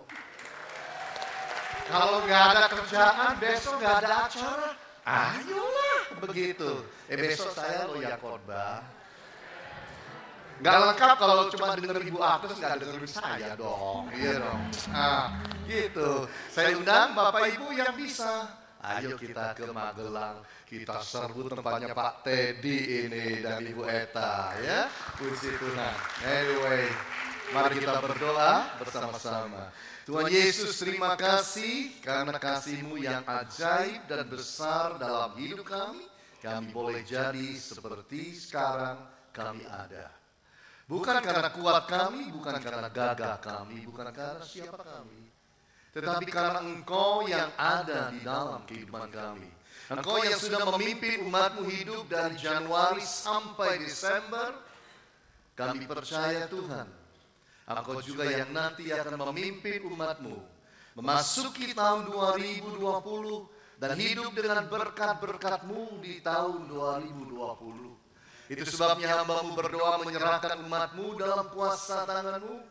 Kalau nggak ada kerjaan, besok nggak ada acara, ayolah begitu. Eh besok saya lo yang khotbah. Nggak lengkap kalau cuma denger Ibu Agnes, nggak dengerin saya dong. Iya dong. Nah gitu. Saya undang Bapak Ibu yang bisa. Ayo kita ke Magelang, kita serbu tempatnya Pak Teddy ini dan Ibu Eta ya. Puji Tuhan. Anyway, mari kita berdoa bersama-sama. Tuhan Yesus, terima kasih karena kasih-Mu yang ajaib dan besar dalam hidup kami. Kami boleh jadi seperti sekarang kami ada. Bukan karena kuat kami, bukan karena gagah kami, bukan karena siapa kami. Tetapi karena Engkau yang ada di dalam kehidupan kami. Engkau yang sudah memimpin umat-Mu hidup dari Januari sampai Desember. Kami percaya Tuhan, Engkau juga yang nanti akan memimpin umat-Mu memasuki tahun dua ribu dua puluh dan hidup dengan berkat-berkat-Mu di tahun dua ribu dua puluh. Itu sebabnya hamba-Mu berdoa menyerahkan umat-Mu dalam kuasa tangan-Mu.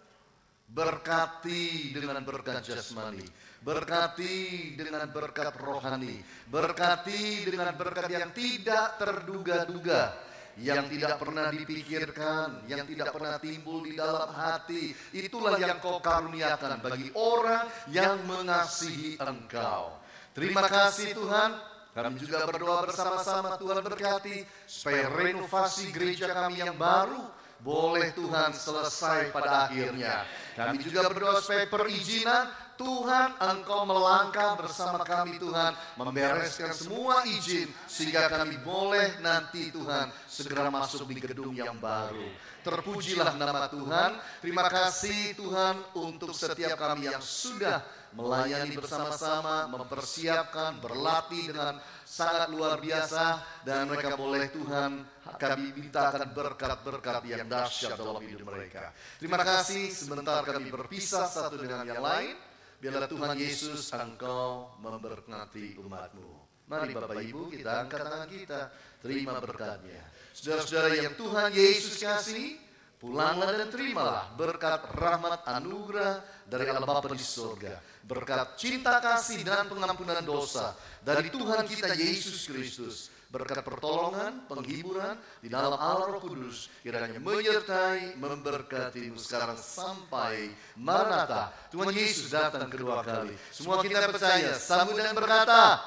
Berkati dengan berkat jasmani, berkati dengan berkat rohani, berkati dengan berkat yang tidak terduga-duga, yang tidak pernah dipikirkan, yang tidak pernah timbul di dalam hati. Itulah yang Kau karuniakan bagi orang yang mengasihi Engkau. Terima kasih Tuhan. Kami juga berdoa bersama-sama Tuhan berkati supaya renovasi gereja kami yang baru boleh Tuhan selesai pada akhirnya. Kami juga berdoa supaya perizinan Tuhan Engkau melangkah bersama kami Tuhan, membereskan semua izin sehingga kami boleh nanti Tuhan segera masuk di gedung yang baru. Terpujilah nama Tuhan. Terima kasih Tuhan untuk setiap kami yang sudah melayani bersama-sama, mempersiapkan, berlatih dengan sangat luar biasa. Dan mereka boleh Tuhan, kami mintakan berkat-berkat yang dahsyat dalam hidup mereka. Terima kasih, sebentar kami berpisah satu dengan yang lain. Biarlah Tuhan Yesus Engkau memberkati umat-Mu. Mari Bapak Ibu kita angkat tangan kita, terima berkatnya. Saudara-saudara yang Tuhan Yesus kasih, pulanglah dan terimalah berkat rahmat anugerah dari Allah Bapa di surga. Berkat cinta kasih dan pengampunan dosa dari Tuhan kita Yesus Kristus. Berkat pertolongan, penghiburan di dalam Allah Roh Kudus kiranya menyertai, memberkatimu sekarang sampai Maranatha. Tuhan Yesus datang kedua kali. Semua kita percaya, sambut dan berkata,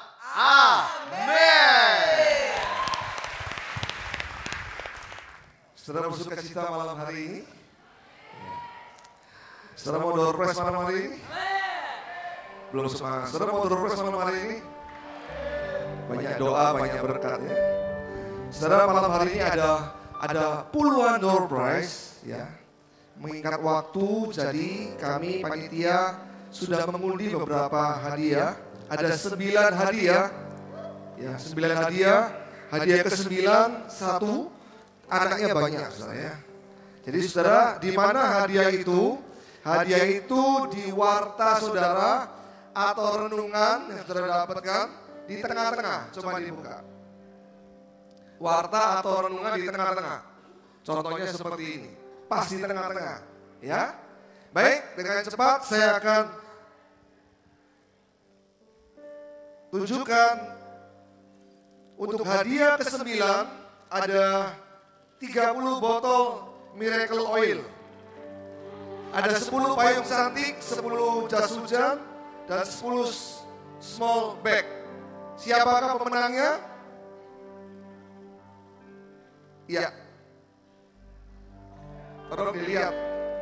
Amin. Saudara bersuka cita malam hari ini? Saudara mau door prize malam hari ini? Belum semangat. Saudara mau door prize malam hari ini? Banyak doa, banyak berkat ya. Saudara malam hari ini ada ada puluhan door prize ya. Mengingat waktu, jadi kami panitia sudah mengundi beberapa hadiah. Ada sembilan hadiah. Ya, sembilan hadiah. Hadiah ke sembilan, satu. Anaknya banyak saudara ya. Jadi saudara, di mana hadiah itu? Hadiah itu di warta saudara atau renungan yang saudara dapatkan di tengah-tengah. Coba dibuka. Warta atau renungan di tengah-tengah. Contohnya seperti ini. Pas di tengah-tengah. Ya. Baik, dengan cepat saya akan tunjukkan untuk hadiah ke sembilan ada tiga puluh botol Miracle Oil. Ada sepuluh payung cantik, sepuluh jas hujan, dan sepuluh small bag. Siapakah pemenangnya? Iya. Tolong dilihat.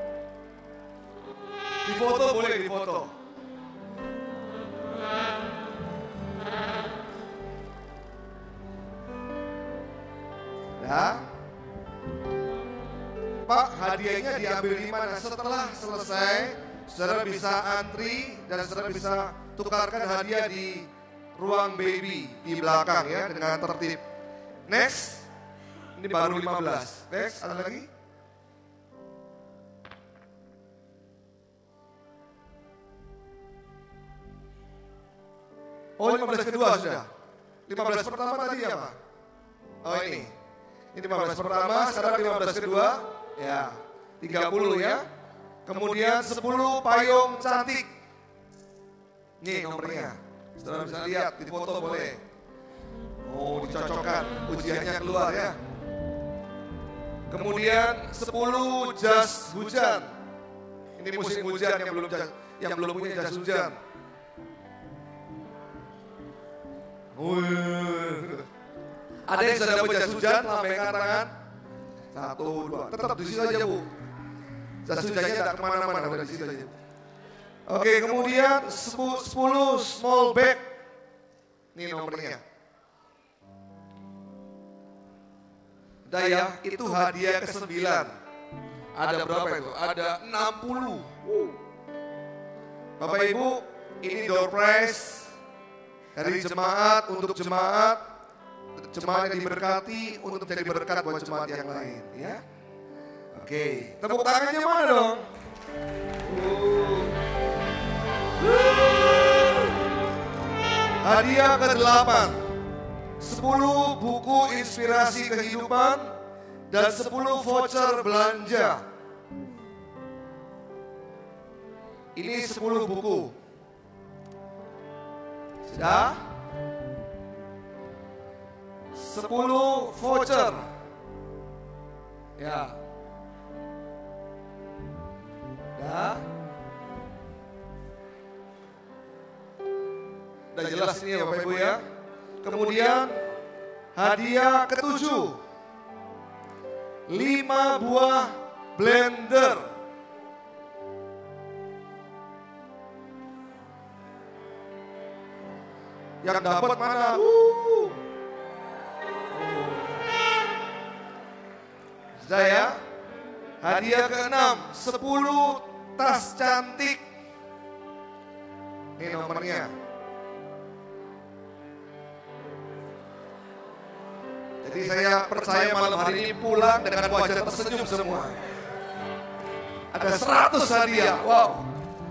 Difoto boleh difoto. Nah. Pak, hadiahnya diambil di mana? Setelah selesai, saudara bisa antri dan saudara bisa tukarkan hadiah di ruang baby di belakang ya dengan tertib. Next, ini baru lima belas. Next, ada lagi? Oh, lima belas kedua sudah. lima belas pertama tadi apa? Oh ini. Ini lima belas pertama, sekarang lima belas kedua. Ya, tiga puluh ya. Kemudian sepuluh payung cantik. Nih nomornya. Saudara bisa lihat, di foto boleh. Oh, dicocokkan. Ujiannya keluar ya. Kemudian sepuluh jas hujan. Ini musim hujan yang belum jas, yang belum punya jas hujan. Wih. Ada yang sudah dapat jas hujan, lambaikan tangan. Satu, dua. Tetap di situ aja, Bu. Jas hujannya tidak kemana-mana, udah di situ aja. Oke, kemudian sepuluh small bag. Ini nomornya. Udah ya, itu hadiah ke sembilan. Ada berapa itu? Ada enam puluh. Wow. Bapak Ibu, ini door prize dari jemaat untuk jemaat, jemaat yang diberkati untuk jadi berkat buat jemaat yang lain, ya. Oke, tepuk tangannya mana dong? Uh. Uh. Hadiah ke delapan, sepuluh buku inspirasi kehidupan dan sepuluh voucher belanja. Ini sepuluh buku. Sudah? sepuluh voucher. Ya. Ya. Udah jelas ini ya Bapak Ibu ya. Kemudian hadiah ketujuh, lima buah blender. Yang dapat mana? Uh. Sudah ya. Hadiah keenam, sepuluh tas cantik. Ini nomornya. Jadi saya percaya malam hari ini pulang dengan wajah tersenyum semua. Ada seratus hadiah. Wow.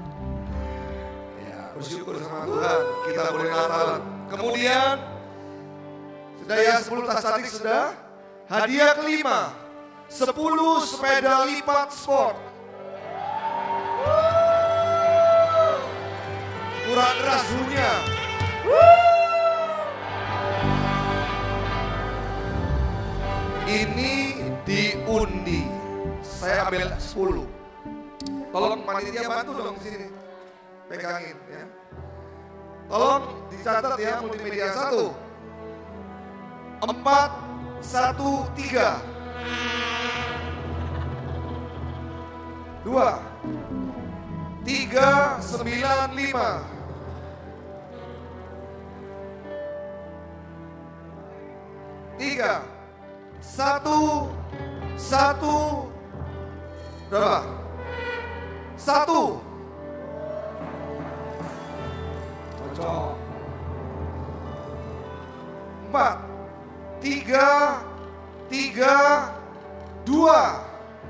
Bersyukur sama Tuhan, kita boleh Natalan. Kemudian, sudah ya sepuluh tas cantik sudah. Hadiah kelima, sepuluh sepeda lipat sport. Kurang keras bunyinya. Ini diundi. Saya ambil sepuluh. Tolong panitia bantu dong di sini. Pegangin ya. Tolong dicatat ya multimedia satu. Empat, satu, tiga. Dua. Tiga, sembilan, lima. Tiga. Satu. Satu. Berapa? Satu. Empat, tiga, tiga, dua.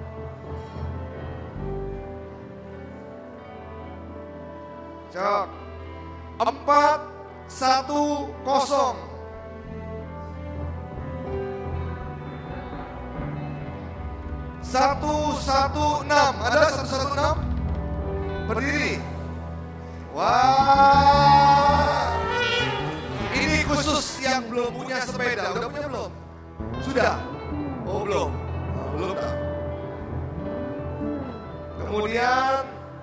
Cok. Empat, satu, kosong. Satu, satu, enam. Ada satu, satu, enam? Berdiri. Wah, ini khusus yang belum punya sepeda. Udah punya belum? Sudah? Oh belum? Oh, belum tahu. Kemudian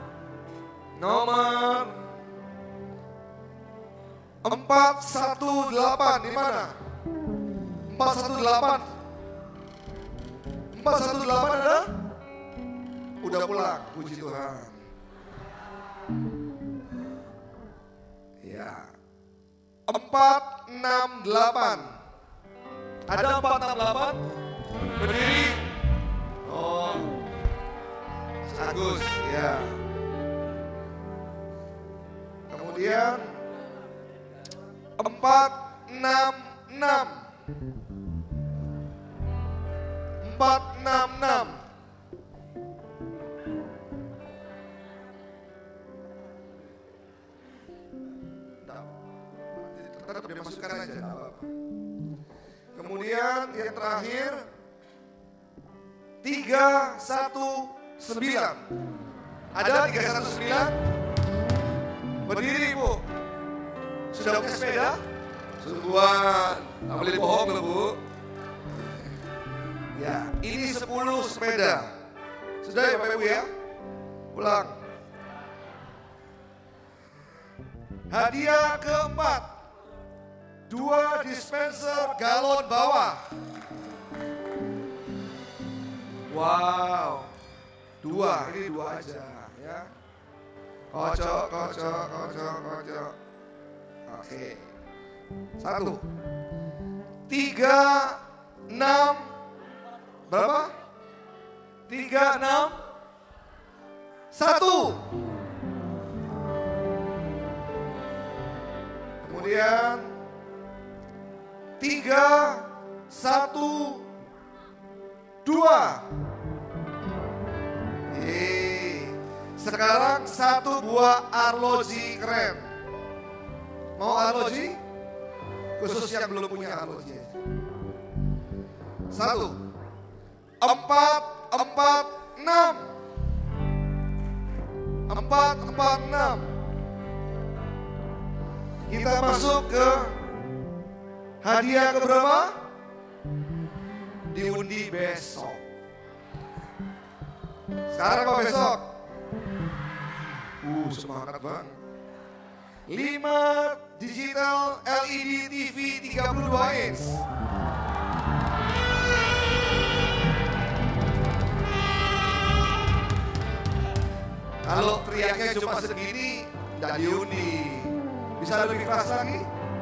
nomor empat satu delapan di mana? empat satu delapan. empat satu delapan ada? Udah pulang, puji Tuhan. Ya. empat enam delapan. Ada empat enam delapan? Berdiri. Oh. Empat, enam, enam. Empat, enam, enam. Tetap dimasukkan aja, nggak apa-apa. Kemudian yang terakhir tiga satu sembilan. Ada tiga satu sembilan? Berdiri Bu. Sudah punya sepeda? Sungguhan, tak boleh bohong loh Bu. Ya, ini sepuluh sepeda. Sudah ya Bapak Ibu ya? Pulang. Hadiah keempat, dua dispenser galon bawah. Wow, dua, ini dua aja ya. Kocok, kocok, kocok, kocok. Oke, satu, tiga, enam, berapa? Tiga, enam, satu. Kemudian tiga, satu, dua. Yeay. Sekarang satu buah arloji keren. Mau arloji? Khusus yang belum punya arloji. Satu, empat, empat, enam. Empat, empat, enam. Kita masuk ke hadiah ke berapa? Diundi besok. Sekarang apa besok? Uh, semangat banget. lima digital L E D T V tiga puluh dua inch. Kalau teriaknya cuma segini, tidak diundi. Bisa lebih keras lagi?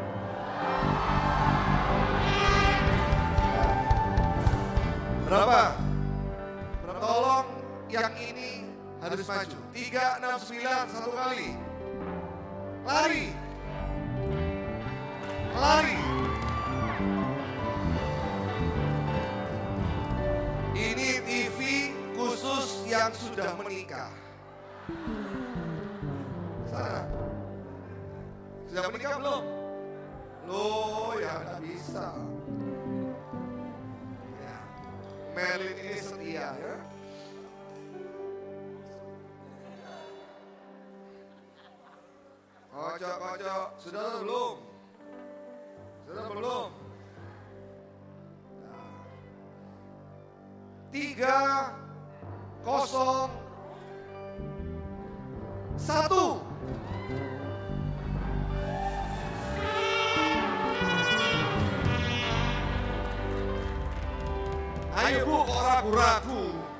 Berapa? Tolong yang ini harus maju. Tiga, enam, sembilan, satu kali. Lari. Lari. Ini T V khusus yang sudah menikah. Sana. Sudah menikah belum? Loh ya tidak bisa. Ya. Merlin ini setia ya. Kocok, kocok. Sudah atau belum? Sudah atau belum? Nah. Tiga, kosong, satu. Ayo Bu, kok ragu-ragu?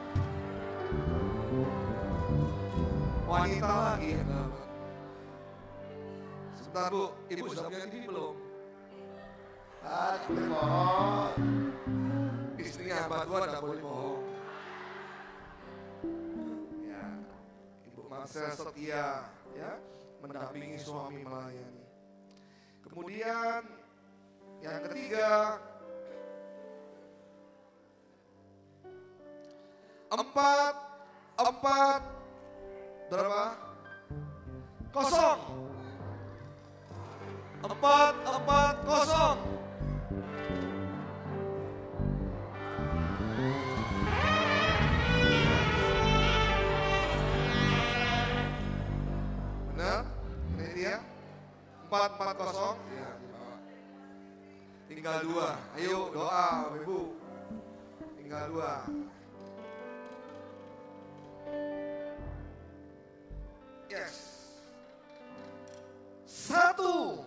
Wanita lagi ya. Sebentar Bu, Ibu sudah punya T V belum? Ah, boleh bohong. Istrinya hamba Tuhan tidak boleh bohong. Ya, Ibu Marcel setia, ya, mendampingi suami melayani. Kemudian yang ketiga, empat, empat, berapa? Kosong. Empat, empat, kosong. Benar? Ini dia. Empat, empat, kosong. Ya, tinggal dua. Ayo doa, Ibu. Tinggal dua. Yes. Satu.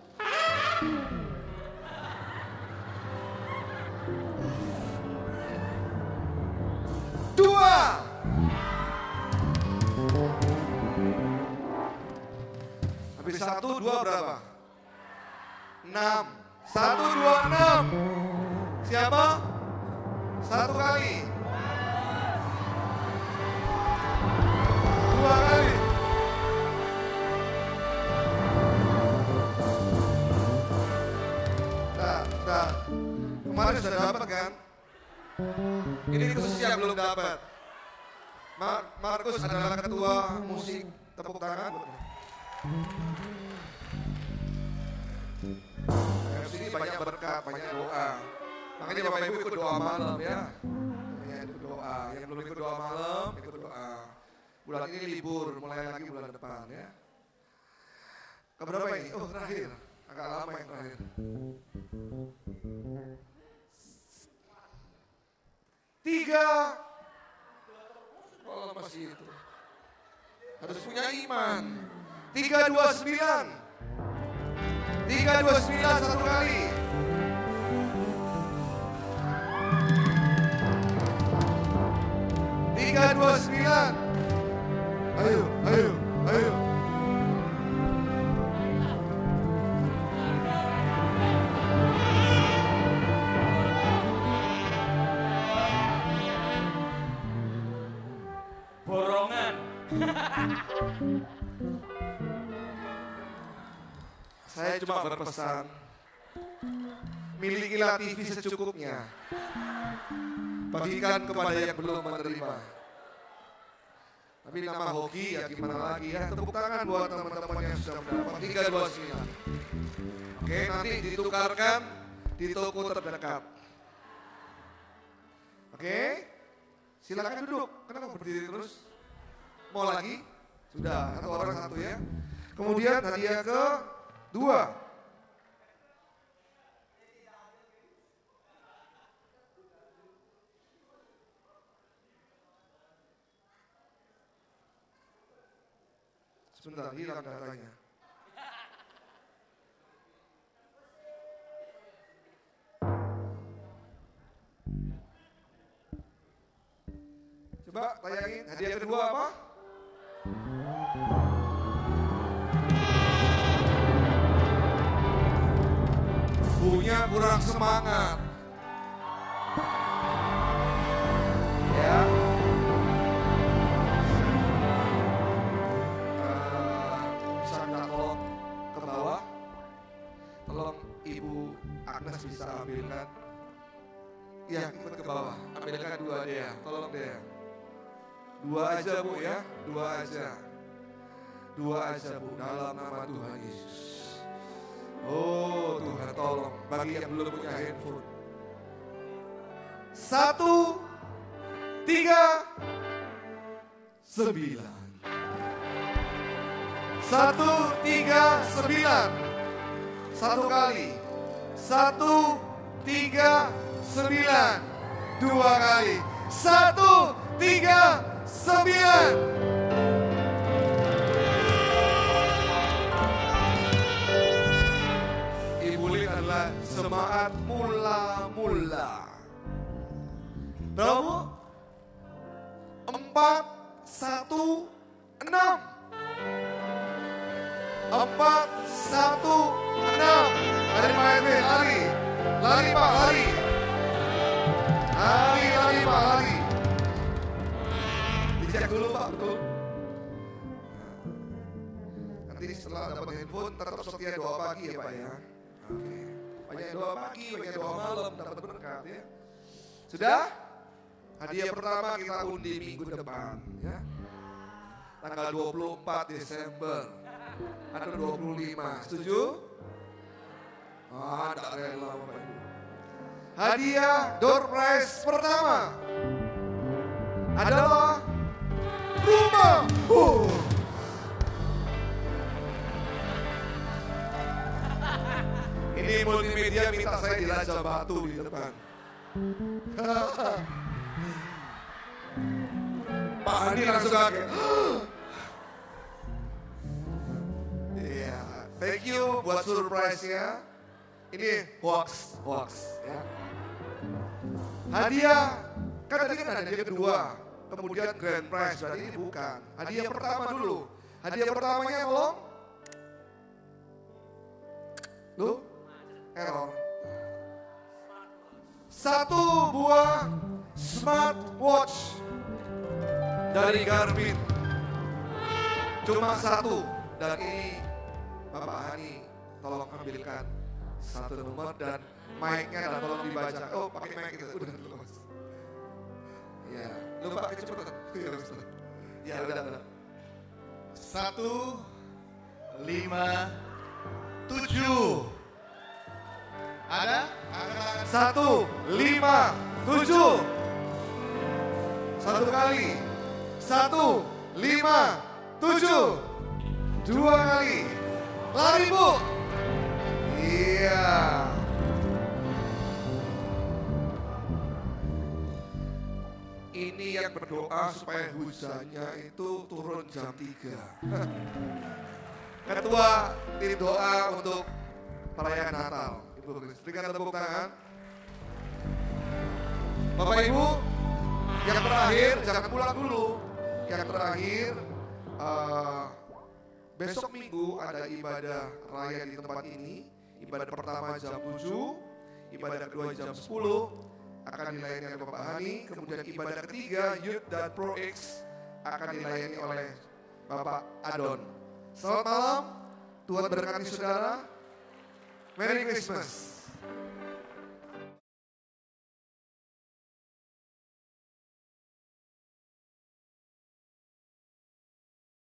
Dua. Habis satu, dua berapa? Enam. Satu, dua, enam. Siapa? Satu kali. Dua kali. dapat kan? Ini khusus yang belum dapat. Mar Markus adalah ketua musik. Tepuk tangan. Nah, di sini banyak berkat, banyak doa. Makanya Bapak Ibu ikut doa malam ya. Ya, ikut doa. Yang belum ikut doa malam, ikut doa. Bulan ini libur, mulai lagi bulan depan ya. Keberapa ini? Oh terakhir, agak lama yang terakhir. Tiga. Kalau masih itu. Harus punya iman. Tiga dua sembilan. Tiga dua sembilan satu kali. Tiga dua sembilan. Ayo, ayo, ayo. Borongan. Saya cuma berpesan, milikilah T V secukupnya. Bagikan kepada yang belum menerima. Tapi nama hoki ya gimana lagi ya. Tepuk tangan buat teman-teman yang sudah mendapat. Tiga dua sembilan. Oke, nanti ditukarkan di toko terdekat. Oke, silakan duduk. Kenapa berdiri terus? Mau lagi? Sudah, satu orang satu ya. Kemudian hadiah ke dua. Sebentar, hilang datanya. Coba tayangin hadiah kedua apa? Punya kurang semangat. Ya. Uh, bisa minta tolong ke bawah. Tolong Ibu Agnes bisa ambilkan. Ya, ikut ke bawah. Ambilkan dua dia. Tolong dia. Dua aja Bu ya, dua aja. Dua aja Bu, dalam nama Tuhan Yesus. Oh Tuhan tolong, bagi yang belum punya handphone. Satu, tiga, sembilan. Satu, tiga, sembilan. Satu kali. Satu, tiga, sembilan. Dua kali. Satu, tiga, sembilan. Ibu Lin adalah semangat mula-mula. Berapa Bu? Empat, satu, enam. Empat, satu, enam. Dari Pak R W, lari. Lari Pak, lari. Lari, lari Pak, lari. Dicek dulu Pak, betul. Nanti setelah dapat handphone, tetap setia doa pagi ya Pak ya. Oke. Banyak doa pagi, banyak doa malam, dapat berkat ya. Sudah? Hadiah pertama kita undi minggu depan ya. Tanggal dua puluh empat Desember atau dua puluh lima. Setuju? Ah, tak rela Bapak Ibu. Hadiah door prize pertama adalah rumah. Oh. Ini multimedia minta saya di Raja Batu di depan. Pak Andi langsung kaget. Iya, thank you buat surprise-nya. Ini hoax, hoax ya. Hadiah, kan tadi kan hadiah kedua, kemudian grand prize, berarti ini bukan. Hadiah pertama dulu. Hadiah pertamanya tolong. Lu? Error. Satu buah smartwatch dari Garmin. Cuma satu. Dan ini Bapak Hani tolong ambilkan satu nomor dan mic-nya dan tolong dibaca. Oh, pakai mic gitu. Udah dulu, Mas. Ya, lupa kecepatan. Ya, Ustaz. Ya, udah, udah. Satu, lima, tujuh. Ada? Satu, lima, tujuh. Satu kali. Satu, lima, tujuh. Dua kali. Lari, Bu. Iya. Ini yang berdoa supaya hujannya itu turun jam tiga. Ketua tim doa untuk perayaan Natal. Ibu Kris, berikan tepuk tangan. Bapak Ibu, yang terakhir, jangan pulang dulu. Yang terakhir, uh, besok Minggu ada ibadah raya di tempat ini. Ibadah pertama jam tujuh, ibadah kedua jam sepuluh, akan dilayani oleh Bapak Hani. Kemudian ibadah ketiga, Youth dan Pro X akan dilayani oleh Bapak Adon. Selamat malam, Tuhan berkati saudara. Merry Christmas.